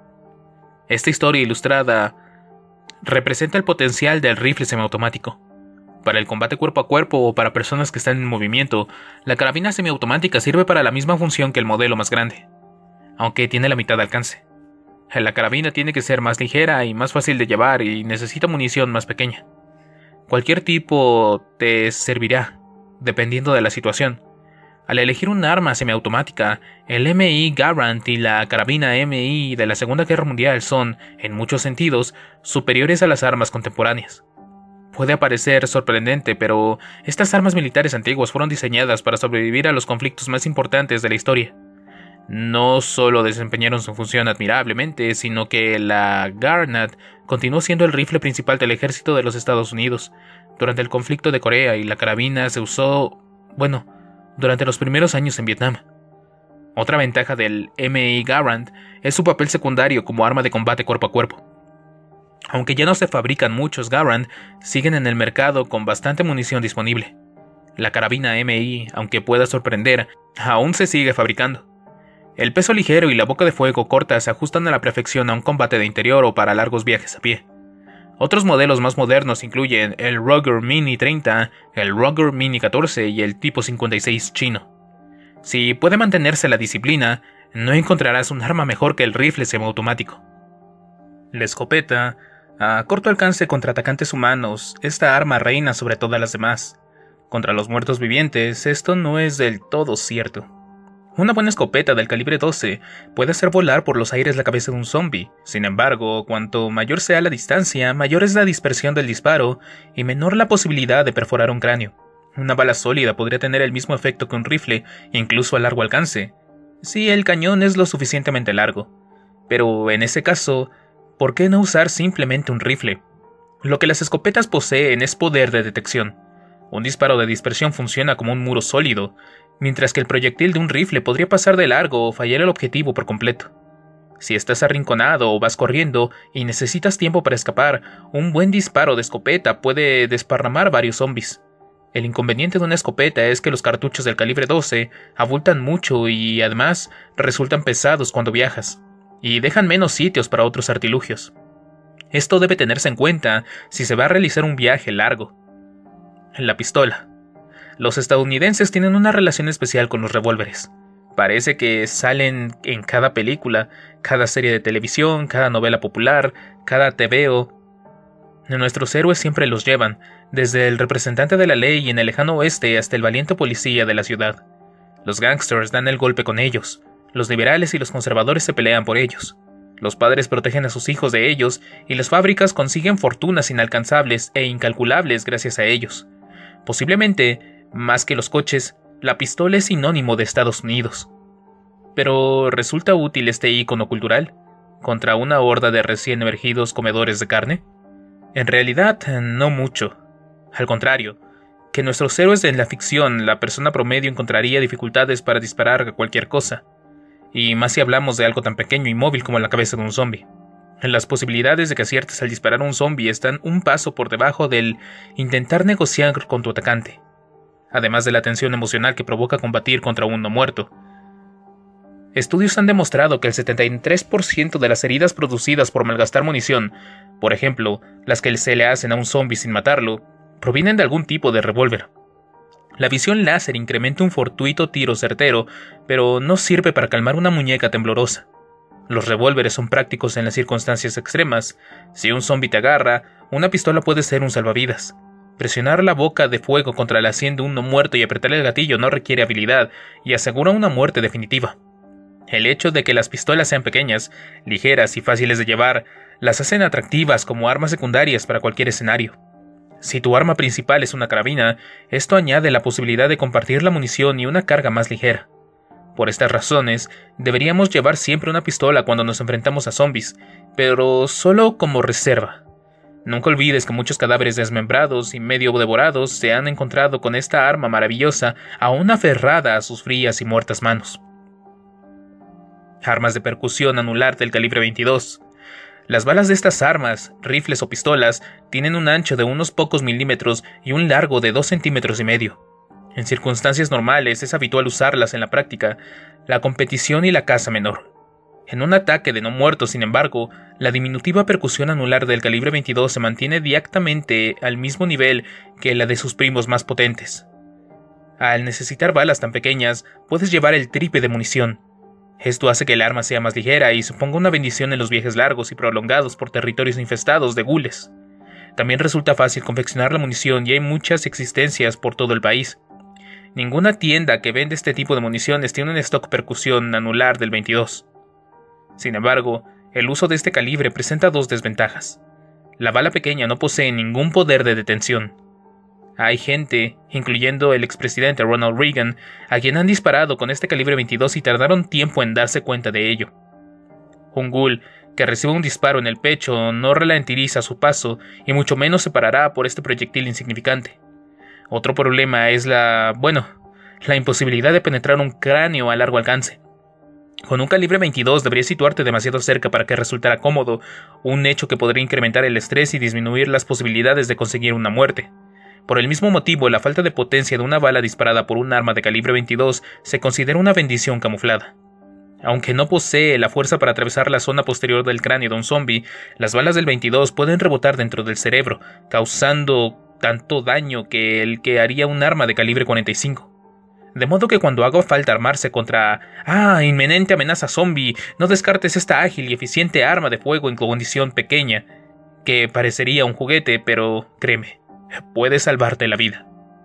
Esta historia ilustrada representa el potencial del rifle semiautomático. Para el combate cuerpo a cuerpo o para personas que están en movimiento, la carabina semiautomática sirve para la misma función que el modelo más grande, aunque tiene la mitad de alcance. La carabina tiene que ser más ligera y más fácil de llevar y necesita munición más pequeña. Cualquier tipo te servirá, dependiendo de la situación. Al elegir un arma semiautomática, el M.I. Garand y la carabina M.I. de la Segunda Guerra Mundial son, en muchos sentidos, superiores a las armas contemporáneas. Puede parecer sorprendente, pero estas armas militares antiguas fueron diseñadas para sobrevivir a los conflictos más importantes de la historia. No solo desempeñaron su función admirablemente, sino que la Garand continuó siendo el rifle principal del ejército de los Estados Unidos durante el conflicto de Corea y la carabina se usó, durante los primeros años en Vietnam. Otra ventaja del M.I. Garand es su papel secundario como arma de combate cuerpo a cuerpo. Aunque ya no se fabrican muchos Garand, siguen en el mercado con bastante munición disponible. La carabina M.I., aunque pueda sorprender, aún se sigue fabricando. El peso ligero y la boca de fuego corta se ajustan a la perfección a un combate de interior o para largos viajes a pie. Otros modelos más modernos incluyen el Ruger Mini 30, el Ruger Mini 14 y el Tipo 56 chino. Si puede mantenerse la disciplina, no encontrarás un arma mejor que el rifle semiautomático. La escopeta, a corto alcance contra atacantes humanos, esta arma reina sobre todas las demás. Contra los muertos vivientes, esto no es del todo cierto. Una buena escopeta del calibre 12 puede hacer volar por los aires la cabeza de un zombie. Sin embargo, cuanto mayor sea la distancia, mayor es la dispersión del disparo y menor la posibilidad de perforar un cráneo. Una bala sólida podría tener el mismo efecto que un rifle, incluso a largo alcance, si el cañón es lo suficientemente largo. Pero en ese caso, ¿por qué no usar simplemente un rifle? Lo que las escopetas poseen es poder de detección. Un disparo de dispersión funciona como un muro sólido, mientras que el proyectil de un rifle podría pasar de largo o fallar el objetivo por completo. Si estás arrinconado o vas corriendo y necesitas tiempo para escapar, un buen disparo de escopeta puede desparramar varios zombies. El inconveniente de una escopeta es que los cartuchos del calibre 12 abultan mucho y además resultan pesados cuando viajas, y dejan menos sitios para otros artilugios. Esto debe tenerse en cuenta si se va a realizar un viaje largo. La pistola. Los estadounidenses tienen una relación especial con los revólveres. Parece que salen en cada película, cada serie de televisión, cada novela popular, cada TVO. Nuestros héroes siempre los llevan, desde el representante de la ley en el lejano oeste hasta el valiente policía de la ciudad. Los gángsters dan el golpe con ellos, los liberales y los conservadores se pelean por ellos. Los padres protegen a sus hijos de ellos y las fábricas consiguen fortunas inalcanzables e incalculables gracias a ellos. Posiblemente, más que los coches, la pistola es sinónimo de Estados Unidos. Pero, ¿resulta útil este ícono cultural contra una horda de recién emergidos comedores de carne? En realidad, no mucho. Al contrario, que nuestros héroes en la ficción, la persona promedio encontraría dificultades para disparar a cualquier cosa. Y más si hablamos de algo tan pequeño y móvil como la cabeza de un zombie. Las posibilidades de que aciertes al disparar a un zombie están un paso por debajo del intentar negociar con tu atacante. Además de la tensión emocional que provoca combatir contra un no muerto. Estudios han demostrado que el 73% de las heridas producidas por malgastar munición, por ejemplo, las que se le hacen a un zombie sin matarlo, provienen de algún tipo de revólver. La visión láser incrementa un fortuito tiro certero, pero no sirve para calmar una muñeca temblorosa. Los revólveres son prácticos en las circunstancias extremas. Si un zombie te agarra, una pistola puede ser un salvavidas. Presionar la boca de fuego contra la sien de un no muerto y apretar el gatillo no requiere habilidad y asegura una muerte definitiva. El hecho de que las pistolas sean pequeñas, ligeras y fáciles de llevar, las hacen atractivas como armas secundarias para cualquier escenario. Si tu arma principal es una carabina, esto añade la posibilidad de compartir la munición y una carga más ligera. Por estas razones, deberíamos llevar siempre una pistola cuando nos enfrentamos a zombies, pero solo como reserva. Nunca olvides que muchos cadáveres desmembrados y medio devorados se han encontrado con esta arma maravillosa aún aferrada a sus frías y muertas manos. Armas de percusión anular del calibre 22. Las balas de estas armas, rifles o pistolas, tienen un ancho de unos pocos milímetros y un largo de 2,5 centímetros. En circunstancias normales es habitual usarlas en la práctica, la competición y la caza menor. En un ataque de no muertos, sin embargo, la diminutiva percusión anular del calibre 22 se mantiene directamente al mismo nivel que la de sus primos más potentes. Al necesitar balas tan pequeñas, puedes llevar el triple de munición. Esto hace que el arma sea más ligera y suponga una bendición en los viajes largos y prolongados por territorios infestados de gules. También resulta fácil confeccionar la munición y hay muchas existencias por todo el país. Ninguna tienda que vende este tipo de municiones tiene un stock percusión anular del 22. Sin embargo, el uso de este calibre presenta dos desventajas. La bala pequeña no posee ningún poder de detención. Hay gente, incluyendo el expresidente Ronald Reagan, a quien han disparado con este calibre 22 y tardaron tiempo en darse cuenta de ello. Un ghoul que reciba un disparo en el pecho no ralentiza su paso y mucho menos se parará por este proyectil insignificante. Otro problema es la imposibilidad de penetrar un cráneo a largo alcance. Con un calibre 22 deberías situarte demasiado cerca para que resultara cómodo, un hecho que podría incrementar el estrés y disminuir las posibilidades de conseguir una muerte. Por el mismo motivo, la falta de potencia de una bala disparada por un arma de calibre 22 se considera una bendición camuflada. Aunque no posee la fuerza para atravesar la zona posterior del cráneo de un zombie, las balas del 22 pueden rebotar dentro del cerebro, causando tanto daño que el que haría un arma de calibre 45. De modo que cuando haga falta armarse contra inminente amenaza zombie, no descartes esta ágil y eficiente arma de fuego en condición pequeña, que parecería un juguete, pero créeme, puede salvarte la vida.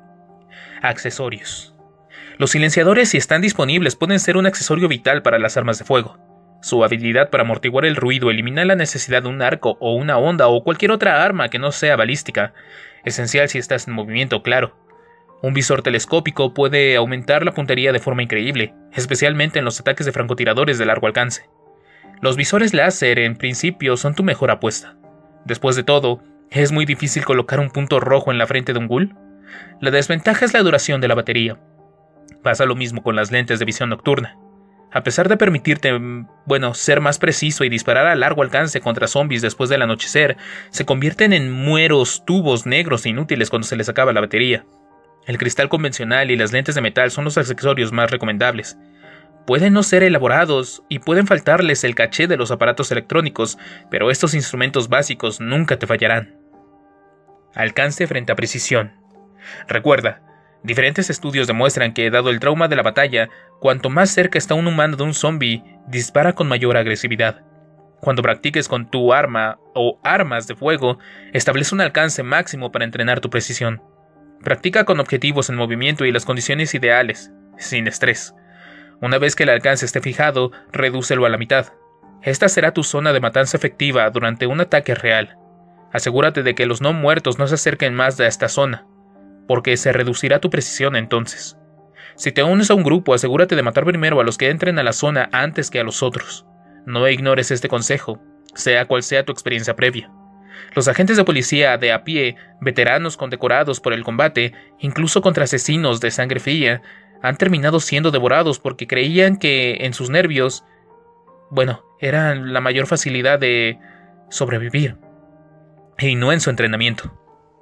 Accesorios. Los silenciadores, si están disponibles, pueden ser un accesorio vital para las armas de fuego. Su habilidad para amortiguar el ruido elimina la necesidad de un arco o una honda o cualquier otra arma que no sea balística, esencial si estás en movimiento, claro. Un visor telescópico puede aumentar la puntería de forma increíble, especialmente en los ataques de francotiradores de largo alcance. Los visores láser, en principio, son tu mejor apuesta. Después de todo, ¿es muy difícil colocar un punto rojo en la frente de un ghoul? La desventaja es la duración de la batería. Pasa lo mismo con las lentes de visión nocturna. A pesar de permitirte, ser más preciso y disparar a largo alcance contra zombies después del anochecer, se convierten en mueros tubos negros e inútiles cuando se les acaba la batería. El cristal convencional y las lentes de metal son los accesorios más recomendables. Pueden no ser elaborados y pueden faltarles el caché de los aparatos electrónicos, pero estos instrumentos básicos nunca te fallarán. Alcance frente a precisión. Recuerda, diferentes estudios demuestran que, dado el trauma de la batalla, cuanto más cerca está un humano de un zombie, dispara con mayor agresividad. Cuando practiques con tu arma o armas de fuego, establece un alcance máximo para entrenar tu precisión. Practica con objetivos en movimiento y las condiciones ideales, sin estrés. Una vez que el alcance esté fijado, redúcelo a la mitad. Esta será tu zona de matanza efectiva durante un ataque real. Asegúrate de que los no muertos no se acerquen más a esta zona, porque se reducirá tu precisión entonces. Si te unes a un grupo, asegúrate de matar primero a los que entren a la zona antes que a los otros. No ignores este consejo, sea cual sea tu experiencia previa. Los agentes de policía de a pie, veteranos condecorados por el combate, incluso contra asesinos de sangre fría, han terminado siendo devorados porque creían que en sus nervios, era la mayor facilidad de sobrevivir, y no en su entrenamiento.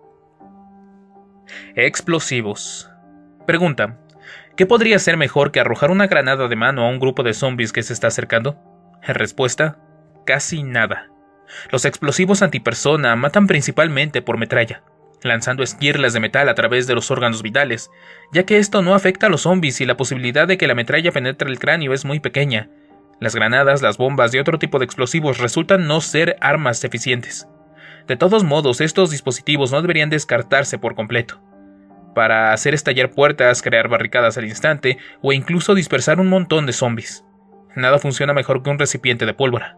Explosivos. Pregunta: ¿qué podría ser mejor que arrojar una granada de mano a un grupo de zombies que se está acercando? Respuesta: casi nada. Los explosivos antipersona matan principalmente por metralla, lanzando esquirlas de metal a través de los órganos vitales, ya que esto no afecta a los zombies y la posibilidad de que la metralla penetre el cráneo es muy pequeña. Las granadas, las bombas y otro tipo de explosivos resultan no ser armas eficientes. De todos modos, estos dispositivos no deberían descartarse por completo. Para hacer estallar puertas, crear barricadas al instante o incluso dispersar un montón de zombies. Nada funciona mejor que un recipiente de pólvora.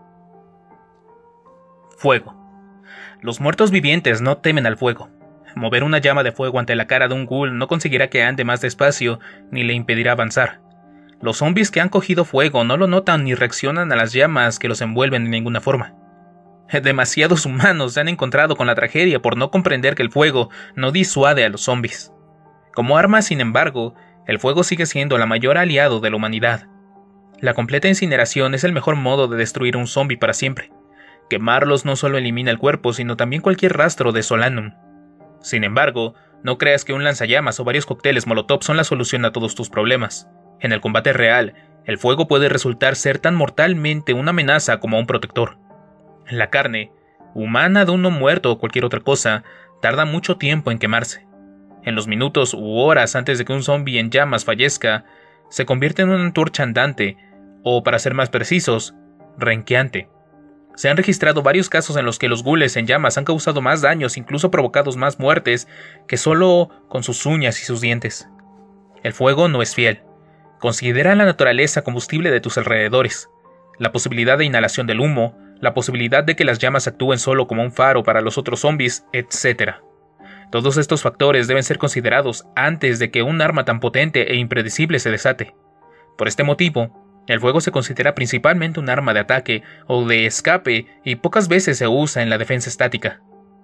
Fuego. Los muertos vivientes no temen al fuego. Mover una llama de fuego ante la cara de un ghoul no conseguirá que ande más despacio ni le impedirá avanzar. Los zombies que han cogido fuego no lo notan ni reaccionan a las llamas que los envuelven de ninguna forma. Demasiados humanos se han encontrado con la tragedia por no comprender que el fuego no disuade a los zombies. Como arma, sin embargo, el fuego sigue siendo el mayor aliado de la humanidad. La completa incineración es el mejor modo de destruir a un zombie para siempre. Quemarlos no solo elimina el cuerpo, sino también cualquier rastro de Solanum. Sin embargo, no creas que un lanzallamas o varios cócteles Molotov son la solución a todos tus problemas. En el combate real, el fuego puede resultar ser tan mortalmente una amenaza como un protector. La carne, humana de un no muerto o cualquier otra cosa, tarda mucho tiempo en quemarse. En los minutos u horas antes de que un zombie en llamas fallezca, se convierte en una antorcha andante, o para ser más precisos, renqueante. Se han registrado varios casos en los que los ghouls en llamas han causado más daños, incluso provocado más muertes, que solo con sus uñas y sus dientes. El fuego no es fiel. Considera la naturaleza combustible de tus alrededores, la posibilidad de inhalación del humo, la posibilidad de que las llamas actúen solo como un faro para los otros zombies, etc. Todos estos factores deben ser considerados antes de que un arma tan potente e impredecible se desate. Por este motivo, el fuego se considera principalmente un arma de ataque o de escape y pocas veces se usa en la defensa estática.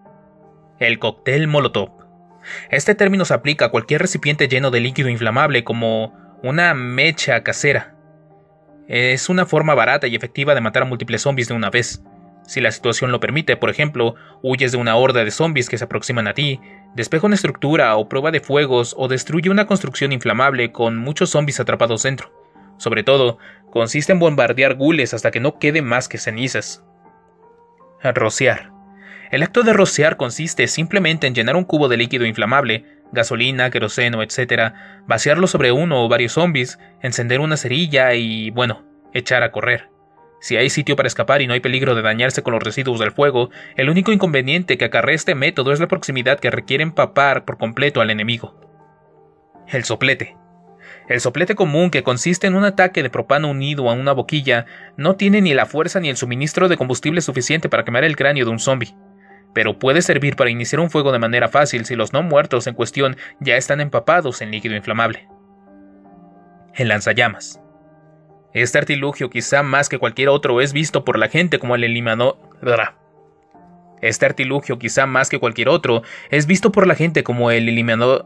El cóctel Molotov. Este término se aplica a cualquier recipiente lleno de líquido inflamable como una mecha casera. Es una forma barata y efectiva de matar a múltiples zombies de una vez. Si la situación lo permite, por ejemplo, huyes de una horda de zombies que se aproximan a ti, despeja una estructura o prueba de fuegos o destruye una construcción inflamable con muchos zombies atrapados dentro. Sobre todo, consiste en bombardear ghouls hasta que no quede más que cenizas. Rociar. El acto de rociar consiste simplemente en llenar un cubo de líquido inflamable, gasolina, queroseno, etc., vaciarlo sobre uno o varios zombies, encender una cerilla y, echar a correr. Si hay sitio para escapar y no hay peligro de dañarse con los residuos del fuego, el único inconveniente que acarrea este método es la proximidad que requiere empapar por completo al enemigo. El soplete. El soplete común, que consiste en un ataque de propano unido a una boquilla, no tiene ni la fuerza ni el suministro de combustible suficiente para quemar el cráneo de un zombie, pero puede servir para iniciar un fuego de manera fácil si los no muertos en cuestión ya están empapados en líquido inflamable. El lanzallamas. Este artilugio, quizá más que cualquier otro, es visto por la gente como el Este artilugio, quizá más que cualquier otro, es visto por la gente como el eliminador...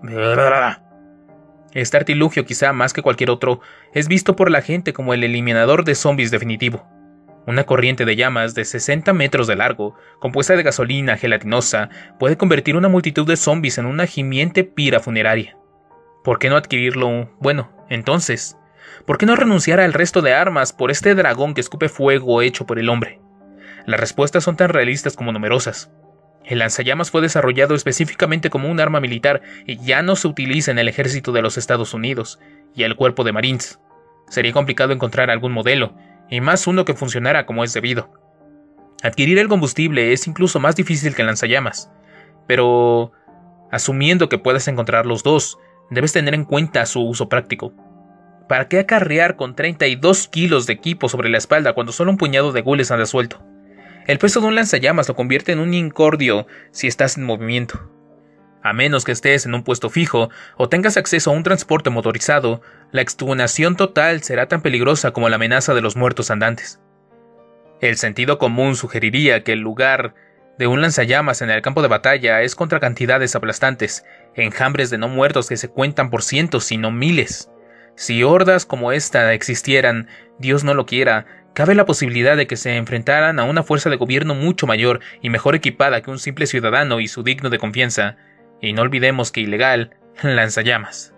Este artilugio, quizá más que cualquier otro, es visto por la gente como el eliminador de zombies definitivo. Una corriente de llamas de 60 metros de largo, compuesta de gasolina gelatinosa, puede convertir una multitud de zombies en una gimiente pira funeraria. ¿Por qué no adquirirlo? Bueno, entonces, ¿por qué no renunciar al resto de armas por este dragón que escupe fuego hecho por el hombre? Las respuestas son tan realistas como numerosas. El lanzallamas fue desarrollado específicamente como un arma militar y ya no se utiliza en el ejército de los Estados Unidos y el cuerpo de Marines. Sería complicado encontrar algún modelo, y más uno que funcionara como es debido. Adquirir el combustible es incluso más difícil que el lanzallamas, pero asumiendo que puedas encontrar los dos, debes tener en cuenta su uso práctico. ¿Para qué acarrear con 32 kilos de equipo sobre la espalda cuando solo un puñado de gules anda suelto? El peso de un lanzallamas lo convierte en un incordio si estás en movimiento. A menos que estés en un puesto fijo o tengas acceso a un transporte motorizado, la extenuación total será tan peligrosa como la amenaza de los muertos andantes. El sentido común sugeriría que el lugar de un lanzallamas en el campo de batalla es contra cantidades aplastantes, enjambres de no muertos que se cuentan por cientos sino miles. Si hordas como esta existieran, Dios no lo quiera, cabe la posibilidad de que se enfrentaran a una fuerza de gobierno mucho mayor y mejor equipada que un simple ciudadano y su digno de confianza. Y no olvidemos que ilegal, lanzallamas.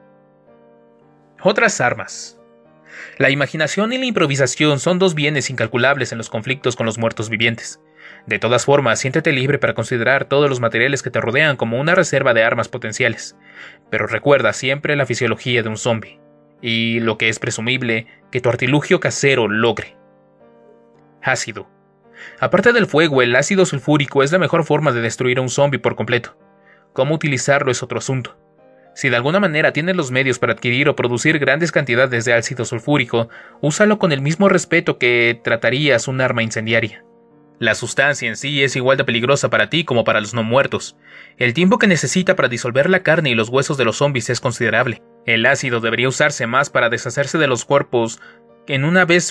Otras armas. La imaginación y la improvisación son dos bienes incalculables en los conflictos con los muertos vivientes. De todas formas, siéntete libre para considerar todos los materiales que te rodean como una reserva de armas potenciales. Pero recuerda siempre la fisiología de un zombie. Y, lo que es presumible, que tu artilugio casero logre. Ácido. Aparte del fuego, el ácido sulfúrico es la mejor forma de destruir a un zombie por completo. Cómo utilizarlo es otro asunto. Si de alguna manera tienes los medios para adquirir o producir grandes cantidades de ácido sulfúrico, úsalo con el mismo respeto que tratarías un arma incendiaria. La sustancia en sí es igual de peligrosa para ti como para los no muertos. El tiempo que necesita para disolver la carne y los huesos de los zombies es considerable. El ácido debería usarse más para deshacerse de los cuerpos en una vez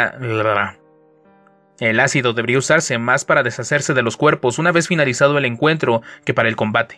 finalizado el encuentro que para el combate.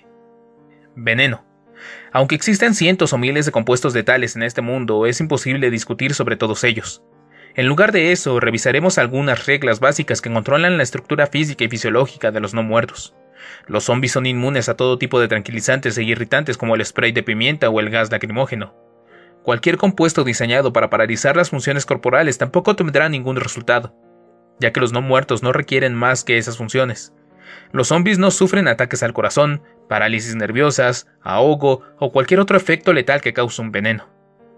Veneno. Aunque existen cientos o miles de compuestos letales en este mundo, es imposible discutir sobre todos ellos. En lugar de eso, revisaremos algunas reglas básicas que controlan la estructura física y fisiológica de los no muertos. Los zombies son inmunes a todo tipo de tranquilizantes e irritantes como el spray de pimienta o el gas lacrimógeno. Cualquier compuesto diseñado para paralizar las funciones corporales tampoco tendrá ningún resultado, ya que los no muertos no requieren más que esas funciones. Los zombies no sufren ataques al corazón, parálisis nerviosas, ahogo o cualquier otro efecto letal que cause un veneno.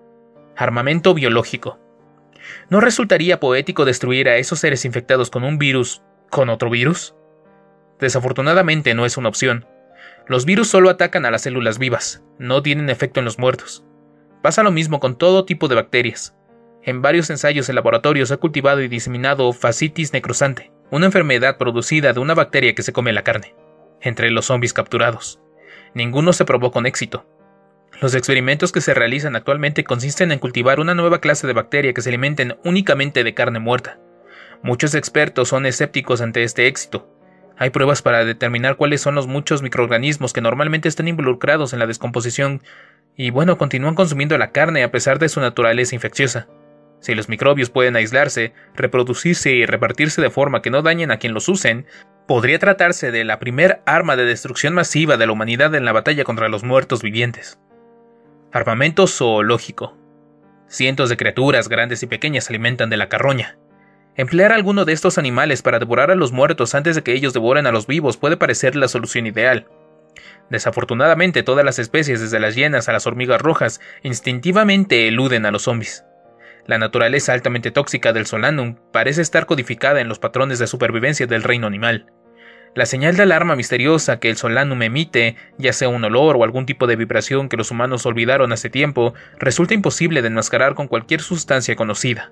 Armamento biológico. ¿No resultaría poético destruir a esos seres infectados con un virus con otro virus? Desafortunadamente no es una opción. Los virus solo atacan a las células vivas, no tienen efecto en los muertos. Pasa lo mismo con todo tipo de bacterias. En varios ensayos en laboratorio se ha cultivado y diseminado fascitis necrosante, una enfermedad producida de una bacteria que se come la carne, entre los zombies capturados. Ninguno se probó con éxito. Los experimentos que se realizan actualmente consisten en cultivar una nueva clase de bacteria que se alimenten únicamente de carne muerta. Muchos expertos son escépticos ante este éxito. Hay pruebas para determinar cuáles son los muchos microorganismos que normalmente están involucrados en la descomposición y continúan consumiendo la carne a pesar de su naturaleza infecciosa. Si los microbios pueden aislarse, reproducirse y repartirse de forma que no dañen a quien los usen, podría tratarse de la primer arma de destrucción masiva de la humanidad en la batalla contra los muertos vivientes. Armamento zoológico. Cientos de criaturas grandes y pequeñas se alimentan de la carroña. Emplear alguno de estos animales para devorar a los muertos antes de que ellos devoren a los vivos puede parecer la solución ideal. Desafortunadamente, todas las especies, desde las hienas a las hormigas rojas, instintivamente eluden a los zombies. La naturaleza altamente tóxica del Solanum parece estar codificada en los patrones de supervivencia del reino animal. La señal de alarma misteriosa que el Solanum emite, ya sea un olor o algún tipo de vibración que los humanos olvidaron hace tiempo, resulta imposible de enmascarar con cualquier sustancia conocida.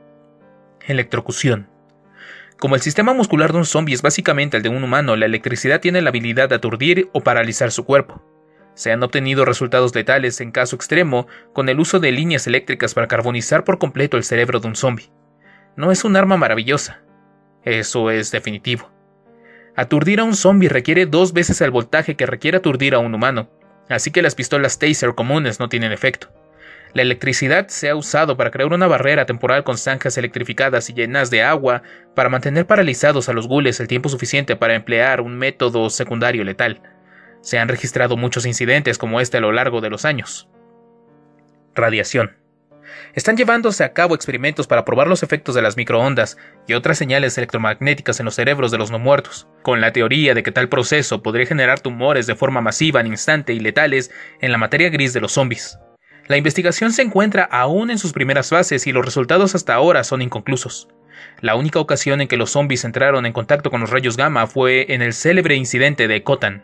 Electrocución. Como el sistema muscular de un zombie es básicamente el de un humano, la electricidad tiene la habilidad de aturdir o paralizar su cuerpo. Se han obtenido resultados letales en caso extremo con el uso de líneas eléctricas para carbonizar por completo el cerebro de un zombie. No es un arma maravillosa. Eso es definitivo. Aturdir a un zombie requiere 2 veces el voltaje que requiere aturdir a un humano, así que las pistolas taser comunes no tienen efecto. La electricidad se ha usado para crear una barrera temporal con zanjas electrificadas y llenas de agua para mantener paralizados a los ghouls el tiempo suficiente para emplear un método secundario letal. Se han registrado muchos incidentes como este a lo largo de los años. Radiación. Están llevándose a cabo experimentos para probar los efectos de las microondas y otras señales electromagnéticas en los cerebros de los no muertos, con la teoría de que tal proceso podría generar tumores de forma masiva al instante y letales en la materia gris de los zombies. La investigación se encuentra aún en sus primeras fases y los resultados hasta ahora son inconclusos. La única ocasión en que los zombies entraron en contacto con los rayos gamma fue en el célebre incidente de Khotan.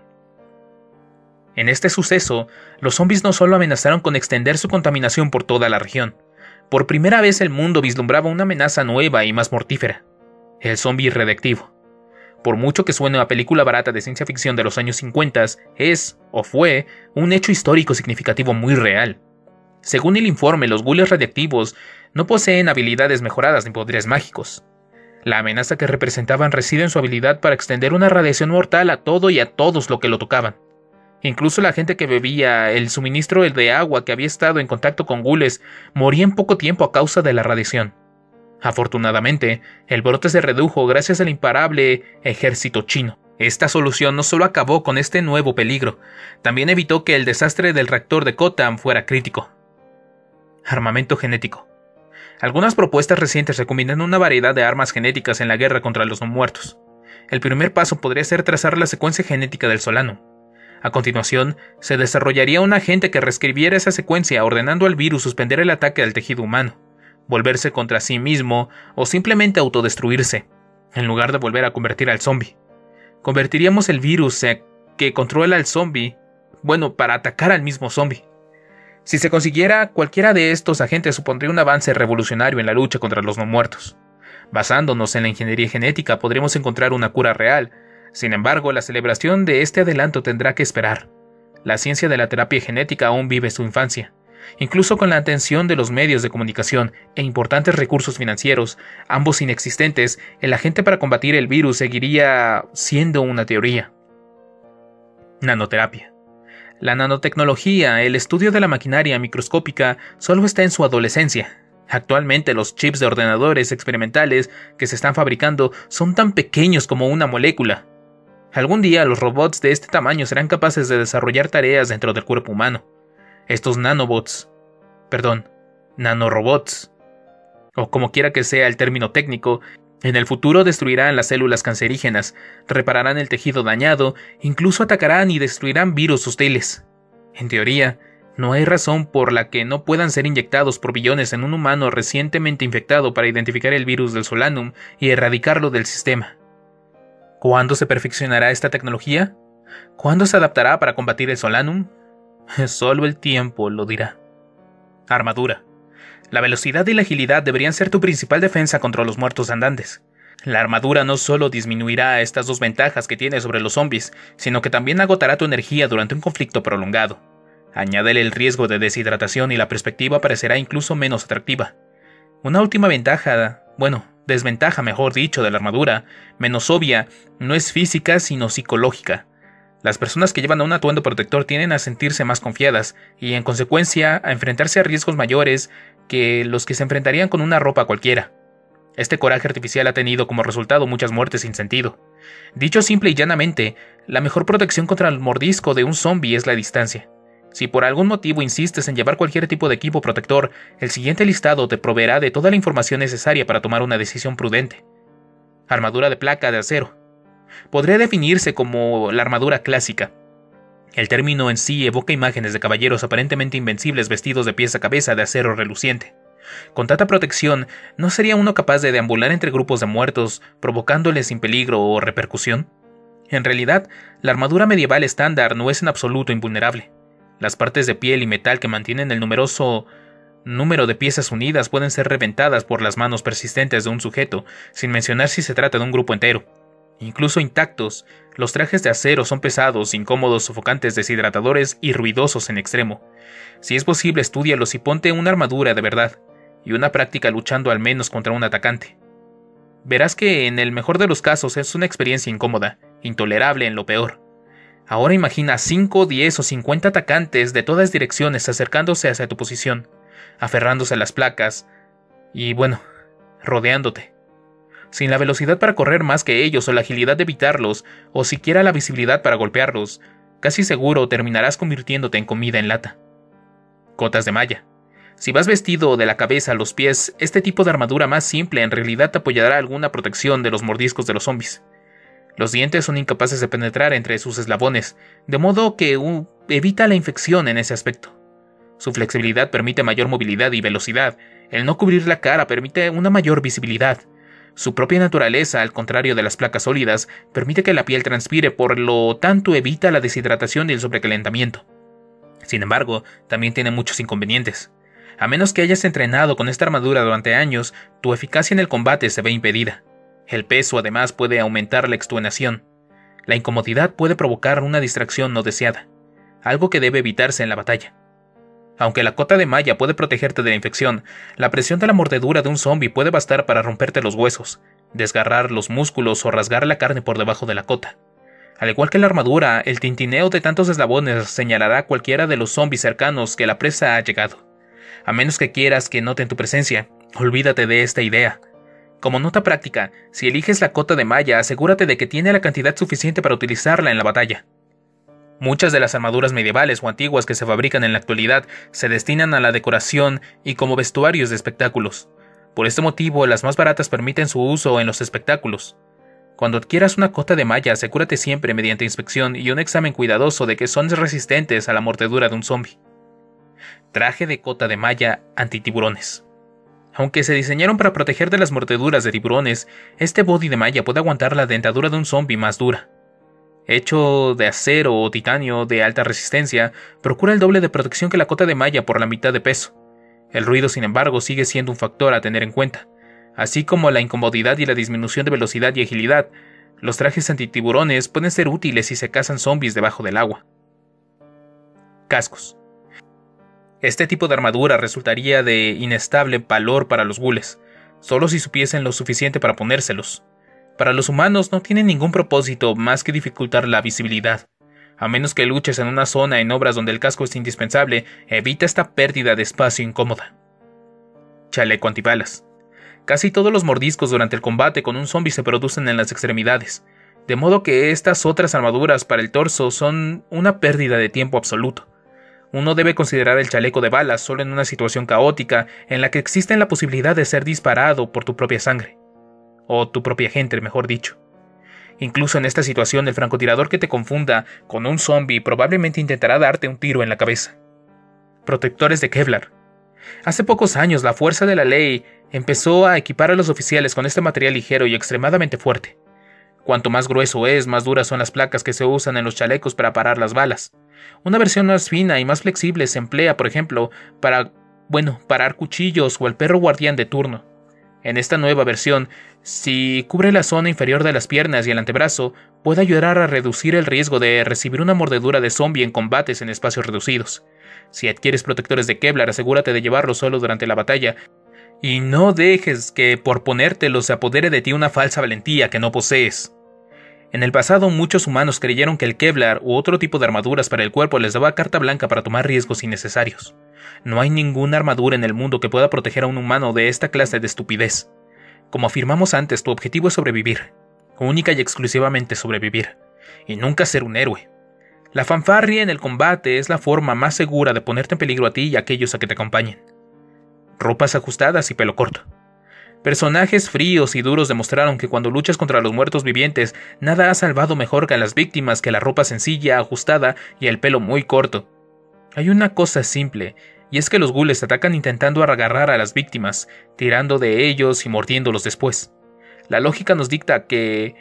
En este suceso, los zombies no solo amenazaron con extender su contaminación por toda la región. Por primera vez el mundo vislumbraba una amenaza nueva y más mortífera: el zombie radiactivo. Por mucho que suene a película barata de ciencia ficción de los años 50, es, o fue, un hecho histórico significativo muy real. Según el informe, los ghouls radiactivos no poseen habilidades mejoradas ni poderes mágicos. La amenaza que representaban reside en su habilidad para extender una radiación mortal a todo y a todos lo que lo tocaban. Incluso la gente que bebía el suministro de agua que había estado en contacto con ghouls moría en poco tiempo a causa de la radiación. Afortunadamente, el brote se redujo gracias al imparable ejército chino. Esta solución no solo acabó con este nuevo peligro, también evitó que el desastre del reactor de Khotan fuera crítico. Armamento genético. Algunas propuestas recientes recomiendan una variedad de armas genéticas en la guerra contra los no muertos. El primer paso podría ser trazar la secuencia genética del Solanum. A continuación, se desarrollaría un agente que reescribiera esa secuencia ordenando al virus suspender el ataque al tejido humano, volverse contra sí mismo o simplemente autodestruirse, en lugar de volver a convertir al zombie. Convertiríamos el virus que controla al zombie, para atacar al mismo zombie. Si se consiguiera, cualquiera de estos agentes supondría un avance revolucionario en la lucha contra los no muertos. Basándonos en la ingeniería genética, podríamos encontrar una cura real. Sin embargo, la celebración de este adelanto tendrá que esperar. La ciencia de la terapia genética aún vive su infancia. Incluso con la atención de los medios de comunicación e importantes recursos financieros, ambos inexistentes, el agente para combatir el virus seguiría siendo una teoría. Nanoterapia. La nanotecnología, el estudio de la maquinaria microscópica, solo está en su adolescencia. Actualmente los chips de ordenadores experimentales que se están fabricando son tan pequeños como una molécula. Algún día los robots de este tamaño serán capaces de desarrollar tareas dentro del cuerpo humano. Estos nanorobots, o como quiera que sea el término técnico, en el futuro destruirán las células cancerígenas, repararán el tejido dañado, incluso atacarán y destruirán virus hostiles. En teoría, no hay razón por la que no puedan ser inyectados por billones en un humano recientemente infectado para identificar el virus del Solanum y erradicarlo del sistema. ¿Cuándo se perfeccionará esta tecnología? ¿Cuándo se adaptará para combatir el Solanum? Solo el tiempo lo dirá. Armadura. La velocidad y la agilidad deberían ser tu principal defensa contra los muertos andantes. La armadura no solo disminuirá estas dos ventajas que tienes sobre los zombies, sino que también agotará tu energía durante un conflicto prolongado. Añádele el riesgo de deshidratación y la perspectiva parecerá incluso menos atractiva. Una última desventaja de la armadura, menos obvia, no es física sino psicológica. Las personas que llevan un atuendo protector tienden a sentirse más confiadas y, en consecuencia, a enfrentarse a riesgos mayores que los que se enfrentarían con una ropa cualquiera. Este coraje artificial ha tenido como resultado muchas muertes sin sentido. Dicho simple y llanamente, la mejor protección contra el mordisco de un zombie es la distancia. Si por algún motivo insistes en llevar cualquier tipo de equipo protector, el siguiente listado te proveerá de toda la información necesaria para tomar una decisión prudente. Armadura de placa de acero. Podría definirse como la armadura clásica. El término en sí evoca imágenes de caballeros aparentemente invencibles vestidos de pies a cabeza de acero reluciente. Con tanta protección, ¿no sería uno capaz de deambular entre grupos de muertos, provocándoles sin peligro o repercusión? En realidad, la armadura medieval estándar no es en absoluto invulnerable. Las partes de piel y metal que mantienen el numeroso número de piezas unidas pueden ser reventadas por las manos persistentes de un sujeto, sin mencionar si se trata de un grupo entero. Incluso intactos, los trajes de acero son pesados, incómodos, sofocantes, deshidratadores y ruidosos en extremo. Si es posible, estúdialos y ponte una armadura de verdad, y una práctica luchando al menos contra un atacante. Verás que en el mejor de los casos es una experiencia incómoda, intolerable en lo peor. Ahora imagina 5, 10 o 50 atacantes de todas direcciones acercándose hacia tu posición, aferrándose a las placas y, bueno, rodeándote. Sin la velocidad para correr más que ellos o la agilidad de evitarlos, o siquiera la visibilidad para golpearlos, casi seguro terminarás convirtiéndote en comida en lata. Cotas de malla. Si vas vestido de la cabeza a los pies, este tipo de armadura más simple en realidad te apoyará alguna protección de los mordiscos de los zombies. Los dientes son incapaces de penetrar entre sus eslabones, de modo que evita la infección en ese aspecto. Su flexibilidad permite mayor movilidad y velocidad. El no cubrir la cara permite una mayor visibilidad. Su propia naturaleza, al contrario de las placas sólidas, permite que la piel transpire, por lo tanto evita la deshidratación y el sobrecalentamiento. Sin embargo, también tiene muchos inconvenientes. A menos que hayas entrenado con esta armadura durante años, tu eficacia en el combate se ve impedida. El peso además puede aumentar la extenuación. La incomodidad puede provocar una distracción no deseada, algo que debe evitarse en la batalla. Aunque la cota de malla puede protegerte de la infección, la presión de la mordedura de un zombie puede bastar para romperte los huesos, desgarrar los músculos o rasgar la carne por debajo de la cota. Al igual que la armadura, el tintineo de tantos eslabones señalará a cualquiera de los zombies cercanos que la presa ha llegado. A menos que quieras que noten tu presencia, olvídate de esta idea. Como nota práctica, si eliges la cota de malla, asegúrate de que tiene la cantidad suficiente para utilizarla en la batalla. Muchas de las armaduras medievales o antiguas que se fabrican en la actualidad se destinan a la decoración y como vestuarios de espectáculos. Por este motivo, las más baratas permiten su uso en los espectáculos. Cuando adquieras una cota de malla, asegúrate siempre mediante inspección y un examen cuidadoso de que son resistentes a la mordedura de un zombie. Traje de cota de malla antitiburones. Aunque se diseñaron para proteger de las mordeduras de tiburones, este body de malla puede aguantar la dentadura de un zombie más dura. Hecho de acero o titanio de alta resistencia, procura el doble de protección que la cota de malla por la mitad de peso. El ruido, sin embargo, sigue siendo un factor a tener en cuenta. Así como la incomodidad y la disminución de velocidad y agilidad, los trajes antitiburones pueden ser útiles si se cazan zombies debajo del agua. Cascos. Este tipo de armadura resultaría de inestable valor para los gules, solo si supiesen lo suficiente para ponérselos. Para los humanos no tienen ningún propósito más que dificultar la visibilidad. A menos que luches en una zona en obras donde el casco es indispensable, evita esta pérdida de espacio incómoda. Chaleco antibalas. Casi todos los mordiscos durante el combate con un zombie se producen en las extremidades, de modo que estas otras armaduras para el torso son una pérdida de tiempo absoluto. Uno debe considerar el chaleco de balas solo en una situación caótica en la que existe la posibilidad de ser disparado por tu propia sangre. O tu propia gente, mejor dicho. Incluso en esta situación, el francotirador que te confunda con un zombie probablemente intentará darte un tiro en la cabeza. Protectores de Kevlar. Hace pocos años, la fuerza de la ley empezó a equipar a los oficiales con este material ligero y extremadamente fuerte. Cuanto más grueso es, más duras son las placas que se usan en los chalecos para parar las balas. Una versión más fina y más flexible se emplea, por ejemplo, para, parar cuchillos o el perro guardián de turno. En esta nueva versión, si cubre la zona inferior de las piernas y el antebrazo, puede ayudar a reducir el riesgo de recibir una mordedura de zombie en combates en espacios reducidos. Si adquieres protectores de Kevlar, asegúrate de llevarlos solo durante la batalla, y no dejes que por ponértelos se apodere de ti una falsa valentía que no posees. En el pasado, muchos humanos creyeron que el Kevlar u otro tipo de armaduras para el cuerpo les daba carta blanca para tomar riesgos innecesarios. No hay ninguna armadura en el mundo que pueda proteger a un humano de esta clase de estupidez. Como afirmamos antes, tu objetivo es sobrevivir, única y exclusivamente sobrevivir, y nunca ser un héroe. La fanfarria en el combate es la forma más segura de ponerte en peligro a ti y a aquellos a que te acompañen. Ropas ajustadas y pelo corto. Personajes fríos y duros demostraron que cuando luchas contra los muertos vivientes, nada ha salvado mejor que a las víctimas que la ropa sencilla, ajustada y el pelo muy corto. Hay una cosa simple, y es que los gules atacan intentando agarrar a las víctimas, tirando de ellos y mordiéndolos después. La lógica nos dicta que,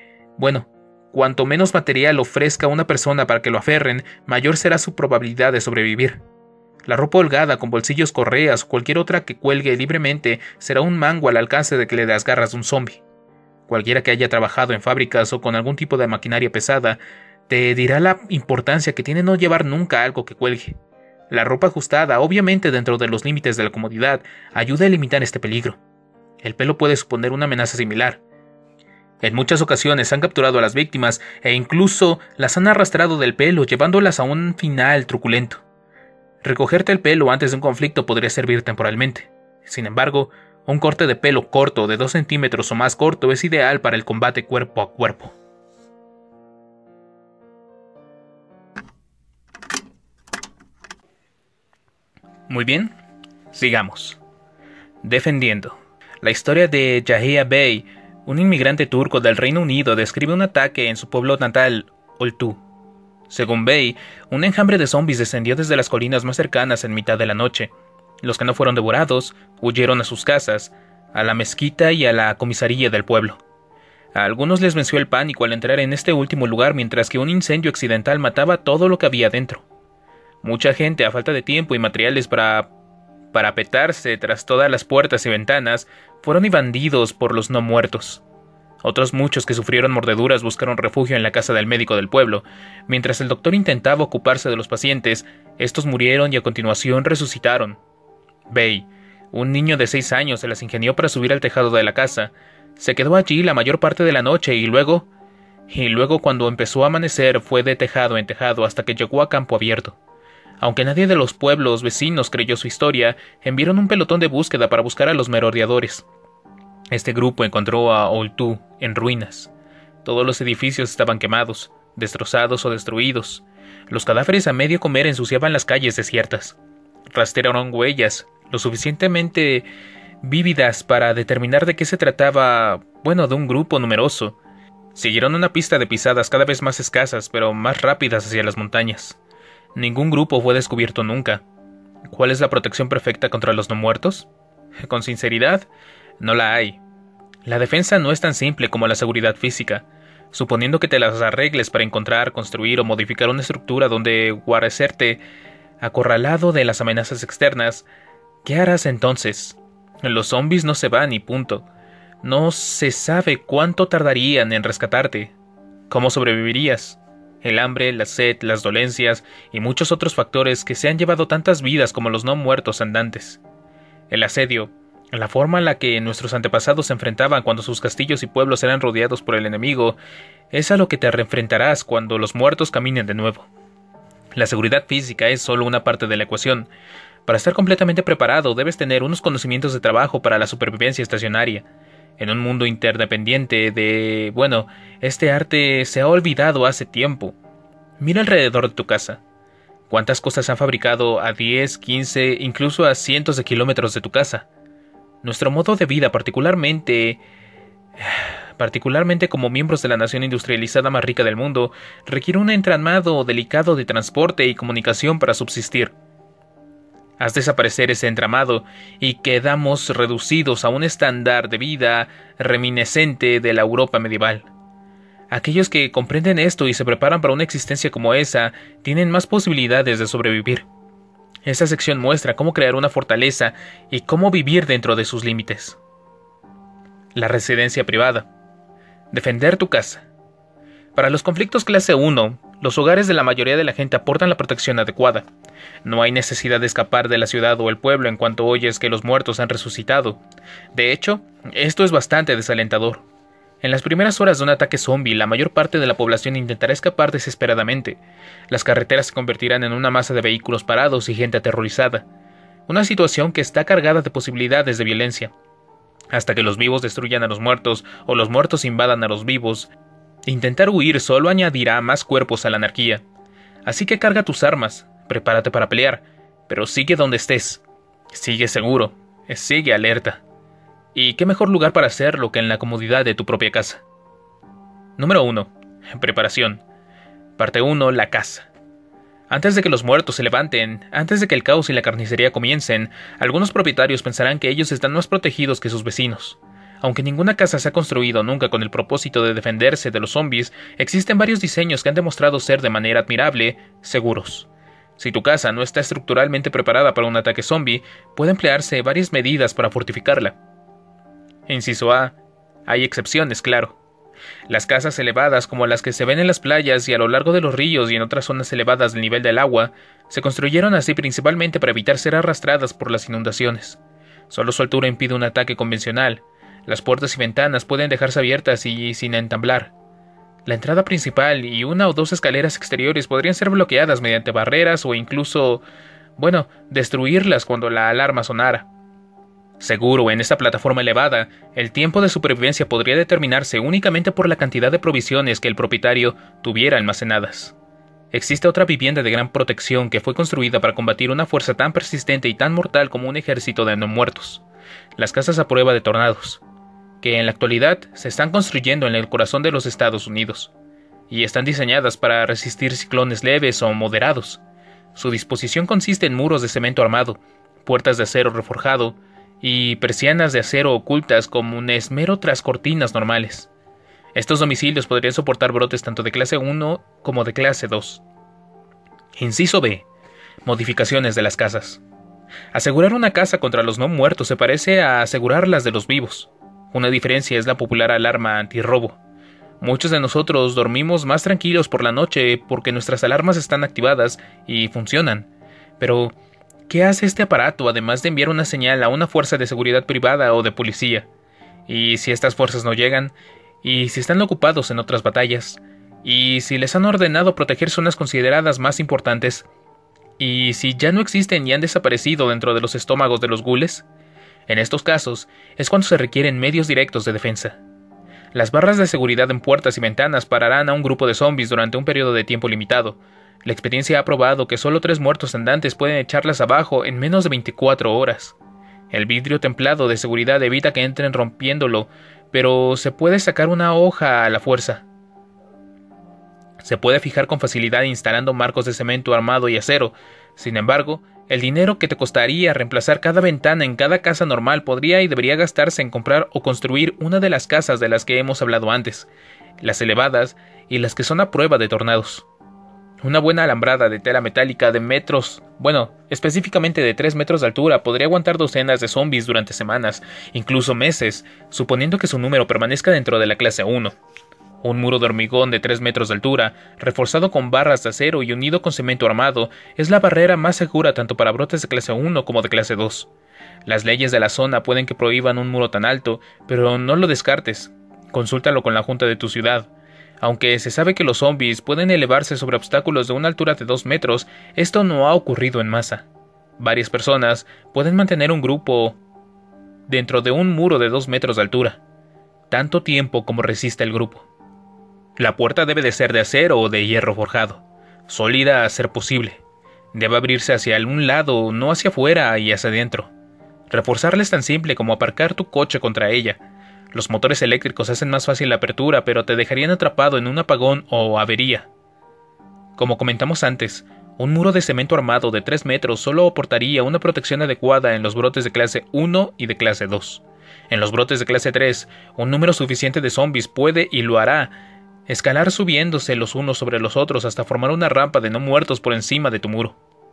cuanto menos material ofrezca una persona para que lo aferren, mayor será su probabilidad de sobrevivir. La ropa holgada con bolsillos, correas o cualquier otra que cuelgue libremente será un mango al alcance de que le das garras de un zombie. Cualquiera que haya trabajado en fábricas o con algún tipo de maquinaria pesada te dirá la importancia que tiene no llevar nunca algo que cuelgue. La ropa ajustada, obviamente dentro de los límites de la comodidad, ayuda a limitar este peligro. El pelo puede suponer una amenaza similar. En muchas ocasiones han capturado a las víctimas e incluso las han arrastrado del pelo, llevándolas a un final truculento. Recogerte el pelo antes de un conflicto podría servir temporalmente. Sin embargo, un corte de pelo corto de 2 centímetros o más corto es ideal para el combate cuerpo a cuerpo. Muy bien, sigamos. Defendiendo. La historia de Yahya Bey, un inmigrante turco del Reino Unido, describe un ataque en su pueblo natal, Oltu. Según Bey, un enjambre de zombies descendió desde las colinas más cercanas en mitad de la noche. Los que no fueron devorados huyeron a sus casas, a la mezquita y a la comisaría del pueblo. A algunos les venció el pánico al entrar en este último lugar, mientras que un incendio accidental mataba todo lo que había dentro. Mucha gente, a falta de tiempo y materiales para parapetarse tras todas las puertas y ventanas, fueron bandidos por los no muertos. Otros muchos que sufrieron mordeduras buscaron refugio en la casa del médico del pueblo. Mientras el doctor intentaba ocuparse de los pacientes, estos murieron y a continuación resucitaron. Bey, un niño de 6 años, se las ingenió para subir al tejado de la casa. Se quedó allí la mayor parte de la noche y luego cuando empezó a amanecer fue de tejado en tejado hasta que llegó a campo abierto. Aunque nadie de los pueblos vecinos creyó su historia, enviaron un pelotón de búsqueda para buscar a los merodeadores. Este grupo encontró a Oltu en ruinas. Todos los edificios estaban quemados, destrozados o destruidos. Los cadáveres a medio comer ensuciaban las calles desiertas. Rastrearon huellas, lo suficientemente vívidas para determinar de qué se trataba, de un grupo numeroso. Siguieron una pista de pisadas cada vez más escasas, pero más rápidas hacia las montañas. Ningún grupo fue descubierto nunca. ¿Cuál es la protección perfecta contra los no muertos? Con sinceridad, no la hay. La defensa no es tan simple como la seguridad física. Suponiendo que te las arregles para encontrar, construir o modificar una estructura donde guarecerte acorralado de las amenazas externas, ¿qué harás entonces? Los zombies no se van y punto. No se sabe cuánto tardarían en rescatarte. ¿Cómo sobrevivirías? El hambre, la sed, las dolencias y muchos otros factores que se han llevado tantas vidas como los no muertos andantes. El asedio, la forma en la que nuestros antepasados se enfrentaban cuando sus castillos y pueblos eran rodeados por el enemigo, es a lo que te enfrentarás cuando los muertos caminen de nuevo. La seguridad física es solo una parte de la ecuación. Para estar completamente preparado debes tener unos conocimientos de trabajo para la supervivencia estacionaria. En un mundo interdependiente este arte se ha olvidado hace tiempo. Mira alrededor de tu casa. ¿Cuántas cosas se han fabricado a 10, 15, incluso a cientos de kilómetros de tu casa? Nuestro modo de vida, particularmente como miembros de la nación industrializada más rica del mundo, requiere un entramado delicado de transporte y comunicación para subsistir. Haz desaparecer ese entramado y quedamos reducidos a un estándar de vida reminiscente de la Europa medieval. Aquellos que comprenden esto y se preparan para una existencia como esa tienen más posibilidades de sobrevivir. Esta sección muestra cómo crear una fortaleza y cómo vivir dentro de sus límites. La residencia privada. Defender tu casa. Para los conflictos clase 1, los hogares de la mayoría de la gente aportan la protección adecuada. No hay necesidad de escapar de la ciudad o el pueblo en cuanto oyes que los muertos han resucitado. De hecho, esto es bastante desalentador. En las primeras horas de un ataque zombie, la mayor parte de la población intentará escapar desesperadamente. Las carreteras se convertirán en una masa de vehículos parados y gente aterrorizada. Una situación que está cargada de posibilidades de violencia. Hasta que los vivos destruyan a los muertos o los muertos invadan a los vivos, intentar huir solo añadirá más cuerpos a la anarquía. Así que carga tus armas, prepárate para pelear, pero sigue donde estés. Sigue seguro, sigue alerta. ¿Y qué mejor lugar para hacerlo que en la comodidad de tu propia casa? Número 1. Preparación. Parte 1. La casa. Antes de que los muertos se levanten, antes de que el caos y la carnicería comiencen, algunos propietarios pensarán que ellos están más protegidos que sus vecinos. Aunque ninguna casa se ha construido nunca con el propósito de defenderse de los zombies, existen varios diseños que han demostrado ser de manera admirable seguros. Si tu casa no está estructuralmente preparada para un ataque zombie, puede emplearse varias medidas para fortificarla. Inciso A. Hay excepciones, claro. Las casas elevadas, como las que se ven en las playas y a lo largo de los ríos y en otras zonas elevadas del nivel del agua, se construyeron así principalmente para evitar ser arrastradas por las inundaciones. Solo su altura impide un ataque convencional. Las puertas y ventanas pueden dejarse abiertas y sin entamblar. La entrada principal y una o dos escaleras exteriores podrían ser bloqueadas mediante barreras o incluso, destruirlas cuando la alarma sonara. Seguro, en esta plataforma elevada, el tiempo de supervivencia podría determinarse únicamente por la cantidad de provisiones que el propietario tuviera almacenadas. Existe otra vivienda de gran protección que fue construida para combatir una fuerza tan persistente y tan mortal como un ejército de no muertos: las casas a prueba de tornados, que en la actualidad se están construyendo en el corazón de los Estados Unidos, y están diseñadas para resistir ciclones leves o moderados. Su disposición consiste en muros de cemento armado, puertas de acero reforjado, y persianas de acero ocultas como un esmero tras cortinas normales. Estos domicilios podrían soportar brotes tanto de clase 1 como de clase 2. Inciso B. Modificaciones de las casas. Asegurar una casa contra los no muertos se parece a asegurarlas de los vivos. Una diferencia es la popular alarma antirrobo. Muchos de nosotros dormimos más tranquilos por la noche porque nuestras alarmas están activadas y funcionan. Pero ¿qué hace este aparato además de enviar una señal a una fuerza de seguridad privada o de policía? ¿Y si estas fuerzas no llegan? ¿Y si están ocupados en otras batallas? ¿Y si les han ordenado proteger zonas consideradas más importantes? ¿Y si ya no existen y han desaparecido dentro de los estómagos de los gules? En estos casos es cuando se requieren medios directos de defensa. Las barras de seguridad en puertas y ventanas pararán a un grupo de zombies durante un periodo de tiempo limitado. La experiencia ha probado que solo 3 muertos andantes pueden echarlas abajo en menos de 24 horas. El vidrio templado de seguridad evita que entren rompiéndolo, pero se puede sacar una hoja a la fuerza. Se puede fijar con facilidad instalando marcos de cemento armado y acero. Sin embargo, el dinero que te costaría reemplazar cada ventana en cada casa normal podría y debería gastarse en comprar o construir una de las casas de las que hemos hablado antes, las elevadas y las que son a prueba de tornados. Una buena alambrada de tela metálica de metros, específicamente de 3 metros de altura, podría aguantar docenas de zombies durante semanas, incluso meses, suponiendo que su número permanezca dentro de la clase 1. Un muro de hormigón de 3 metros de altura, reforzado con barras de acero y unido con cemento armado, es la barrera más segura tanto para brotes de clase 1 como de clase 2. Las leyes de la zona pueden que prohíban un muro tan alto, pero no lo descartes. Consúltalo con la junta de tu ciudad. Aunque se sabe que los zombies pueden elevarse sobre obstáculos de una altura de 2 metros, esto no ha ocurrido en masa. Varias personas pueden mantener un grupo dentro de un muro de 2 metros de altura, tanto tiempo como resista el grupo. La puerta debe de ser de acero o de hierro forjado, sólida a ser posible. Debe abrirse hacia un lado, no hacia afuera y hacia adentro. Reforzarla es tan simple como aparcar tu coche contra ella. Los motores eléctricos hacen más fácil la apertura, pero te dejarían atrapado en un apagón o avería. Como comentamos antes, un muro de cemento armado de 3 metros solo aportaría una protección adecuada en los brotes de clase 1 y de clase 2. En los brotes de clase 3, un número suficiente de zombies puede, y lo hará, escalar subiéndose los unos sobre los otros hasta formar una rampa de no muertos por encima de tu muro.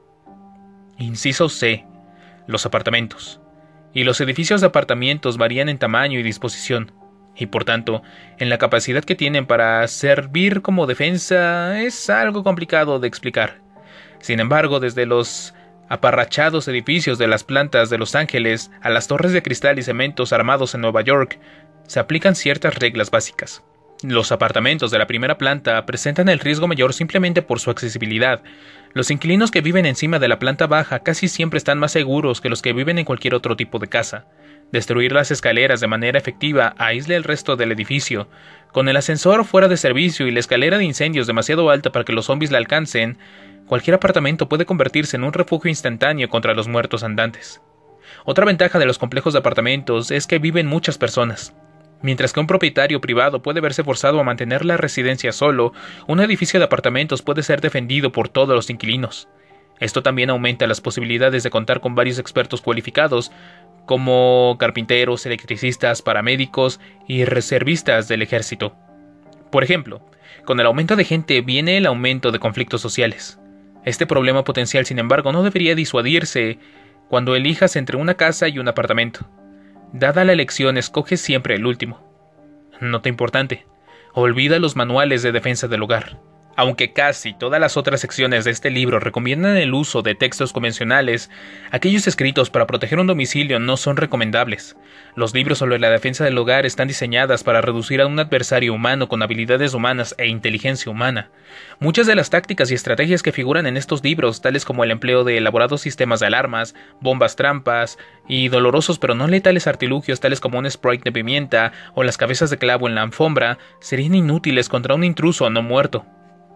Inciso C. Los apartamentos. Y los edificios de apartamentos varían en tamaño y disposición, y por tanto, en la capacidad que tienen para servir como defensa es algo complicado de explicar. Sin embargo, desde los aparrachados edificios de las plantas de Los Ángeles a las torres de cristal y cementos armados en Nueva York, se aplican ciertas reglas básicas. Los apartamentos de la primera planta presentan el riesgo mayor simplemente por su accesibilidad. Los inquilinos que viven encima de la planta baja casi siempre están más seguros que los que viven en cualquier otro tipo de casa. Destruir las escaleras de manera efectiva aísla el resto del edificio. Con el ascensor fuera de servicio y la escalera de incendios demasiado alta para que los zombies la alcancen, cualquier apartamento puede convertirse en un refugio instantáneo contra los muertos andantes. Otra ventaja de los complejos de apartamentos es que viven muchas personas. Mientras que un propietario privado puede verse forzado a mantener la residencia solo, un edificio de apartamentos puede ser defendido por todos los inquilinos. Esto también aumenta las posibilidades de contar con varios expertos cualificados, como carpinteros, electricistas, paramédicos y reservistas del ejército. Por ejemplo, con el aumento de gente viene el aumento de conflictos sociales. Este problema potencial, sin embargo, no debería disuadirse cuando elijas entre una casa y un apartamento. Dada la elección, escoge siempre el último. Nota importante: olvida los manuales de defensa del hogar. Aunque casi todas las otras secciones de este libro recomiendan el uso de textos convencionales, aquellos escritos para proteger un domicilio no son recomendables. Los libros sobre la defensa del hogar están diseñados para reducir a un adversario humano con habilidades humanas e inteligencia humana. Muchas de las tácticas y estrategias que figuran en estos libros, tales como el empleo de elaborados sistemas de alarmas, bombas trampas y dolorosos pero no letales artilugios tales como un spray de pimienta o las cabezas de clavo en la alfombra, serían inútiles contra un intruso no muerto.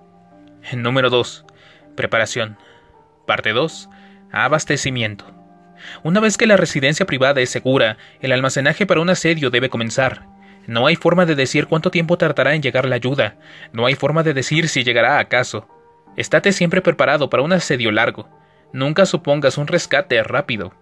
Número 2. Preparación. Parte 2. Abastecimiento. Una vez que la residencia privada es segura, el almacenaje para un asedio debe comenzar. No hay forma de decir cuánto tiempo tardará en llegar la ayuda. No hay forma de decir si llegará acaso. Estate siempre preparado para un asedio largo. Nunca supongas un rescate rápido.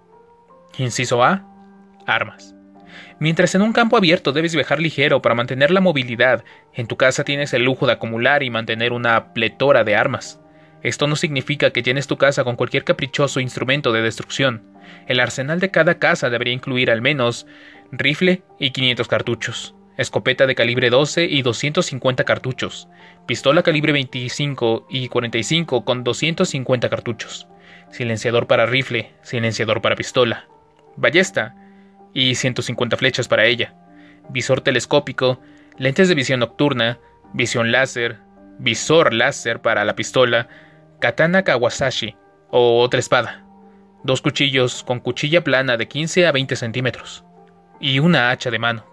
Inciso A. Armas. Mientras en un campo abierto debes viajar ligero para mantener la movilidad, en tu casa tienes el lujo de acumular y mantener una pletora de armas. Esto no significa que llenes tu casa con cualquier caprichoso instrumento de destrucción. El arsenal de cada casa debería incluir al menos rifle y 500 cartuchos, escopeta de calibre 12 y 250 cartuchos, pistola calibre 25 y 45 con 250 cartuchos, silenciador para rifle, silenciador para pistola, ballesta y 150 flechas para ella, visor telescópico, lentes de visión nocturna, visión láser, visor láser para la pistola, katana Kawasashi o otra espada, 2 cuchillos con cuchilla plana de 15 a 20 centímetros y una hacha de mano.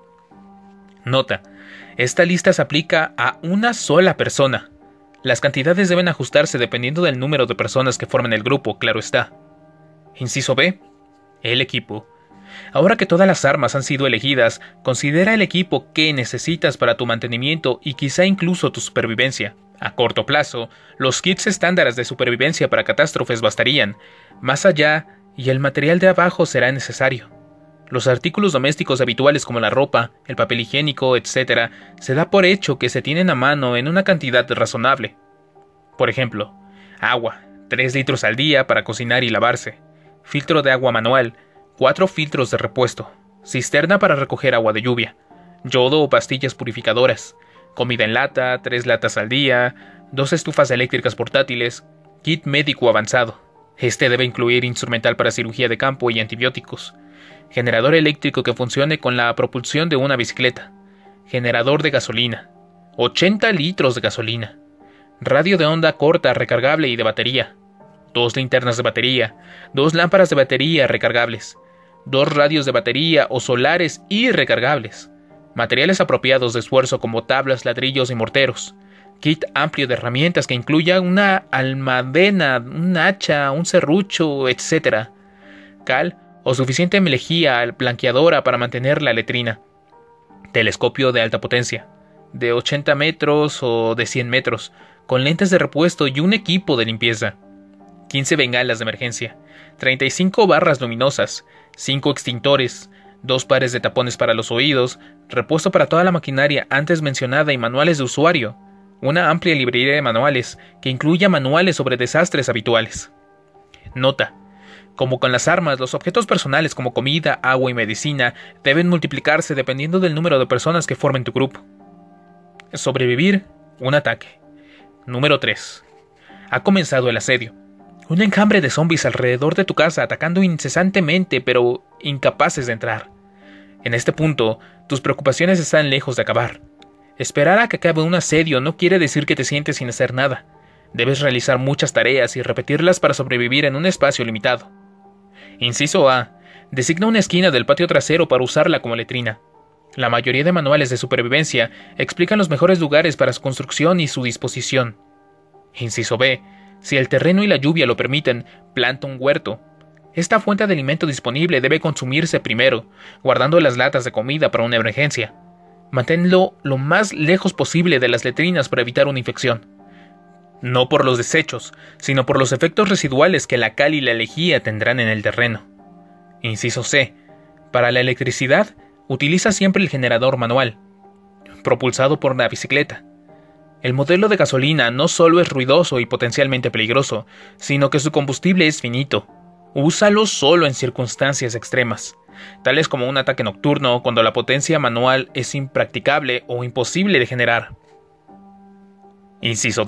Nota: esta lista se aplica a una sola persona. Las cantidades deben ajustarse dependiendo del número de personas que formen el grupo, claro está. Inciso B. El equipo. Ahora que todas las armas han sido elegidas, considera el equipo que necesitas para tu mantenimiento y quizá incluso tu supervivencia. A corto plazo, los kits estándares de supervivencia para catástrofes bastarían. Más allá, y el material de abajo será necesario. Los artículos domésticos habituales como la ropa, el papel higiénico, etc., se da por hecho que se tienen a mano en una cantidad razonable. Por ejemplo, agua, 3 litros al día para cocinar y lavarse, filtro de agua manual, 4 filtros de repuesto, cisterna para recoger agua de lluvia, yodo o pastillas purificadoras, comida en lata, 3 latas al día, 2 estufas eléctricas portátiles, kit médico avanzado. Este debe incluir instrumental para cirugía de campo y antibióticos, generador eléctrico que funcione con la propulsión de una bicicleta, generador de gasolina, 80 litros de gasolina, radio de onda corta recargable y de batería, 2 linternas de batería, 2 lámparas de batería recargables, 2 radios de batería o solares y recargables, materiales apropiados de esfuerzo como tablas, ladrillos y morteros, kit amplio de herramientas que incluya una almadena, un hacha, un serrucho, etc., cal o suficiente lejía blanqueadora para mantener la letrina, telescopio de alta potencia, de 80 metros o de 100 metros, con lentes de repuesto y un equipo de limpieza, 15 bengalas de emergencia, 35 barras luminosas, 5 extintores, 2 pares de tapones para los oídos, repuesto para toda la maquinaria antes mencionada y manuales de usuario, una amplia librería de manuales que incluya manuales sobre desastres habituales. Nota: como con las armas, los objetos personales como comida, agua y medicina deben multiplicarse dependiendo del número de personas que formen tu grupo. Sobrevivir un ataque. Número 3. Ha comenzado el asedio. Un enjambre de zombies alrededor de tu casa atacando incesantemente pero incapaces de entrar. En este punto, tus preocupaciones están lejos de acabar. Esperar a que acabe un asedio no quiere decir que te sientes sin hacer nada. Debes realizar muchas tareas y repetirlas para sobrevivir en un espacio limitado. Inciso A. Designa una esquina del patio trasero para usarla como letrina. La mayoría de manuales de supervivencia explican los mejores lugares para su construcción y su disposición. Inciso B. Si el terreno y la lluvia lo permiten, planta un huerto. Esta fuente de alimento disponible debe consumirse primero, guardando las latas de comida para una emergencia. Manténlo lo más lejos posible de las letrinas para evitar una infección. No por los desechos, sino por los efectos residuales que la cal y la lejía tendrán en el terreno. Inciso C. Para la electricidad, utiliza siempre el generador manual, propulsado por una bicicleta. El modelo de gasolina no solo es ruidoso y potencialmente peligroso, sino que su combustible es finito. Úsalo solo en circunstancias extremas, tales como un ataque nocturno cuando la potencia manual es impracticable o imposible de generar. Inciso D.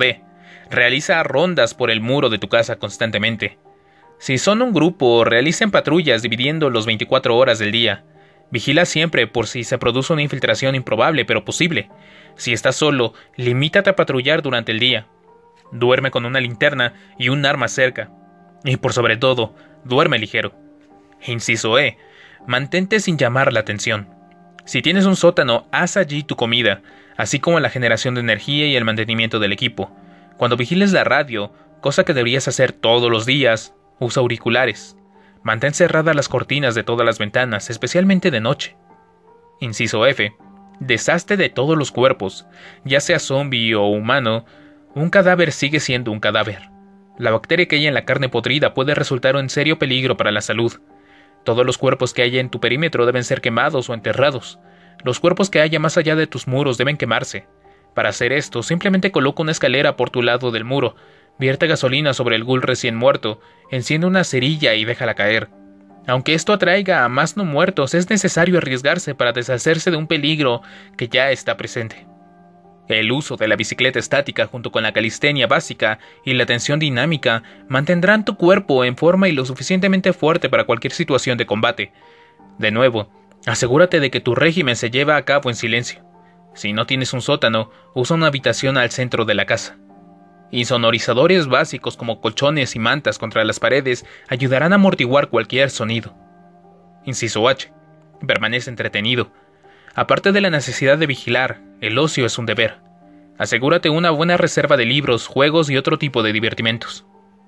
Realiza rondas por el muro de tu casa constantemente. Si son un grupo, realicen patrullas dividiendo los 24 horas del día. Vigila siempre por si se produce una infiltración improbable pero posible. Si estás solo, limítate a patrullar durante el día. Duerme con una linterna y un arma cerca. Y por sobre todo, duerme ligero. Inciso E. Mantente sin llamar la atención. Si tienes un sótano, haz allí tu comida, así como la generación de energía y el mantenimiento del equipo. Cuando vigiles la radio, cosa que deberías hacer todos los días, usa auriculares. Mantén cerradas las cortinas de todas las ventanas, especialmente de noche. Inciso F. Deshazte de todos los cuerpos, ya sea zombie o humano. Un cadáver sigue siendo un cadáver. La bacteria que hay en la carne podrida puede resultar un serio peligro para la salud. Todos los cuerpos que haya en tu perímetro deben ser quemados o enterrados. Los cuerpos que haya más allá de tus muros deben quemarse. Para hacer esto, simplemente coloca una escalera por tu lado del muro, vierte gasolina sobre el ghoul recién muerto, enciende una cerilla y déjala caer. Aunque esto atraiga a más no muertos, es necesario arriesgarse para deshacerse de un peligro que ya está presente. El uso de la bicicleta estática junto con la calistenia básica y la tensión dinámica mantendrán tu cuerpo en forma y lo suficientemente fuerte para cualquier situación de combate. De nuevo, asegúrate de que tu régimen se lleva a cabo en silencio. Si no tienes un sótano, usa una habitación al centro de la casa. Insonorizadores básicos como colchones y mantas contra las paredes ayudarán a amortiguar cualquier sonido. Inciso H. Permanece entretenido. Aparte de la necesidad de vigilar, el ocio es un deber. Asegúrate una buena reserva de libros, juegos y otro tipo de divertimentos.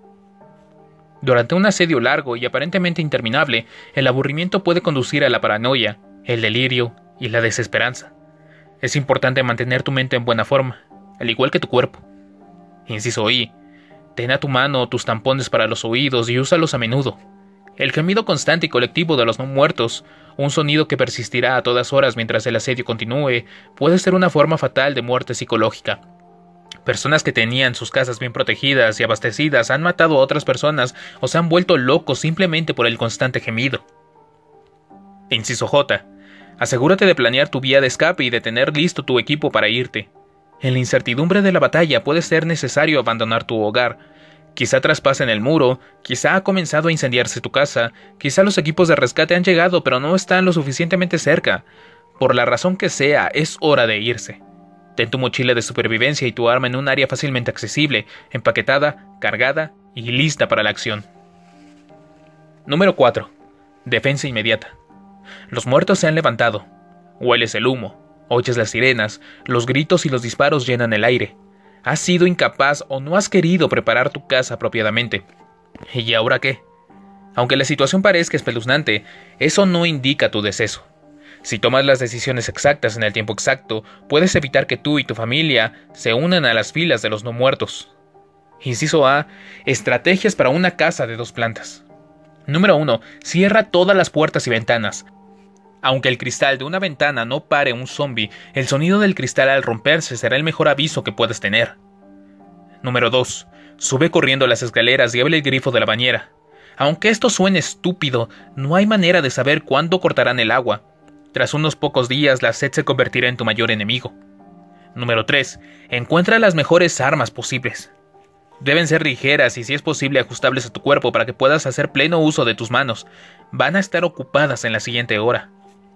Durante un asedio largo y aparentemente interminable, el aburrimiento puede conducir a la paranoia, el delirio y la desesperanza. Es importante mantener tu mente en buena forma, al igual que tu cuerpo. Inciso I. Ten a tu mano tus tampones para los oídos y úsalos a menudo. El gemido constante y colectivo de los no muertos, un sonido que persistirá a todas horas mientras el asedio continúe, puede ser una forma fatal de muerte psicológica. Personas que tenían sus casas bien protegidas y abastecidas han matado a otras personas o se han vuelto locos simplemente por el constante gemido. Inciso J. Asegúrate de planear tu vía de escape y de tener listo tu equipo para irte. En la incertidumbre de la batalla puede ser necesario abandonar tu hogar. Quizá traspasen el muro, quizá ha comenzado a incendiarse tu casa, quizá los equipos de rescate han llegado pero no están lo suficientemente cerca. Por la razón que sea, es hora de irse. Ten tu mochila de supervivencia y tu arma en un área fácilmente accesible, empaquetada, cargada y lista para la acción. Número 4. Defensa inmediata. Los muertos se han levantado. Hueles el humo, oyes las sirenas, los gritos y los disparos llenan el aire. Has sido incapaz o no has querido preparar tu casa apropiadamente. ¿Y ahora qué? Aunque la situación parezca espeluznante, eso no indica tu deceso. Si tomas las decisiones exactas en el tiempo exacto, puedes evitar que tú y tu familia se unan a las filas de los no muertos. Inciso A. Estrategias para una casa de 2 plantas. Número 1. Cierra todas las puertas y ventanas. Aunque el cristal de una ventana no pare un zombie, el sonido del cristal al romperse será el mejor aviso que puedes tener. Número 2. Sube corriendo las escaleras y abre el grifo de la bañera. Aunque esto suene estúpido, no hay manera de saber cuándo cortarán el agua. Tras unos pocos días, la sed se convertirá en tu mayor enemigo. Número 3. Encuentra las mejores armas posibles. Deben ser ligeras y, si es posible, ajustables a tu cuerpo para que puedas hacer pleno uso de tus manos. Van a estar ocupadas en la siguiente hora.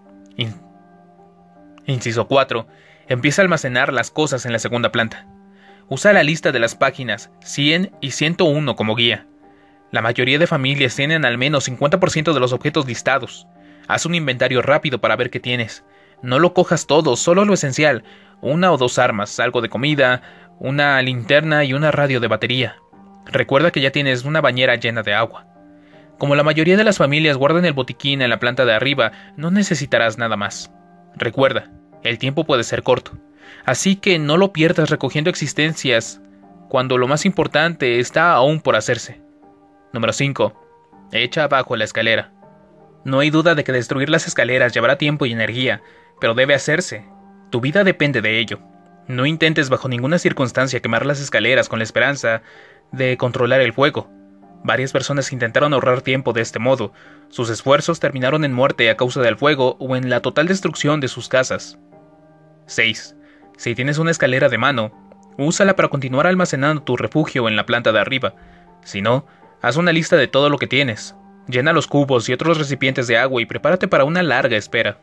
Inciso 4. Empieza a almacenar las cosas en la segunda planta. Usa la lista de las páginas 100 y 101 como guía. La mayoría de familias tienen al menos 50% de los objetos listados. Haz un inventario rápido para ver qué tienes. No lo cojas todo, solo lo esencial. 1 o 2 armas, algo de comida, una linterna y una radio de batería. Recuerda que ya tienes una bañera llena de agua. Como la mayoría de las familias guardan el botiquín en la planta de arriba, no necesitarás nada más. Recuerda, el tiempo puede ser corto. Así que no lo pierdas recogiendo existencias, cuando lo más importante está aún por hacerse. Número 5. Echa abajo la escalera. No hay duda de que destruir las escaleras llevará tiempo y energía, pero debe hacerse. Tu vida depende de ello. No intentes bajo ninguna circunstancia quemar las escaleras con la esperanza de controlar el fuego. Varias personas intentaron ahorrar tiempo de este modo. Sus esfuerzos terminaron en muerte a causa del fuego o en la total destrucción de sus casas. 6. Si tienes una escalera de mano, úsala para continuar almacenando tu refugio en la planta de arriba. Si no, haz una lista de todo lo que tienes. Llena los cubos y otros recipientes de agua y prepárate para una larga espera.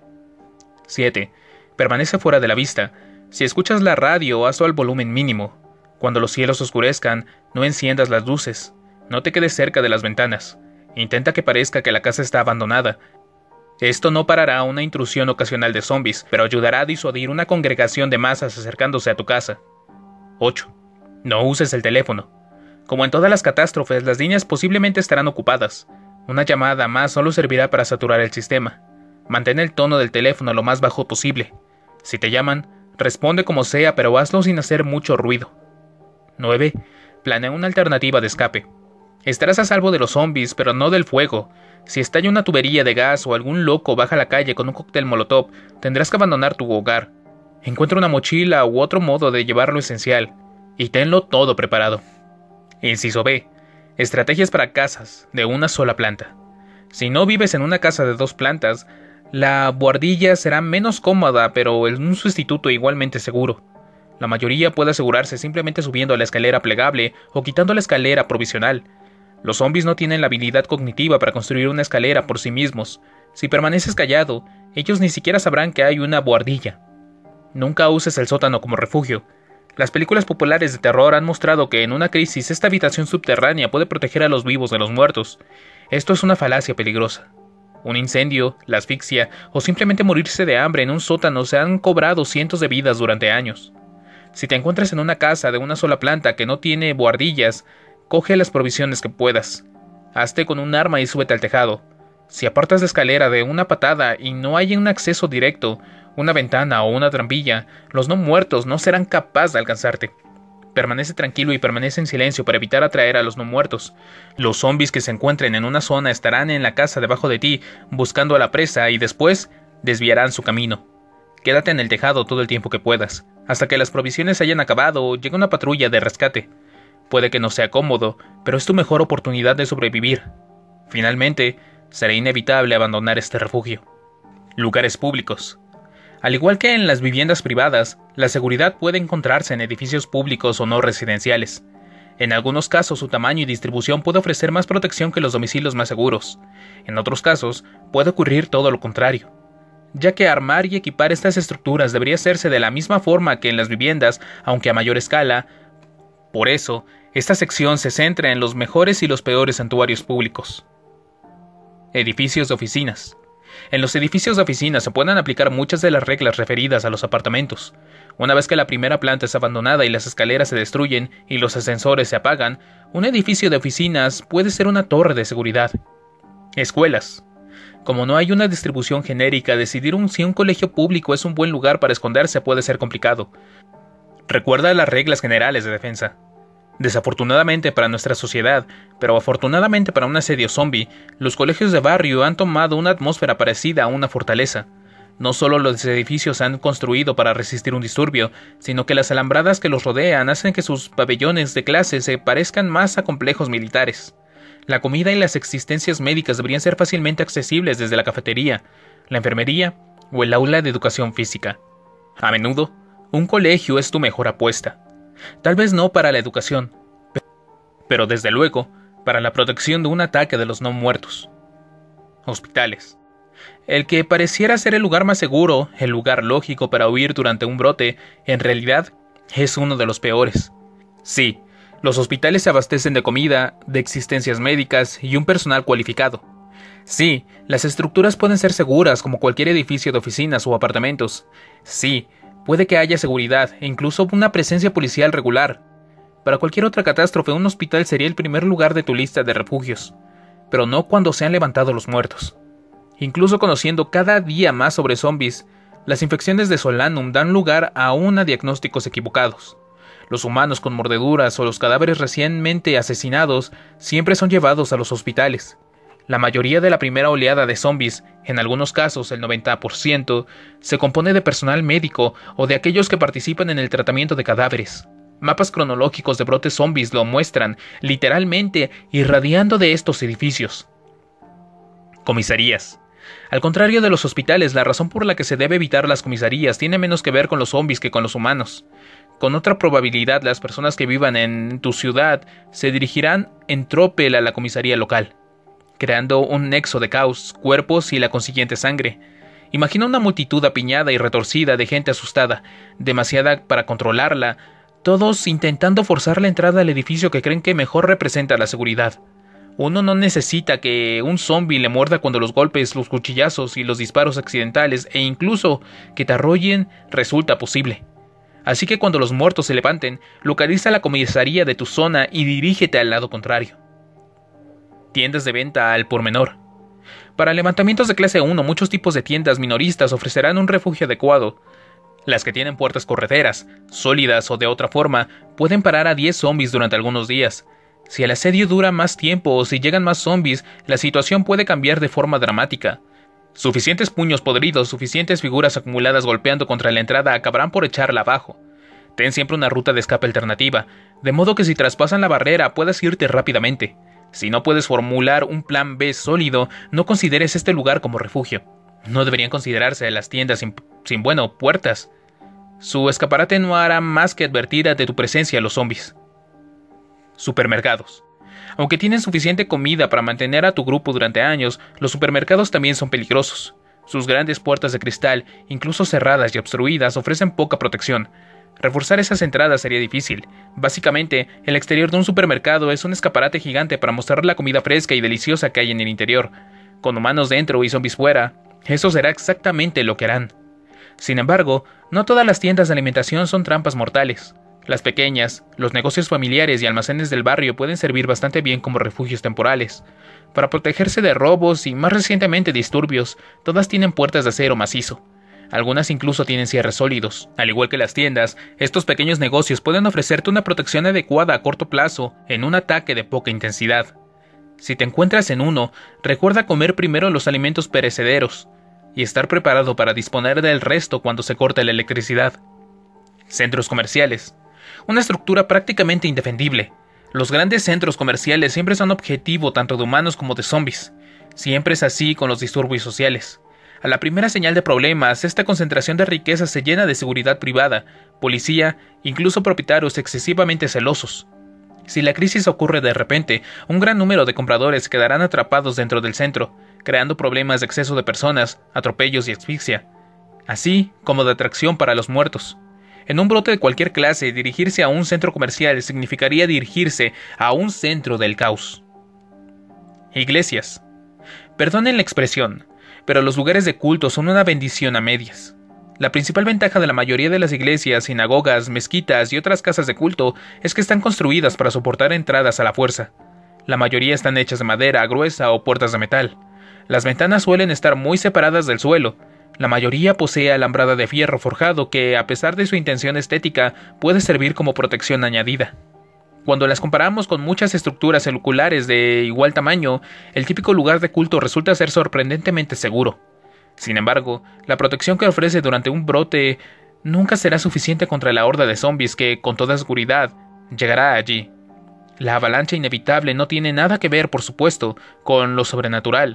7. Permanece fuera de la vista. Si escuchas la radio, hazlo al volumen mínimo. Cuando los cielos oscurezcan, no enciendas las luces. No te quedes cerca de las ventanas. Intenta que parezca que la casa está abandonada. Esto no parará una intrusión ocasional de zombies, pero ayudará a disuadir una congregación de masas acercándose a tu casa. 8. No uses el teléfono. Como en todas las catástrofes, las líneas posiblemente estarán ocupadas. Una llamada más solo servirá para saturar el sistema. Mantén el tono del teléfono lo más bajo posible. Si te llaman, responde como sea, pero hazlo sin hacer mucho ruido. 9. Planea una alternativa de escape. Estarás a salvo de los zombies, pero no del fuego. Si estalla una tubería de gas o algún loco baja a la calle con un cóctel molotov, tendrás que abandonar tu hogar. Encuentra una mochila u otro modo de llevar lo esencial, y tenlo todo preparado. Inciso B. Estrategias para casas de una sola planta. Si no vives en una casa de 2 plantas, la buhardilla será menos cómoda, pero un sustituto igualmente seguro. La mayoría puede asegurarse simplemente subiendo a la escalera plegable o quitando la escalera provisional. Los zombies no tienen la habilidad cognitiva para construir una escalera por sí mismos. Si permaneces callado, ellos ni siquiera sabrán que hay una buhardilla. Nunca uses el sótano como refugio. Las películas populares de terror han mostrado que en una crisis esta habitación subterránea puede proteger a los vivos de los muertos. Esto es una falacia peligrosa. Un incendio, la asfixia o simplemente morirse de hambre en un sótano se han cobrado cientos de vidas durante años. Si te encuentras en una casa de una sola planta que no tiene buhardillas, coge las provisiones que puedas. Hazte con un arma y súbete al tejado. Si apartas la escalera de una patada y no hay un acceso directo, una ventana o una trampilla, los no muertos no serán capaces de alcanzarte. Permanece tranquilo y permanece en silencio para evitar atraer a los no muertos. Los zombies que se encuentren en una zona estarán en la casa debajo de ti, buscando a la presa y después desviarán su camino. Quédate en el tejado todo el tiempo que puedas, hasta que las provisiones hayan acabado o llegue una patrulla de rescate. Puede que no sea cómodo, pero es tu mejor oportunidad de sobrevivir. Finalmente, será inevitable abandonar este refugio. Lugares públicos. Al igual que en las viviendas privadas, la seguridad puede encontrarse en edificios públicos o no residenciales. En algunos casos, su tamaño y distribución puede ofrecer más protección que los domicilios más seguros. En otros casos, puede ocurrir todo lo contrario, ya que armar y equipar estas estructuras debería hacerse de la misma forma que en las viviendas, aunque a mayor escala. Por eso, esta sección se centra en los mejores y los peores santuarios públicos. Edificios de oficinas. En los edificios de oficinas se pueden aplicar muchas de las reglas referidas a los apartamentos. Una vez que la primera planta es abandonada y las escaleras se destruyen y los ascensores se apagan, un edificio de oficinas puede ser una torre de seguridad. Escuelas. Como no hay una distribución genérica, decidir si un colegio público es un buen lugar para esconderse puede ser complicado. Recuerda las reglas generales de defensa. Desafortunadamente para nuestra sociedad, pero afortunadamente para un asedio zombie, los colegios de barrio han tomado una atmósfera parecida a una fortaleza. No solo los edificios se han construido para resistir un disturbio, sino que las alambradas que los rodean hacen que sus pabellones de clase se parezcan más a complejos militares. La comida y las existencias médicas deberían ser fácilmente accesibles desde la cafetería, la enfermería o el aula de educación física. A menudo, un colegio es tu mejor apuesta. Tal vez no para la educación, pero desde luego para la protección de un ataque de los no muertos. Hospitales. El que pareciera ser el lugar más seguro, el lugar lógico para huir durante un brote, en realidad es uno de los peores. Sí, los hospitales se abastecen de comida, de existencias médicas y un personal cualificado. Sí, las estructuras pueden ser seguras como cualquier edificio de oficinas o apartamentos. Sí, puede que haya seguridad e incluso una presencia policial regular. Para cualquier otra catástrofe, un hospital sería el primer lugar de tu lista de refugios, pero no cuando se han levantado los muertos. Incluso conociendo cada día más sobre zombies, las infecciones de Solanum dan lugar a diagnósticos equivocados. Los humanos con mordeduras o los cadáveres recientemente asesinados siempre son llevados a los hospitales. La mayoría de la primera oleada de zombies, en algunos casos el 90%, se compone de personal médico o de aquellos que participan en el tratamiento de cadáveres. Mapas cronológicos de brotes zombies lo muestran, literalmente irradiando de estos edificios. Comisarías. Al contrario de los hospitales, la razón por la que se debe evitar las comisarías tiene menos que ver con los zombies que con los humanos. Con otra probabilidad, las personas que vivan en tu ciudad se dirigirán en tropel a la comisaría local, creando un nexo de caos, cuerpos y la consiguiente sangre. Imagina una multitud apiñada y retorcida de gente asustada, demasiada para controlarla, todos intentando forzar la entrada al edificio que creen que mejor representa la seguridad. Uno no necesita que un zombie le muerda cuando los golpes, los cuchillazos y los disparos accidentales e incluso que te arrollen resulta posible. Así que cuando los muertos se levanten, localiza la comisaría de tu zona y dirígete al lado contrario. Tiendas de venta al por menor. Para levantamientos de clase 1, muchos tipos de tiendas minoristas ofrecerán un refugio adecuado. Las que tienen puertas correderas, sólidas o de otra forma, pueden parar a 10 zombies durante algunos días. Si el asedio dura más tiempo o si llegan más zombies, la situación puede cambiar de forma dramática. Suficientes puños podridos, suficientes figuras acumuladas golpeando contra la entrada acabarán por echarla abajo. Ten siempre una ruta de escape alternativa, de modo que si traspasan la barrera puedas irte rápidamente. Si no puedes formular un plan B sólido, no consideres este lugar como refugio. No deberían considerarse las tiendas sin puertas. Su escaparate no hará más que advertir de tu presencia a los zombies. Supermercados. Aunque tienen suficiente comida para mantener a tu grupo durante años, los supermercados también son peligrosos. Sus grandes puertas de cristal, incluso cerradas y obstruidas, ofrecen poca protección. Reforzar esas entradas sería difícil. Básicamente, el exterior de un supermercado es un escaparate gigante para mostrar la comida fresca y deliciosa que hay en el interior. Con humanos dentro y zombies fuera, eso será exactamente lo que harán. Sin embargo, no todas las tiendas de alimentación son trampas mortales. Las pequeñas, los negocios familiares y almacenes del barrio pueden servir bastante bien como refugios temporales. Para protegerse de robos y más recientemente disturbios, todas tienen puertas de acero macizo. Algunas incluso tienen cierres sólidos. Al igual que las tiendas, estos pequeños negocios pueden ofrecerte una protección adecuada a corto plazo en un ataque de poca intensidad. Si te encuentras en uno, recuerda comer primero los alimentos perecederos y estar preparado para disponer del resto cuando se corte la electricidad. Centros comerciales. Una estructura prácticamente indefendible. Los grandes centros comerciales siempre son objetivo tanto de humanos como de zombies. Siempre es así con los disturbios sociales. A la primera señal de problemas, esta concentración de riqueza se llena de seguridad privada, policía, incluso propietarios excesivamente celosos. Si la crisis ocurre de repente, un gran número de compradores quedarán atrapados dentro del centro, creando problemas de exceso de personas, atropellos y asfixia, así como de atracción para los muertos. En un brote de cualquier clase, dirigirse a un centro comercial significaría dirigirse a un centro del caos. Iglesias. Perdonen la expresión, pero los lugares de culto son una bendición a medias. La principal ventaja de la mayoría de las iglesias, sinagogas, mezquitas y otras casas de culto es que están construidas para soportar entradas a la fuerza. La mayoría están hechas de madera gruesa o puertas de metal. Las ventanas suelen estar muy separadas del suelo. La mayoría posee alambrada de fierro forjado que, a pesar de su intención estética, puede servir como protección añadida. Cuando las comparamos con muchas estructuras celulares de igual tamaño, el típico lugar de culto resulta ser sorprendentemente seguro. Sin embargo, la protección que ofrece durante un brote nunca será suficiente contra la horda de zombies que, con toda seguridad, llegará allí. La avalancha inevitable no tiene nada que ver, por supuesto, con lo sobrenatural.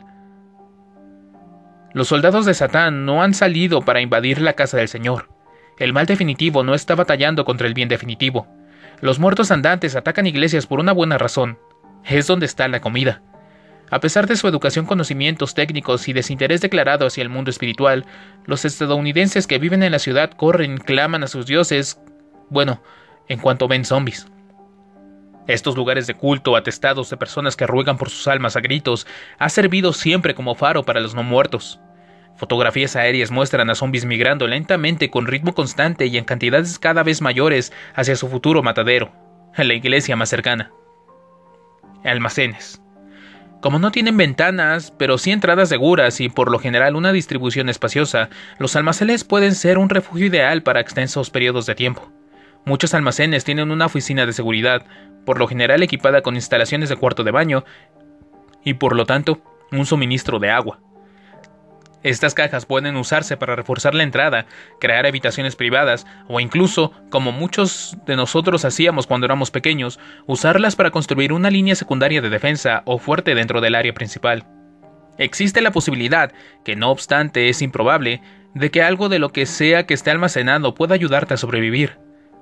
Los soldados de Satán no han salido para invadir la casa del Señor. El mal definitivo no está batallando contra el bien definitivo. Los muertos andantes atacan iglesias por una buena razón. Es donde está la comida. A pesar de su educación, conocimientos técnicos y desinterés declarado hacia el mundo espiritual, los estadounidenses que viven en la ciudad corren y claman a sus dioses, en cuanto ven zombies. Estos lugares de culto, atestados de personas que ruegan por sus almas a gritos, ha servido siempre como faro para los no muertos. Fotografías aéreas muestran a zombies migrando lentamente con ritmo constante y en cantidades cada vez mayores hacia su futuro matadero, la iglesia más cercana. Almacenes. Como no tienen ventanas, pero sí entradas seguras y por lo general una distribución espaciosa, los almacenes pueden ser un refugio ideal para extensos periodos de tiempo. Muchos almacenes tienen una oficina de seguridad, por lo general equipada con instalaciones de cuarto de baño y por lo tanto un suministro de agua. Estas cajas pueden usarse para reforzar la entrada, crear habitaciones privadas o incluso, como muchos de nosotros hacíamos cuando éramos pequeños, usarlas para construir una línea secundaria de defensa o fuerte dentro del área principal. Existe la posibilidad, que no obstante es improbable, de que algo de lo que sea que esté almacenado pueda ayudarte a sobrevivir.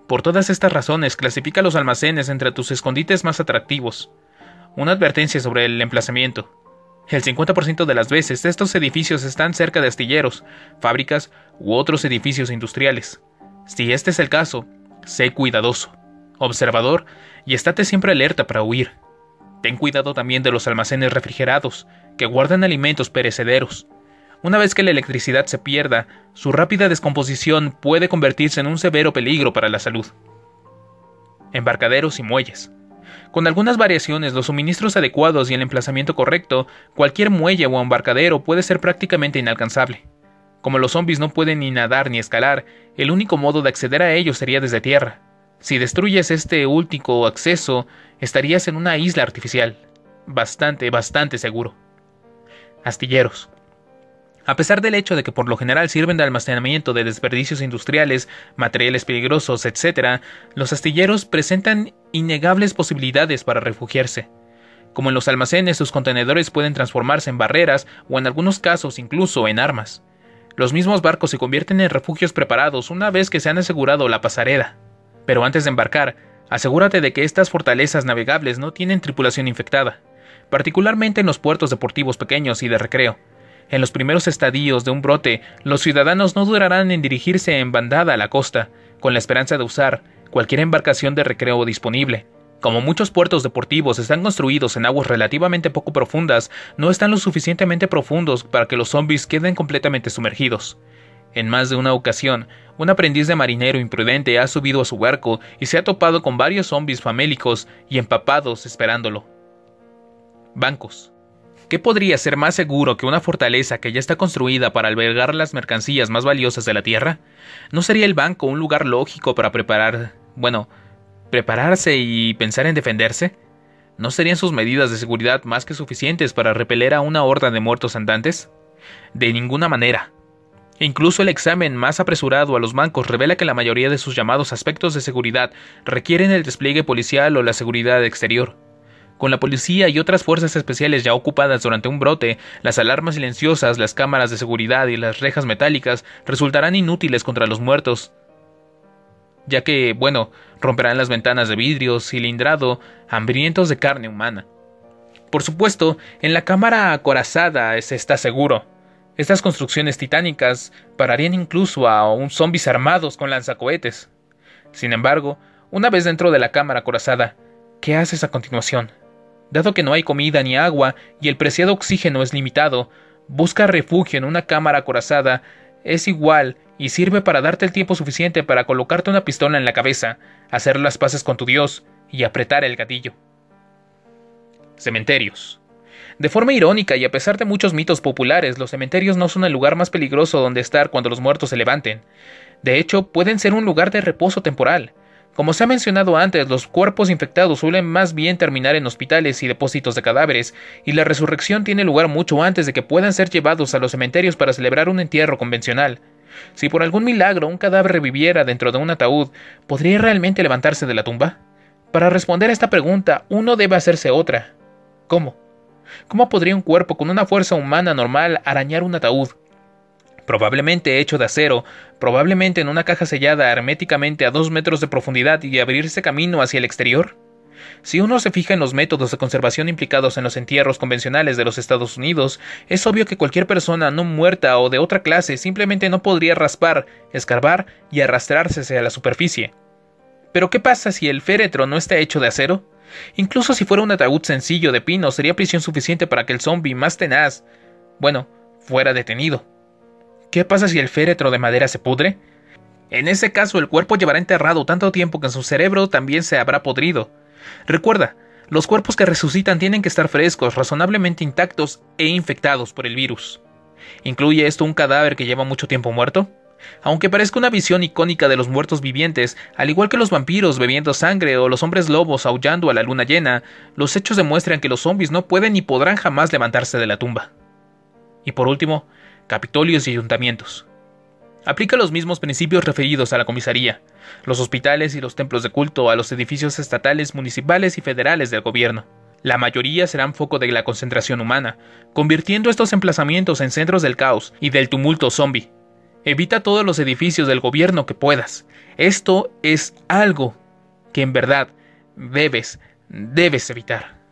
Por todas estas razones, clasifica los almacenes entre tus escondites más atractivos. Una advertencia sobre el emplazamiento. El 50% de las veces estos edificios están cerca de astilleros, fábricas u otros edificios industriales. Si este es el caso, sé cuidadoso, observador y estate siempre alerta para huir. Ten cuidado también de los almacenes refrigerados, que guardan alimentos perecederos. Una vez que la electricidad se pierda, su rápida descomposición puede convertirse en un severo peligro para la salud. Embarcaderos y muelles. Con algunas variaciones, los suministros adecuados y el emplazamiento correcto, cualquier muelle o embarcadero puede ser prácticamente inalcanzable. Como los zombies no pueden ni nadar ni escalar, el único modo de acceder a ellos sería desde tierra. Si destruyes este último acceso, estarías en una isla artificial. Bastante seguro. Astilleros. A pesar del hecho de que por lo general sirven de almacenamiento de desperdicios industriales, materiales peligrosos, etc., los astilleros presentan innegables posibilidades para refugiarse. Como en los almacenes, sus contenedores pueden transformarse en barreras o en algunos casos incluso en armas. Los mismos barcos se convierten en refugios preparados una vez que se han asegurado la pasarela. Pero antes de embarcar, asegúrate de que estas fortalezas navegables no tienen tripulación infectada, particularmente en los puertos deportivos pequeños y de recreo. En los primeros estadios de un brote, los ciudadanos no durarán en dirigirse en bandada a la costa, con la esperanza de usar cualquier embarcación de recreo disponible. Como muchos puertos deportivos están construidos en aguas relativamente poco profundas, no están lo suficientemente profundos para que los zombies queden completamente sumergidos. En más de una ocasión, un aprendiz de marinero imprudente ha subido a su barco y se ha topado con varios zombies famélicos y empapados esperándolo. Bancos. ¿Qué podría ser más seguro que una fortaleza que ya está construida para albergar las mercancías más valiosas de la Tierra? ¿No sería el banco un lugar lógico para prepararse y pensar en defenderse? ¿No serían sus medidas de seguridad más que suficientes para repeler a una horda de muertos andantes? De ninguna manera. Incluso el examen más apresurado a los bancos revela que la mayoría de sus llamados aspectos de seguridad requieren el despliegue policial o la seguridad exterior. Con la policía y otras fuerzas especiales ya ocupadas durante un brote, las alarmas silenciosas, las cámaras de seguridad y las rejas metálicas resultarán inútiles contra los muertos, ya que, romperán las ventanas de vidrio cilindrado, hambrientos de carne humana. Por supuesto, en la cámara acorazada se está seguro. Estas construcciones titánicas pararían incluso a zombies armados con lanzacohetes. Sin embargo, una vez dentro de la cámara acorazada, ¿qué haces a continuación? Dado que no hay comida ni agua y el preciado oxígeno es limitado, busca refugio en una cámara acorazada. Es igual y sirve para darte el tiempo suficiente para colocarte una pistola en la cabeza, hacer las paces con tu Dios y apretar el gatillo. Cementerios. De forma irónica y a pesar de muchos mitos populares, los cementerios no son el lugar más peligroso donde estar cuando los muertos se levanten. De hecho, pueden ser un lugar de reposo temporal. Como se ha mencionado antes, los cuerpos infectados suelen más bien terminar en hospitales y depósitos de cadáveres, y la resurrección tiene lugar mucho antes de que puedan ser llevados a los cementerios para celebrar un entierro convencional. Si por algún milagro un cadáver reviviera dentro de un ataúd, ¿podría realmente levantarse de la tumba? Para responder a esta pregunta, uno debe hacerse otra. ¿Cómo? ¿Cómo podría un cuerpo con una fuerza humana normal arañar un ataúd? Probablemente hecho de acero, probablemente en una caja sellada herméticamente a 2 metros de profundidad y abrirse camino hacia el exterior. Si uno se fija en los métodos de conservación implicados en los entierros convencionales de los Estados Unidos, es obvio que cualquier persona no muerta o de otra clase simplemente no podría raspar, escarbar y arrastrarse hacia la superficie. ¿Pero qué pasa si el féretro no está hecho de acero? Incluso si fuera un ataúd sencillo de pino, sería prisión suficiente para que el zombi más tenaz, fuera detenido. ¿Qué pasa si el féretro de madera se pudre? En ese caso, el cuerpo llevará enterrado tanto tiempo que en su cerebro también se habrá podrido. Recuerda, los cuerpos que resucitan tienen que estar frescos, razonablemente intactos e infectados por el virus. ¿Incluye esto un cadáver que lleva mucho tiempo muerto? Aunque parezca una visión icónica de los muertos vivientes, al igual que los vampiros bebiendo sangre o los hombres lobos aullando a la luna llena, los hechos demuestran que los zombies no pueden ni podrán jamás levantarse de la tumba. Y por último, capitolios y ayuntamientos. Aplica los mismos principios referidos a la comisaría, los hospitales y los templos de culto a los edificios estatales, municipales y federales del gobierno. La mayoría serán foco de la concentración humana, convirtiendo estos emplazamientos en centros del caos y del tumulto zombie. Evita todos los edificios del gobierno que puedas. Esto es algo que en verdad debes evitar.